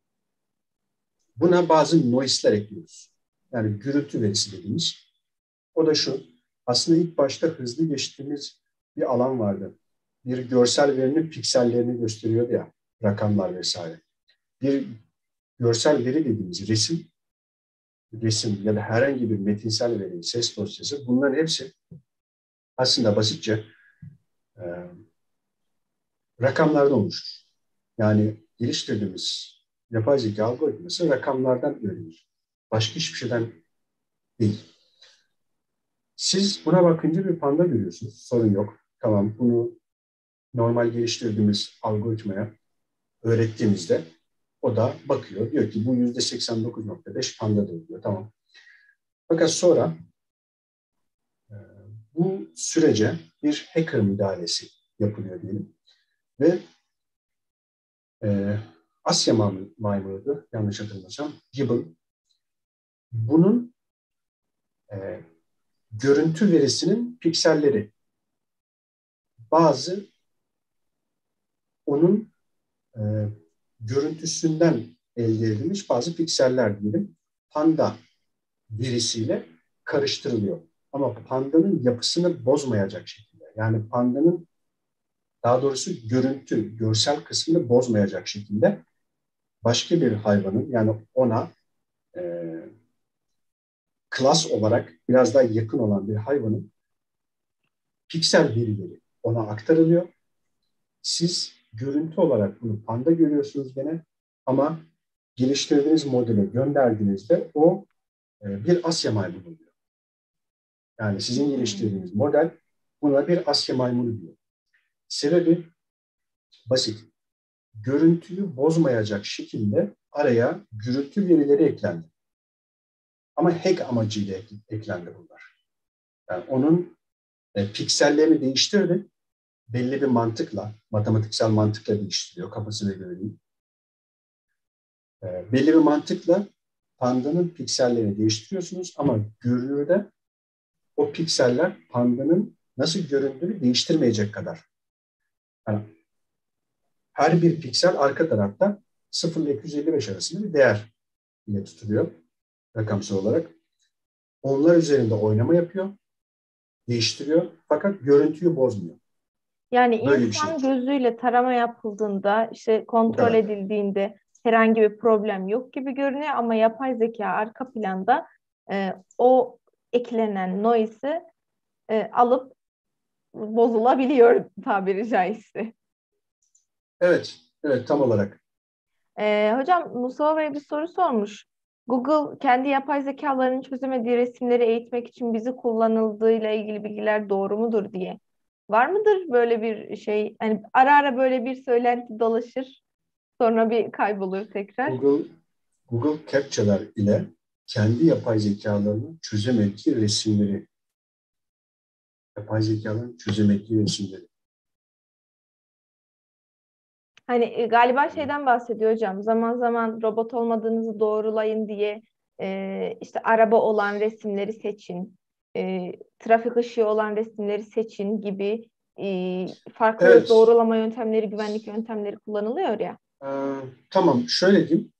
Buna bazı noise'ler ekliyoruz. Yani gürültü verisi dediğimiz. O da şu. Aslında ilk başta hızlı geçtiğimiz bir alan vardı. Bir görsel verinin piksellerini gösteriyordu ya. Rakamlar vesaire. Bir görsel veri dediğimiz resim ya da herhangi bir metinsel veri, ses dosyası bunların hepsi aslında basitçe rakamlardan oluşur. Yani geliştirdiğimiz yapay zeka algoritması rakamlardan öğrenir. Başka hiçbir şeyden değil. Siz buna bakınca bir panda görüyorsunuz. Sorun yok. Tamam bunu normal geliştirdiğimiz algoritmaya öğrettiğimizde o da bakıyor. Diyor ki bu %89.5 pandadır diyor. Tamam. Fakat sonra bu sürece bir hacker müdahalesi yapılıyor diyelim. Ve Asya maymunuydu yanlış hatırlamıyorsam. Gibbon. Bunun görüntü verisinin pikselleri bazı onun görüntüsünden elde edilmiş bazı pikseller diyelim panda verisiyle karıştırılıyor. Ama pandanın yapısını bozmayacak şekilde. Yani pandanın daha doğrusu görsel kısmını bozmayacak şekilde başka bir hayvanın yani ona klas olarak biraz daha yakın olan bir hayvanın piksel verileri ona aktarılıyor. Siz görüntü olarak bunu panda görüyorsunuz gene ama geliştirdiğiniz modele gönderdiğinizde o bir Asya maymunu oluyor. Yani sizin geliştirdiğiniz model Buna bir Asya maymunu diyor. Sebebi basit. Görüntüyü bozmayacak şekilde araya gürültü verileri eklendi. Ama hack amacıyla eklendi bunlar. Yani onun piksellerini değiştirdi. Belli bir mantıkla, matematiksel mantıkla değiştiriyor kafasına göre değil. Belli bir mantıkla pandanın piksellerini değiştiriyorsunuz ama görünürde o pikseller pandanın nasıl göründüğünü değiştirmeyecek kadar. Yani her bir piksel arka tarafta 0 ile 255 arasında bir değer ile tutuluyor rakamsal olarak. Onlar üzerinde oynama yapıyor, değiştiriyor fakat görüntüyü bozmuyor. Yani Böyle bir şey. insan gözüyle tarama yapıldığında, işte Bu kontrol kadar. edildiğinde herhangi bir problem yok gibi görünüyor ama yapay zeka arka planda o eklenen noise'ı alıp bozulabiliyor tabiri caizse. Evet, evet tam olarak. Hocam Mustafa Bey bir soru sormuş. Google kendi yapay zekalarının çözemediği resimleri eğitmek için bizi kullanıldığıyla ilgili bilgiler doğru mudur diye. Var mıdır böyle bir şey? Hani ara ara böyle bir söylenti dolaşır, sonra bir kaybolur tekrar. Google Captcha'lar ile kendi yapay zekalarının çözemediği resimleri, Hani galiba şeyden bahsediyor hocam. Zaman zaman robot olmadığınızı doğrulayın diye işte araba olan resimleri seçin, trafik ışığı olan resimleri seçin gibi farklı Evet, doğrulama yöntemleri, güvenlik yöntemleri kullanılıyor ya. tamam şöyle diyeyim.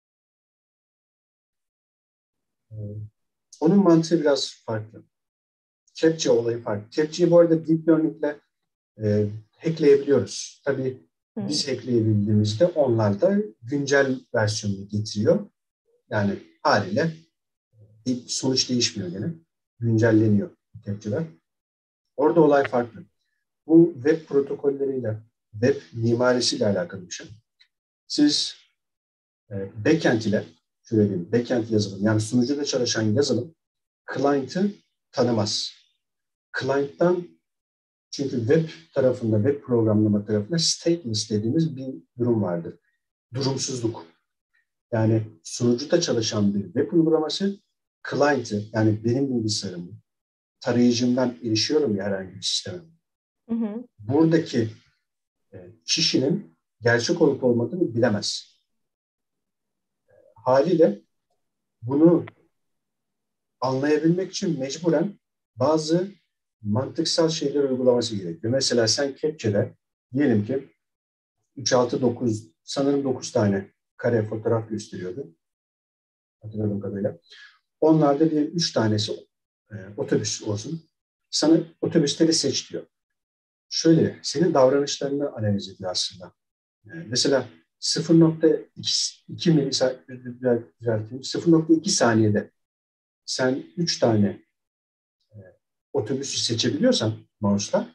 Ee, Onun mantığı biraz farklı. Captcha olayı farklı. Captcha'yı bu arada Deep Learning ile hackleyebiliyoruz. Tabii Hmm. biz hackleyebildiğimizde onlar da güncel versiyonunu getiriyor. Yani haliyle sonuç değişmiyor gene. Güncelleniyor Captcha'lar. Orada olay farklı. Bu web protokolleriyle, web mimarisiyle alakalı bir şey. Siz backend ile, şöyle diyeyim, backend yazılım, yani sunucuda çalışan yazılım, client'ı tanımaz. Client'tan, çünkü web tarafında, web programlama tarafında stateless dediğimiz bir durum vardır. Durumsuzluk. Yani sunucuda çalışan bir web uygulaması, client'ı, yani benim bilgisayarımı, tarayıcımdan erişiyorum ya herhangi bir sisteme. Hı hı. Buradaki kişinin gerçek olup olmadığını bilemez. Haliyle bunu anlayabilmek için mecburen bazı mantıksal şeyler uygulaması gerekiyor. Mesela sen Captcha'da diyelim ki 3, 6, 9, sanırım 9 tane kare fotoğraf gösteriyordu. Hatırladığım kadarıyla. Onlarda diyelim 3 tanesi otobüs olsun. Sana otobüsleri seç diyor. Şöyle, senin davranışlarını analiz ediyor aslında. Mesela 0.2 düzelteyim, 0.2 saniyede sen 3 tane otobüsü seçebiliyorsan mouse'la,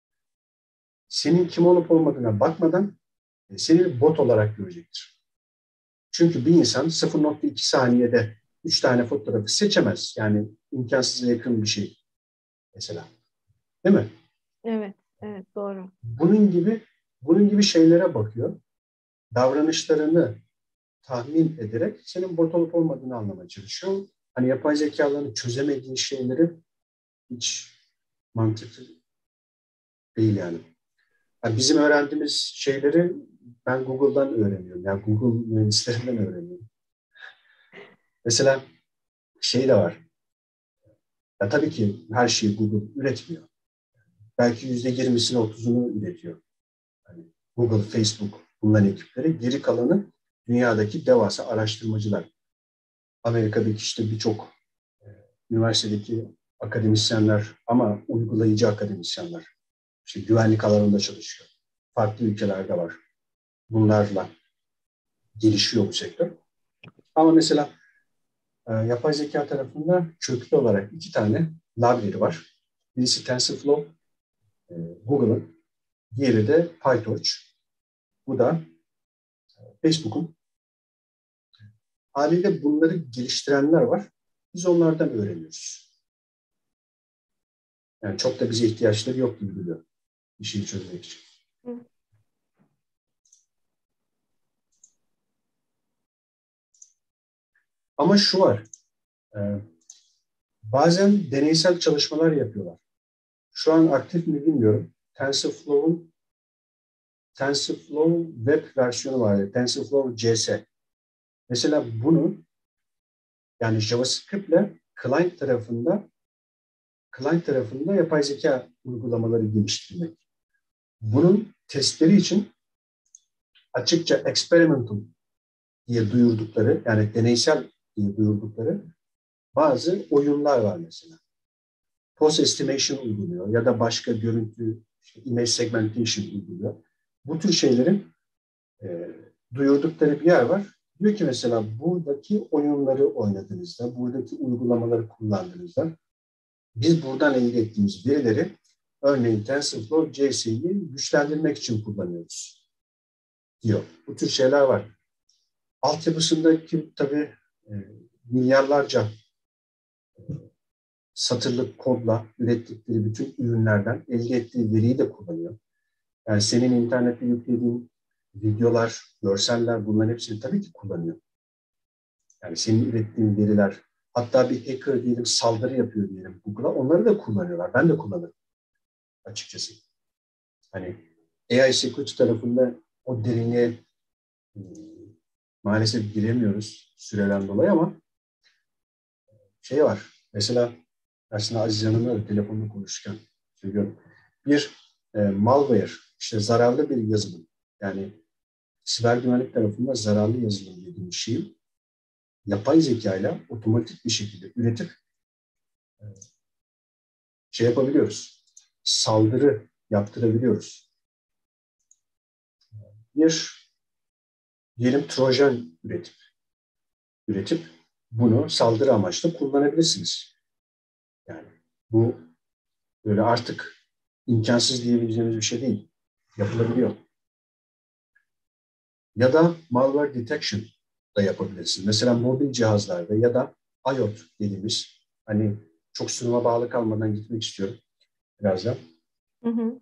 senin kim olup olmadığına bakmadan seni bot olarak görecektir. Çünkü bir insan 0.2 saniyede 3 tane fotoğrafı seçemez. Yani imkansıza yakın bir şey mesela. Değil mi? Evet, evet doğru. Bunun gibi şeylere bakıyor. Davranışlarını tahmin ederek senin bot olup olmadığını anlamaya çalışıyor. Hani yapay zekaların çözemediği şeyleri hiç mantıklı değil yani. Yani bizim öğrendiğimiz şeyleri ben Google'dan öğreniyorum. Yani Google mühendislerinden öğreniyorum. Mesela şey de var. Ya tabii ki her şeyi Google üretmiyor. Belki %20'sini 30'unu üretiyor. Yani Google, Facebook bunların ekipleri. Geri kalanı dünyadaki devasa araştırmacılar. Amerika'daki işte birçok üniversitedeki akademisyenler ama uygulayıcı akademisyenler. İşte güvenlik alanında çalışıyor. Farklı ülkelerde var. Bunlarla gelişiyor bu sektör. Ama mesela yapay zeka tarafında köklü olarak 2 tane library var. Birisi TensorFlow, Google'ın. Diğeri de PyTorch. Bu da Facebook'un. Haliyle bunları geliştirenler var. Biz onlardan öğreniyoruz. Yani çok da bize ihtiyaçları yok gibi duruyor işini çözmek için. Hı. Ama şu var, bazen deneysel çalışmalar yapıyorlar. Şu an aktif mi bilmiyorum. TensorFlow web versiyonu var. Yani TensorFlow CS. Mesela bunu yani JavaScript ile client tarafında yapay zeka uygulamaları geliştirmek. Bunun testleri için açıkça experimental diye duyurdukları, yani deneysel diye duyurdukları bazı oyunlar var mesela. Post estimation uyguluyor ya da başka görüntü, işte image segmentation uyguluyor. Bu tür şeylerin duyurdukları bir yer var. Diyor ki mesela buradaki oyunları oynadığınızda, buradaki uygulamaları kullandığınızda biz buradan elde ettiğimiz verileri örneğin TensorFlow JS'yi güçlendirmek için kullanıyoruz diyor. Bu tür şeyler var. Altyapısındaki tabii milyarlarca satırlık kodla ürettikleri bütün ürünlerden elde ettiği veriyi de kullanıyor. Yani senin internete yüklediğin videolar, görseller bunların hepsini tabii ki kullanıyor. Yani senin ürettiğin veriler, hatta bir hacker diyelim saldırı yapıyor diyelim Google'a, onları da kullanıyorlar. Ben de kullanırım açıkçası. Hani AI security tarafında o derinliğe maalesef giremiyoruz süreden dolayı ama şey var. Mesela aslında Aziz Hanım'la da telefonla konuşurken söylüyorum. Bir malware, işte zararlı bir yazılım. Yani siber güvenlik tarafında zararlı yazılım dediğimiz şeyi yapay zeka ile otomatik bir şekilde üretip şey yapabiliyoruz. Saldırı yaptırabiliyoruz. Bir diyelim Trojan üretip bunu saldırı amaçlı kullanabilirsiniz. Yani bu böyle artık imkansız diyebileceğimiz bir şey değil. Yapılabiliyor. Ya da malware detection da yapabilirsiniz. Mesela mobil cihazlarda ya da IoT dediğimiz, hani çok sunuma bağlı kalmadan gitmek istiyorum birazdan. Hı hı.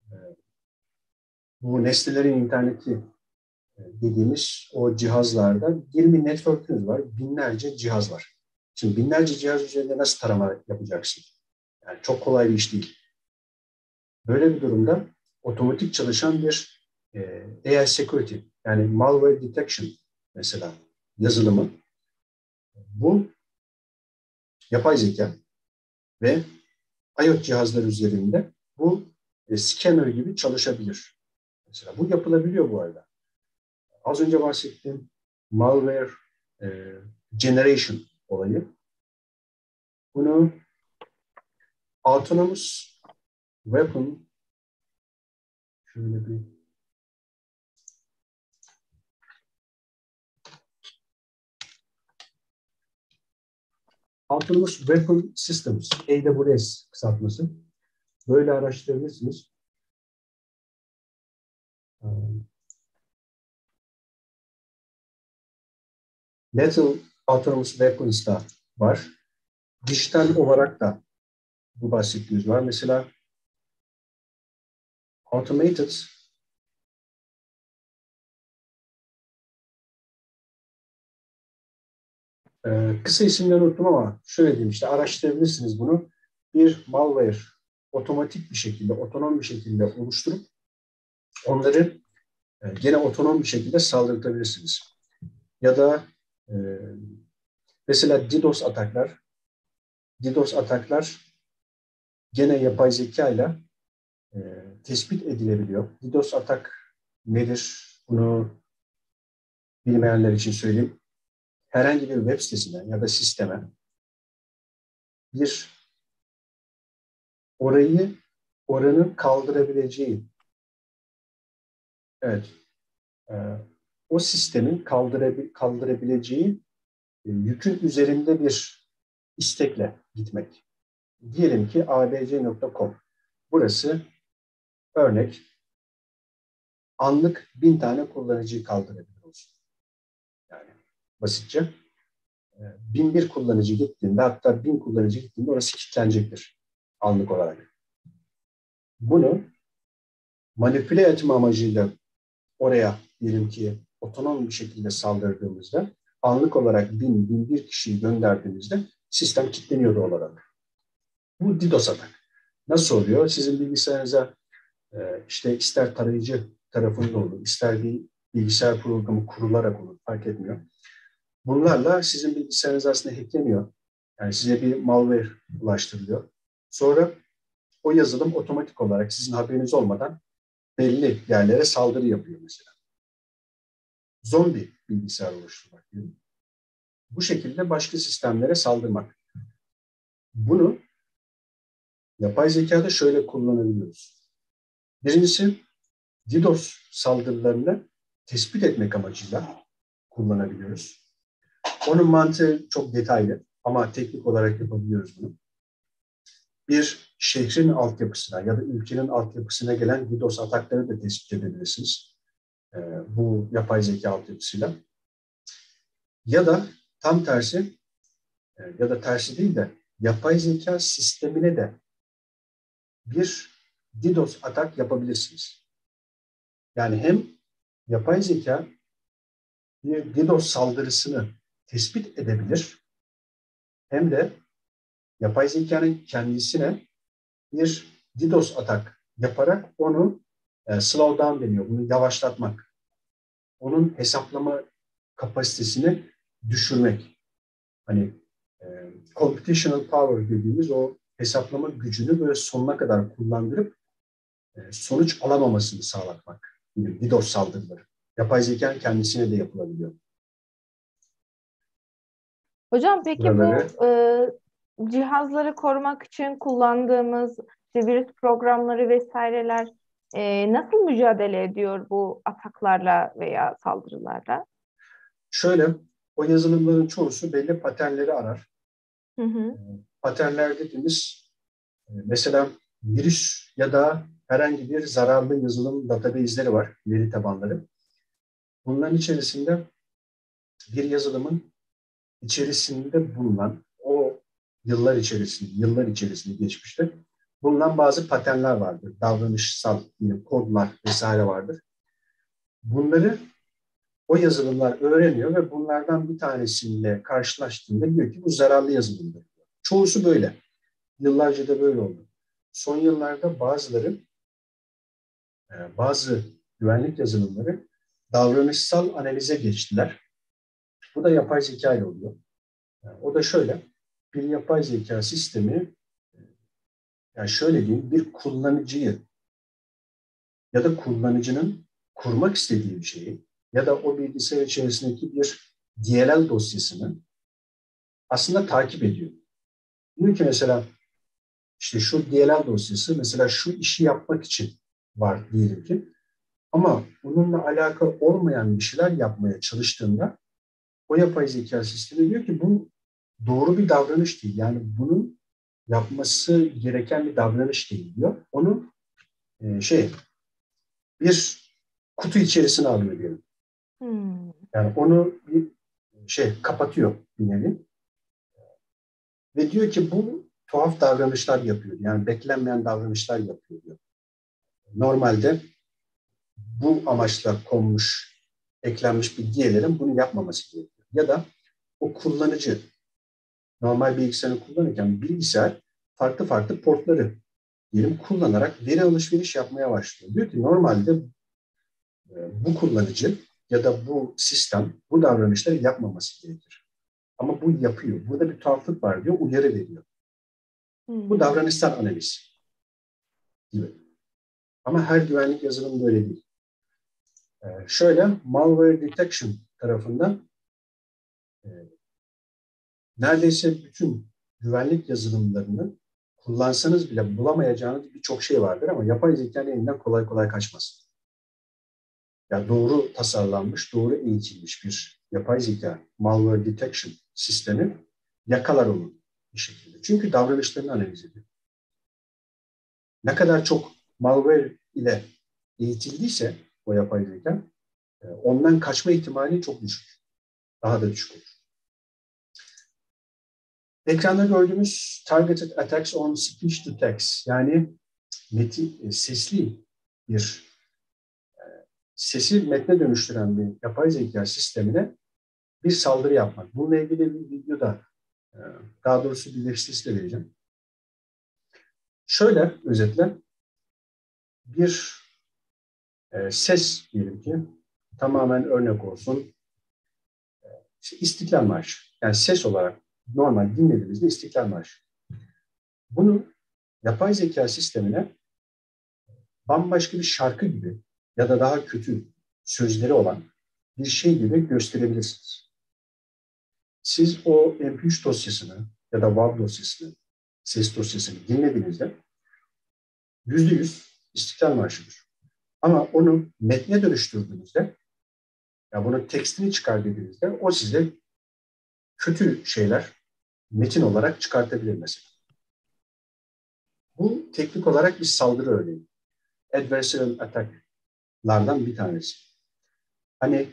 Bu nesnelerin interneti dediğimiz o cihazlarda 20 network'ünüz var. Binlerce cihaz var. Şimdi binlerce cihaz üzerinde nasıl tarama yapacaksın? Yani çok kolay bir iş değil. Böyle bir durumda otomatik çalışan bir AI security, yani malware detection mesela yazılımı, bu yapay zeka ve IoT cihazlar üzerinde bu scanner gibi çalışabilir. Mesela bu yapılabiliyor bu arada. Az önce bahsettiğim malware generation olayı. Bunu autonomous weapon, şöyle bir Autonomous Weapon Systems, AWS kısaltması. Böyle araştırabilirsiniz. Lethal Autonomous Weapons da var. Dijital olarak da bu bahsettiğimiz var. Mesela Automated kısa isimleri unuttum ama şöyle diyeyim, işte araştırabilirsiniz bunu. Bir malware otomatik bir şekilde, otonom bir şekilde oluşturup onları gene otonom bir şekilde saldırtabilirsiniz. Ya da mesela DDoS ataklar gene yapay zeka ile tespit edilebiliyor. DDoS atak nedir? Bunu bilmeyenler için söyleyeyim. Herhangi bir web sitesine ya da sisteme bir oranın kaldırabileceği, evet, e, o sistemin kaldırabileceği yükün üzerinde bir istekle gitmek. Diyelim ki abc.com. Burası örnek anlık 1000 tane kullanıcıyı kaldırabilir olsun. Yani basitçe 1001 kullanıcı gittiğinde, hatta 1000 kullanıcı gittiğinde orası kilitlenecektir anlık olarak. bunu manipüle etme amacıyla oraya diyelim ki otonom bir şekilde saldırdığımızda anlık olarak 1000 kişiyi gönderdiğimizde sistem kilitleniyor olarak. Bu DDoS atak. Nasıl oluyor? Sizin bilgisayarınıza işte ister tarayıcı tarafında olur, ister bir bilgisayar programı kurularak olur, fark etmiyor. Bunlarla sizin bilgisayarınız aslında hackleniyor. Yani size bir malware ulaştırılıyor. Sonra o yazılım otomatik olarak sizin haberiniz olmadan belli yerlere saldırı yapıyor mesela. Zombi bilgisayar oluşturmak diyor. Bu şekilde başka sistemlere saldırmak. Bunu yapay zekada şöyle kullanabiliyoruz. Birincisi DDoS saldırılarını tespit etmek amacıyla kullanabiliyoruz. Onun mantığı çok detaylı ama teknik olarak yapabiliyoruz bunu. Bir şehrin altyapısına ya da ülkenin altyapısına gelen DDoS atakları da tespit edebilirsiniz. Bu yapay zeka altyapısıyla. Ya da tam tersi ya da tersi değil de yapay zeka sistemine de bir DDoS atak yapabilirsiniz. Yani hem yapay zeka bir DDoS saldırısını tespit edebilir hem de yapay zekanın kendisine bir DDoS atak yaparak onu slow down deniyor. Bunu yavaşlatmak. Onun hesaplama kapasitesini düşürmek. Hani computational power dediğimiz o hesaplama gücünü böyle sonuna kadar kullandırıp sonuç alamamasını sağlatmak. DDoS saldırıları. Yapay zekanın kendisine de yapılabiliyor. Hocam peki Buraları cihazları korumak için kullandığımız işte virüs programları vesaireler nasıl mücadele ediyor bu ataklarla veya saldırılarla? şöyle, o yazılımların çoğusu belli paternleri arar. Hı hı. Paternler dediğimiz mesela virüs ya da herhangi bir zararlı yazılım database'leri var, veri tabanları. Bunların içerisinde bir yazılımın içerisinde bulunan o yıllar içerisinde geçmişte bulunan bazı paternler vardır. Davranışsal kodlar vesaire vardır. Bunları o yazılımlar öğreniyor ve bunlardan bir tanesiyle karşılaştığında diyor ki bu zararlı yazılımdır. Çoğusu böyle. Yıllarca da böyle oldu. Son yıllarda bazı güvenlik yazılımları davranışsal analize geçtiler. Bu da yapay zeka ile oluyor. O da şöyle, bir yapay zeka sistemi, yani şöyle diyeyim, bir kullanıcıyı ya da kullanıcının kurmak istediği bir şeyi ya da o bilgisayar içerisindeki bir DLL dosyasını aslında takip ediyor. Diyor ki mesela işte şu DLL dosyası mesela şu işi yapmak için var diyelim ki ama bununla alakalı olmayan bir şeyler yapmaya çalıştığında o yapay zeka sistemi diyor ki bu doğru bir davranış değil. Yani bunun yapması gereken bir davranış değil diyor. Onu bir kutu içerisine alıyor diyelim. Yani onu bir kapatıyor bir nevi. Ve diyor ki bu tuhaf davranışlar yapıyor. Yani beklenmeyen davranışlar yapıyor diyor. Normalde bu amaçla konmuş, eklenmiş bir DLL'in bunu yapmaması gerekiyor. Ya da o kullanıcı normal bilgisayarını kullanırken bilgisayar farklı portları diyelim kullanarak veri alışveriş yapmaya başlıyor. Diyor ki normalde bu kullanıcı ya da bu sistem bu davranışları yapmaması gerekir. Ama bu yapıyor. Burada bir tuhaflık var diyor, uyarı veriyor. Bu davranışsal analiz gibi. Ama her güvenlik yazılımı böyle değil. Şöyle, malware detection tarafından neredeyse bütün güvenlik yazılımlarını kullansanız bile bulamayacağınız birçok şey vardır ama yapay zekanın elinden kolay kolay kaçmaz. Yani doğru tasarlanmış, doğru eğitilmiş bir yapay zeka malware detection sistemi yakalar onu bir şekilde. Çünkü davranışlarını analiz ediyor. Ne kadar çok malware ile eğitildiyse o yapay zeka ondan kaçma ihtimali çok düşük. Daha da düşük olur. Ekranda gördüğümüz targeted attacks on speech to text, yani sesli bir sesi metne dönüştüren bir yapay zeka sistemine bir saldırı yapmak. Bununla ilgili bir videoda, daha doğrusu bir web sitesi de vereceğim. Şöyle özetle bir ses diyelim ki tamamen örnek olsun. İstiklal Marşı. Yani ses olarak normal dinlediğimizde İstiklal Marşı. Bunu yapay zeka sistemine bambaşka bir şarkı gibi ya da daha kötü sözleri olan bir şey gibi gösterebilirsiniz. Siz o MP3 dosyasını ya da WAV dosyasını, ses dosyasını dinlediğinizde %100 İstiklal Marşı'dır. Ama onu metne dönüştürdüğünüzde, ya bunun tekstini çıkar dediğinizde o size kötü şeyler metin olarak çıkartabilir mesela. Bu teknik olarak bir saldırı örneği. Adversarial attack'lardan bir tanesi. Hani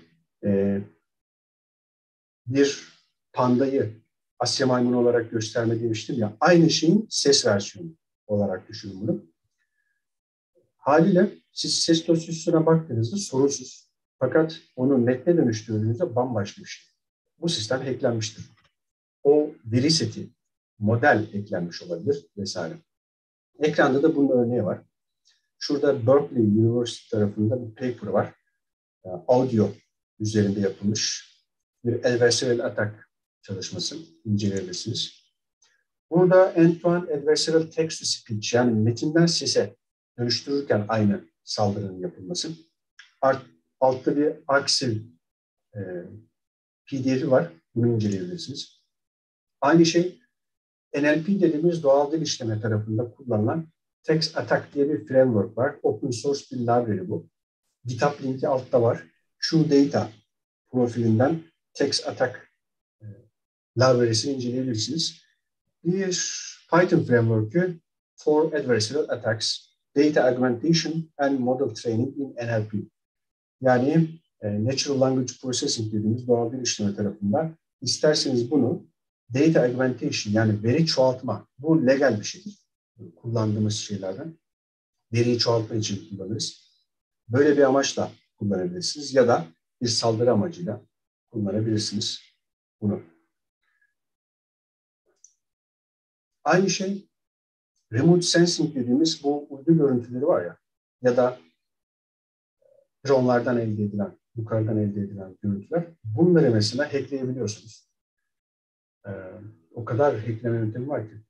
bir pandayı Asya maymunu olarak gösterme demiştim ya, aynı şeyin ses versiyonu olarak düşünün bunu. Haliyle siz ses dosyasına baktığınızda sorunsuz. Fakat onu metne dönüştürdüğünüzde bambaşka bir şey. Bu sistem hacklenmiştir. O veri seti, model eklenmiş olabilir vesaire. Ekranda da bunun örneği var. Şurada Berkeley University tarafında bir paper var. Audio üzerinde yapılmış bir adversarial attack çalışması, inceleyebilirsiniz. Burada end-to-end adversarial text-to-speech, yani metinden sese dönüştürürken aynı saldırının yapılması. Altta bir Arxiv PDF'i var. Bunu inceleyebilirsiniz. Aynı şey NLP dediğimiz doğal dil işleme tarafında kullanılan Text Attack diye bir framework var. Open source bir library bu. GitHub linki altta var. TrueData profilinden Text Attack library'sini inceleyebilirsiniz. Bir Python framework'ü for adversarial attacks, data augmentation and model training in NLP. Yani Natural Language Processing dediğimiz doğal dil işleme tarafından isterseniz bunu data augmentation, yani veri çoğaltma, bu legal bir şeydir. Kullandığımız şeylerden. Veriyi çoğaltma için kullanırız. Böyle bir amaçla kullanabilirsiniz ya da bir saldırı amacıyla kullanabilirsiniz bunu. Aynı şey remote sensing dediğimiz bu uydu görüntüleri var ya, ya da dronlardan elde edilen, yukarıdan elde edilen görüntüler. Bunları mesela hackleyebiliyorsunuz. O kadar hackleme yöntemi var ki.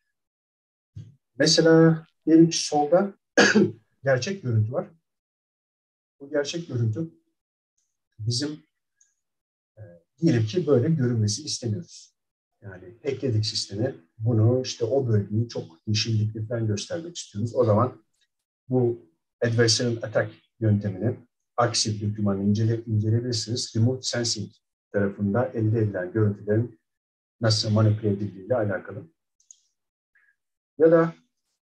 Mesela diyelim ki solda gerçek görüntü var. Bu gerçek görüntü bizim diyelim ki böyle görünmesi istemiyoruz. Yani hackledik sistemi. Bunu işte o bölgeyi çok yeşillikli falan göstermek istiyoruz. O zaman bu adversarial attack yöntemini, Arxiv dokümanını inceleyebilirsiniz. Remote sensing tarafında elde edilen görüntülerin nasıl manipüle edildiğiyle alakalı. Ya da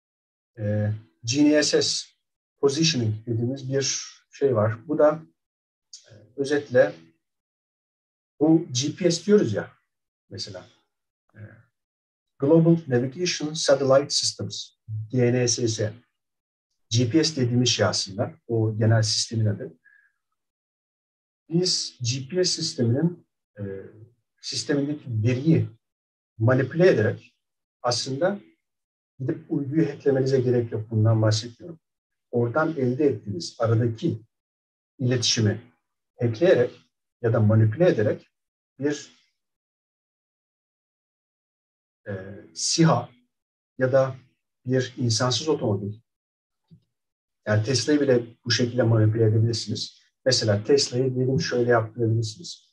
GNSS positioning dediğimiz bir şey var. Bu da özetle bu GPS diyoruz ya mesela. Global Navigation Satellite Systems, GNSS. GPS dediğimiz şey aslında o genel sistemin adı. Biz GPS sistemindeki veriyi manipüle ederek aslında gidip uyduyu hacklemenize gerek yok. Bundan bahsetmiyorum. Oradan elde ettiğiniz aradaki iletişimi hackleyerek ya da manipüle ederek bir SİHA ya da bir insansız otomobil, yani Tesla'yı bile bu şekilde manipüle edebilirsiniz. Mesela Tesla'yı diyelim şöyle yaptırabilirsiniz.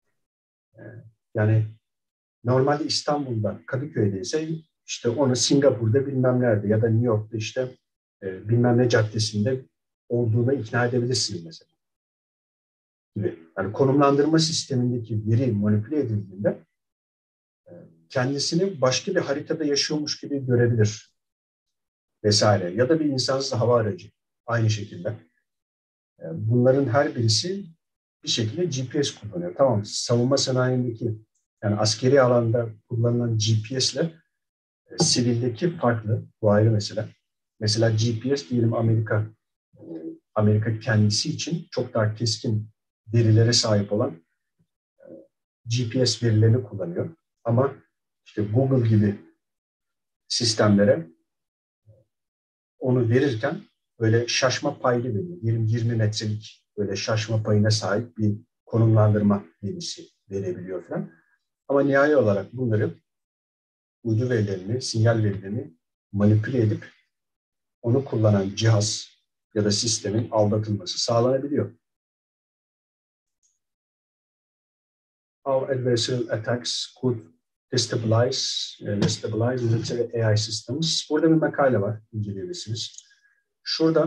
Yani normalde İstanbul'da, Kadıköy'deyse işte onu Singapur'da bilmem nerede ya da New York'ta işte bilmem ne caddesinde olduğuna ikna edebilirsiniz mesela. Yani konumlandırma sistemindeki veri manipüle edildiğinde kendisini başka bir haritada yaşıyormuş gibi görebilir vesaire. Ya da bir insansız hava aracı aynı şekilde. Bunların her birisi bir şekilde GPS kullanıyor. Tamam, savunma sanayindeki yani askeri alanda kullanılan GPS ile sivildeki farklı. Bu ayrı mesele. Mesela GPS diyelim Amerika kendisi için çok daha keskin verilere sahip olan GPS verilerini kullanıyor. Ama işte Google gibi sistemlere onu verirken böyle şaşma paylı veriyor. 20 metrelik böyle şaşma payına sahip bir konumlandırma verisi verebiliyor falan. Ama nihai olarak bunları uydu verilerini, sinyal verilerini manipüle edip onu kullanan cihaz ya da sistemin aldatılması sağlanabiliyor. How adversarial attacks could destabilize military AI systems. Burada bir makale var, inceleyebilirsiniz. Şurada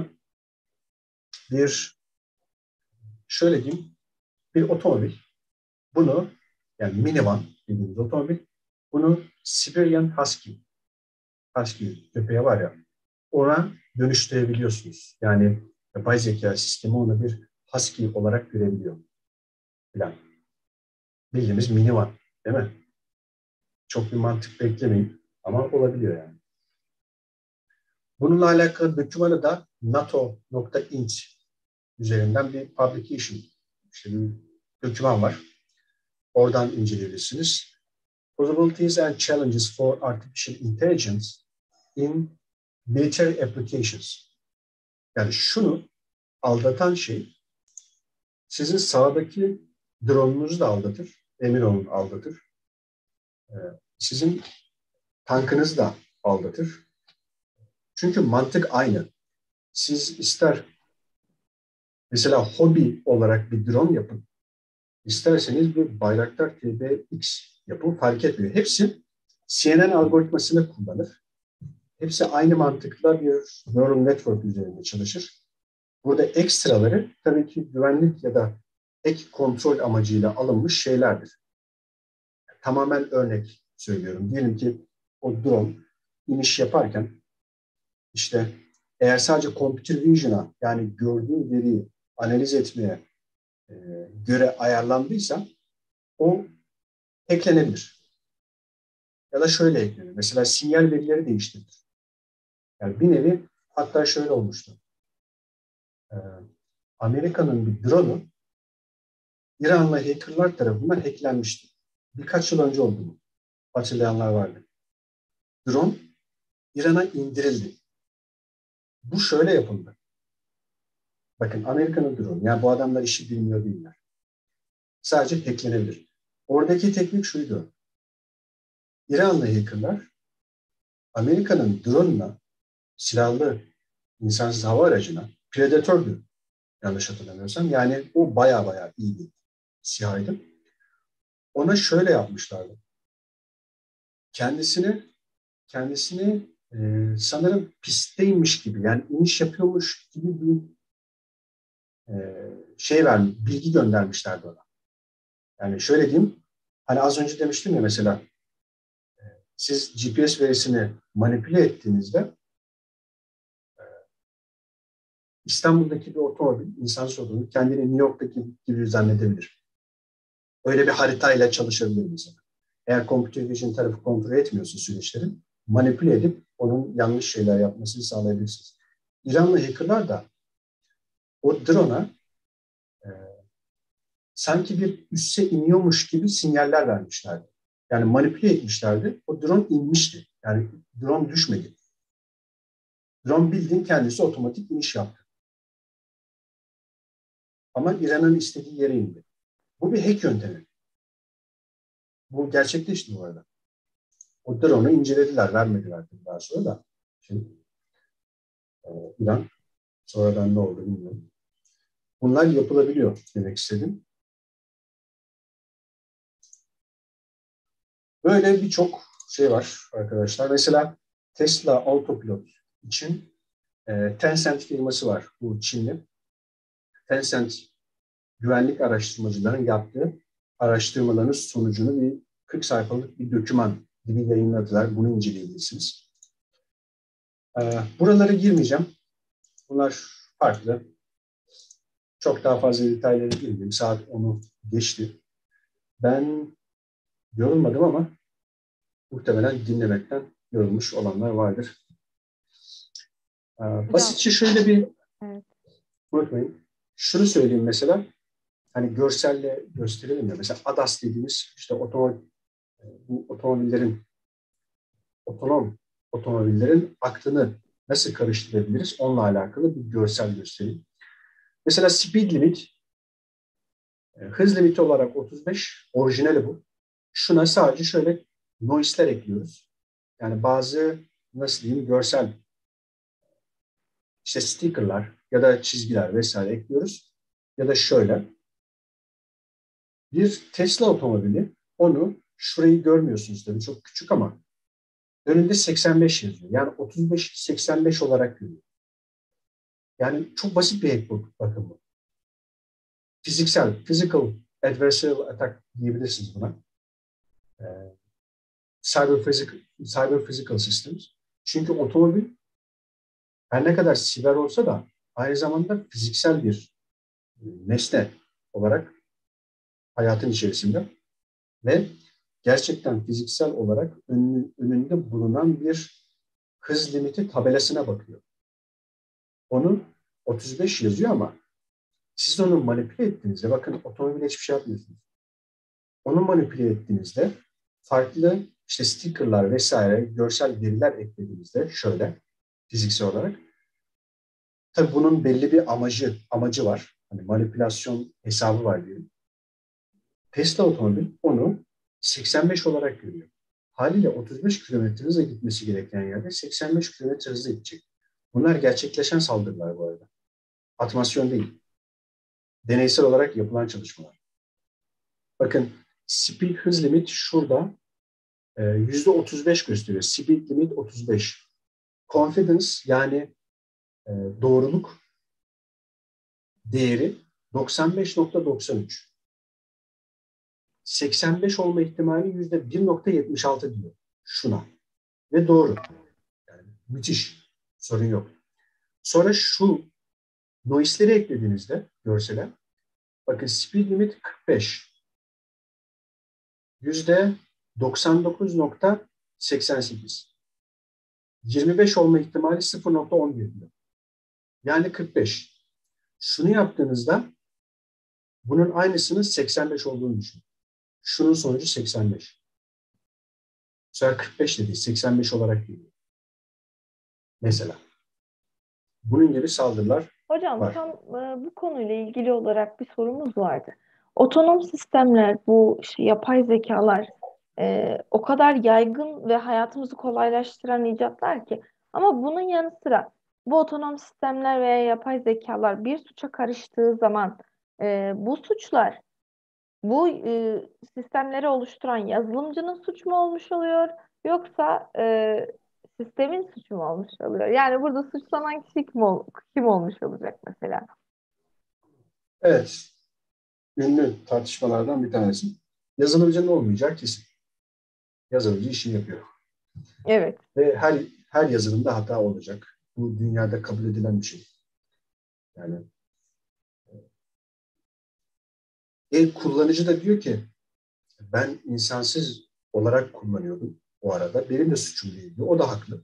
şöyle diyeyim, bir otomobil, bunu yani minivan dediğimiz otomobil, bunu Siberian Husky köpeği var ya, ona dönüştürebiliyorsunuz. Yani yapay zeka sistemi onu bir Husky olarak görebiliyor. Falan. Bildiğimiz minivan, değil mi? Çok bir mantık beklemeyin ama olabiliyor yani. Bununla alakalı dokümanı da NATO.int üzerinden bir publication, işte bir doküman var. Oradan inceleyebilirsiniz. Possibilities and challenges for artificial intelligence in military applications. Yani şunu aldatan şey, sizin sağdaki drone'unuzu da aldatır, emin olun aldatır. Sizin tankınızı da aldatır. Çünkü mantık aynı. Siz ister mesela hobi olarak bir drone yapın, isterseniz bir Bayraktar TB-X yapın, fark etmiyor. Hepsi CNN algoritmasını kullanır. Hepsi aynı mantıkla bir neural network üzerinde çalışır. Burada ekstraları tabii ki güvenlik ya da ek kontrol amacıyla alınmış şeylerdir. Tamamen örnek söylüyorum. Diyelim ki o drone iniş yaparken işte eğer sadece computer vision'a yani gördüğü veriyi analiz etmeye göre ayarlandıysa o hacklenebilir. Ya da şöyle eklenir. Mesela sinyal verileri değiştirilir. Yani bir nevi hatta şöyle olmuştu. Amerika'nın bir drone'u İranlı hackerlar tarafından hacklenmişti. Birkaç yıl önce oldu bu. Hatırlayanlar vardı. Drone İran'a indirildi. Bu şöyle yapıldı. Bakın Amerika'nın drone. Yani bu adamlar işi bilmiyor değiller. Sadece hacklenebilir. Oradaki teknik şuydu. İranlı hackerlar Amerika'nın drone'una, silahlı insansız hava aracına, Predator'du yanlış hatırlamıyorsam. Yani o baya iyi bir SİHA'ydı. Ona şöyle yapmışlardı. Kendisini sanırım pistteymiş gibi, yani iniş yapıyormuş gibi bir bilgi göndermişlerdi ona. Yani şöyle diyeyim, hani az önce demiştim ya mesela, siz GPS verisini manipüle ettiğinizde İstanbul'daki bir otomobil, insansız otomobil kendini New York'taki gibi zannedebilir. Öyle bir haritayla çalışabilir mesela. Eğer computer vision tarafı kontrol etmiyorsa süreçlerin, manipüle edip onun yanlış şeyler yapmasını sağlayabilirsiniz. İranlı hackerlar da o drone'a sanki bir üsse iniyormuş gibi sinyaller vermişlerdi. Yani manipüle etmişlerdi. O drone inmişti. Yani drone düşmedi. Drone bildiğin kendisi otomatik iniş yaptı. Ama İran'ın istediği yere indi. Bu bir hack yöntemi. Bu gerçekleşti bu arada. O drone'u incelediler, vermediler daha sonra da. Şimdi İran sonradan ne oldu bilmiyorum. Bunlar yapılabiliyor demek istedim. Böyle birçok şey var arkadaşlar. Mesela Tesla Autopilot için Tencent firması var. Bu Çinli. Tencent güvenlik araştırmacıların yaptığı araştırmaların sonucunu bir 40 sayfalık bir doküman gibi yayınladılar. Bunu inceleyebilirsiniz. Buralara girmeyeceğim. Bunlar farklı. Çok daha fazla detaylara girmeyeyim. Saat 10'u geçti. Ben yorulmadım ama muhtemelen dinlemekten yorulmuş olanlar vardır. Basitçe şöyle bir Evet. unutmayın. Şunu söyleyeyim mesela. Hani görselle gösterelim ya. Mesela ADAS dediğimiz işte bu otonom otomobillerin aklını nasıl karıştırabiliriz? Onunla alakalı bir görsel göstereyim. Mesela speed limit, hız limiti olarak 35, orijinali bu. Şuna sadece şöyle noise'ler ekliyoruz. Yani bazı nasıl diyeyim görsel işte stickerlar ya da çizgiler vesaire ekliyoruz. Ya da şöyle bir Tesla otomobili, onu şurayı görmüyorsunuz tabii çok küçük ama önünde 85 yazıyor. Yani 35 85 olarak görüyor. Yani çok basit bir hack bu, bakın bu. Physical adversarial attack diyebilirsiniz buna. Ee, cyber physical systems. Çünkü otomobil her ne kadar siber olsa da aynı zamanda fiziksel bir nesne olarak hayatın içerisinde ve gerçekten fiziksel olarak önünde bulunan bir hız limiti tabelasına bakıyor. Onu 35 yazıyor ama siz onu manipüle ettiğinizde, bakın otomobile hiçbir şey yapmıyorsunuz. Onu manipüle ettiğinizde farklı işte stickerlar vesaire görsel veriler eklediğinizde şöyle fiziksel olarak tabii bunun belli bir amacı var. Hani manipülasyon hesabı var diyelim. Tesla otomobil onu 85 olarak görüyor. Haliyle 35 kilometre hızla gitmesi gereken yerde 85 kilometre hızla gidecek. Bunlar gerçekleşen saldırılar bu arada. Atmasyon değil. Deneysel olarak yapılan çalışmalar. Bakın speed hız limit şurada %35 gösteriyor. Speed limit 35. Confidence yani doğruluk değeri 95.93. 85 olma ihtimali %1.76 diyor şuna. Ve doğru. Yani müthiş. Sorun yok. Sonra şu noise'leri eklediğinizde görsele bakın speed limit 45. %99.88. 25 olma ihtimali 0.11 diyor. Yani 45. Şunu yaptığınızda bunun aynısının 85 olduğunu düşünün. Şunun sonucu 85. Bu sefer 45 de değil, 85 olarak geliyor. Mesela. Bunun gibi saldırılar Hocam var. tam bu konuyla ilgili olarak bir sorumuz vardı. Otonom sistemler, bu yapay zekalar o kadar yaygın ve hayatımızı kolaylaştıran icatlar ki. Ama bunun yanı sıra bu otonom sistemler veya yapay zekalar bir suça karıştığı zaman bu suçlar bu sistemleri oluşturan yazılımcının suçu mu olmuş oluyor yoksa sistemin suçu mu olmuş oluyor? Yani burada suçlanan kişi kim olmuş olacak mesela? Evet. Ünlü tartışmalardan bir tanesi. Yazılımcının olmayacak kesin. Yazılımcı işini yapıyor. Evet. Ve her yazılımda hata olacak. Bu dünyada kabul edilen bir şey. Yani kullanıcı da diyor ki ben insansız olarak kullanıyordum o arada. Benim de suçum değil diyor. O da haklı.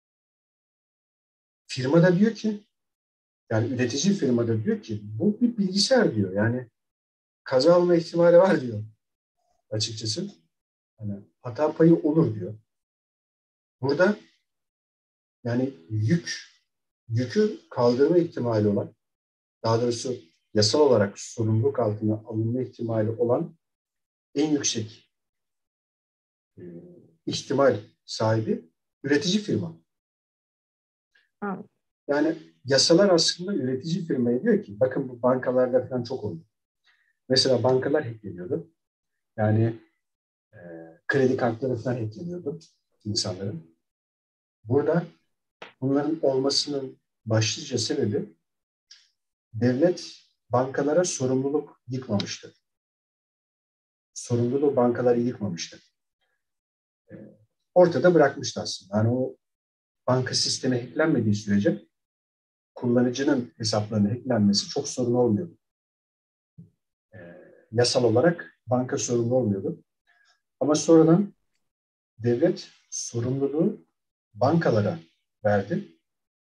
Firma da diyor ki yani üretici firmada diyor ki bu bir bilgisayar diyor. Yani kaza olma ihtimali var diyor açıkçası. Hani hata payı olur diyor. Burada yani yükü kaldırma ihtimali olan, daha doğrusu yasal olarak sorumluluk altına alınma ihtimali olan en yüksek e, ihtimal sahibi üretici firma. Anladım. Yani yasalar aslında üretici firmaya diyor ki bakın bu bankalarda falan çok oldu. Mesela bankalar hackleniyordu. Yani e, kredi kartları falan hackleniyordu insanların. Burada bunların olmasının başlıca sebebi devlet bankalara sorumluluk yıkmamıştı. Sorumluluğu bankaları yıkmamıştı. E, ortada bırakmıştı aslında. Yani o banka sistemi hacklenmediği sürece kullanıcının hesaplarının hacklenmesi çok sorun olmuyordu. E, yasal olarak banka sorumlu olmuyordu. Ama sonradan devlet sorumluluğu bankalara verdi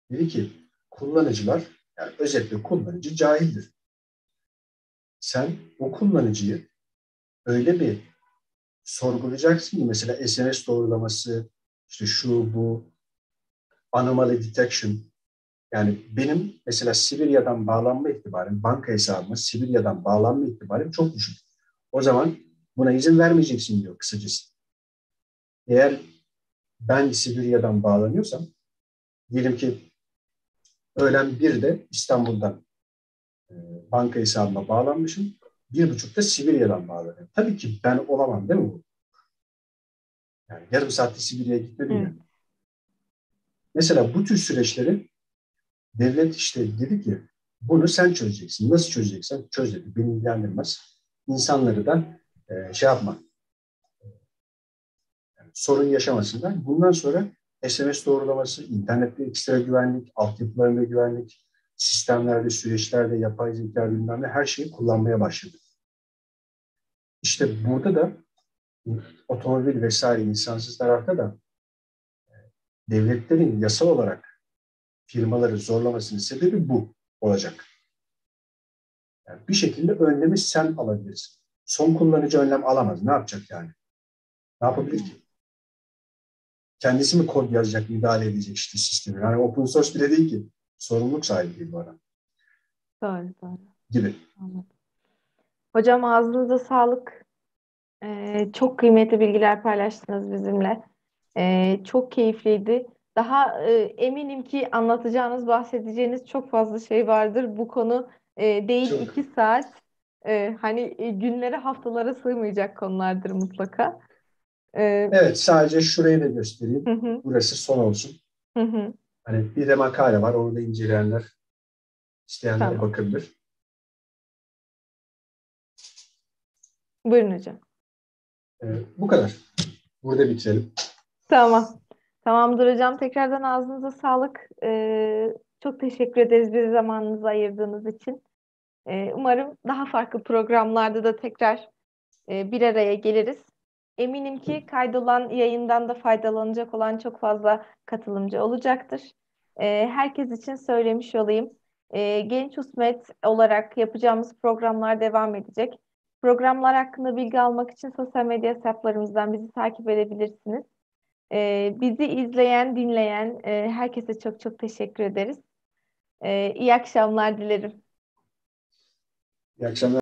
Dedi ki kullanıcılar, yani özetle kullanıcı cahildir. Sen o kullanıcıyı öyle bir sorgulayacaksın ki mesela SMS doğrulaması, işte şu bu anomaly detection, yani benim mesela Sibirya'dan bağlanma ihtimalim, banka hesabıma Sibirya'dan bağlanma ihtimalim çok düşük. O zaman buna izin vermeyeceksin diyor kısacası. Eğer ben Sibirya'dan bağlanıyorsam, diyelim ki öğlen 1'de İstanbul'dan e, banka hesabıma bağlanmışım, 1.30'da Sibirya'dan bağlanıyorum. Tabii ki ben olamam değil mi bu? Yani yarım saatte Sibirya'ya gitmedim Evet. yani. Mesela bu tür süreçleri devlet işte dedi ki bunu sen çözeceksin. Nasıl çözeceksen çöz dedi. Beni ilgilendirmez. İnsanları da şey yapma, yani sorun yaşamasınlar. Bundan sonra SMS doğrulaması, internette ekstra güvenlik, altyapılarında güvenlik, sistemlerde, süreçlerde, yapay zeka bilmem ne her şeyi kullanmaya başladı. İşte burada da otomobil vesaire insansız tarafta da devletlerin yasal olarak firmaları zorlamasının sebebi bu olacak. Yani bir şekilde önlemi sen alabilirsin. Son kullanıcı önlem alamaz. Ne yapacak yani? Ne yapabilir ki? Kendisi mi kod yazacak, müdahale edecek işte sistemi? Yani open source bile değil ki. Sorumluluk sahibi değil bu adam. Doğru, doğru. Gibi. Anladım. Hocam ağzınıza sağlık. Çok kıymetli bilgiler paylaştınız bizimle. Çok keyifliydi. Daha eminim ki anlatacağınız, bahsedeceğiniz çok fazla şey vardır. Bu konu değil Çok. 2 saat. Hani günlere, haftalara sığmayacak konulardır mutlaka. Ee, Evet, sadece şurayı da göstereyim. hı hı, Burası son olsun. hı hı. Hani bir de makale var. Onu da inceleyenler, isteyenler Tamam. bakabilir. Buyurun hocam. Bu kadar. Burada bitirelim. Tamam. Tamamdır hocam. Tekrardan ağzınıza sağlık. Çok teşekkür ederiz bize zamanınızı ayırdığınız için. Umarım daha farklı programlarda da tekrar bir araya geliriz. Eminim ki kaydolan yayından da faydalanacak olan çok fazla katılımcı olacaktır. Herkes için söylemiş olayım. Genç Usmet olarak yapacağımız programlar devam edecek. Programlar hakkında bilgi almak için sosyal medya hesaplarımızdan bizi takip edebilirsiniz. Bizi izleyen, dinleyen herkese çok çok teşekkür ederiz. İyi akşamlar dilerim. İyi akşamlar.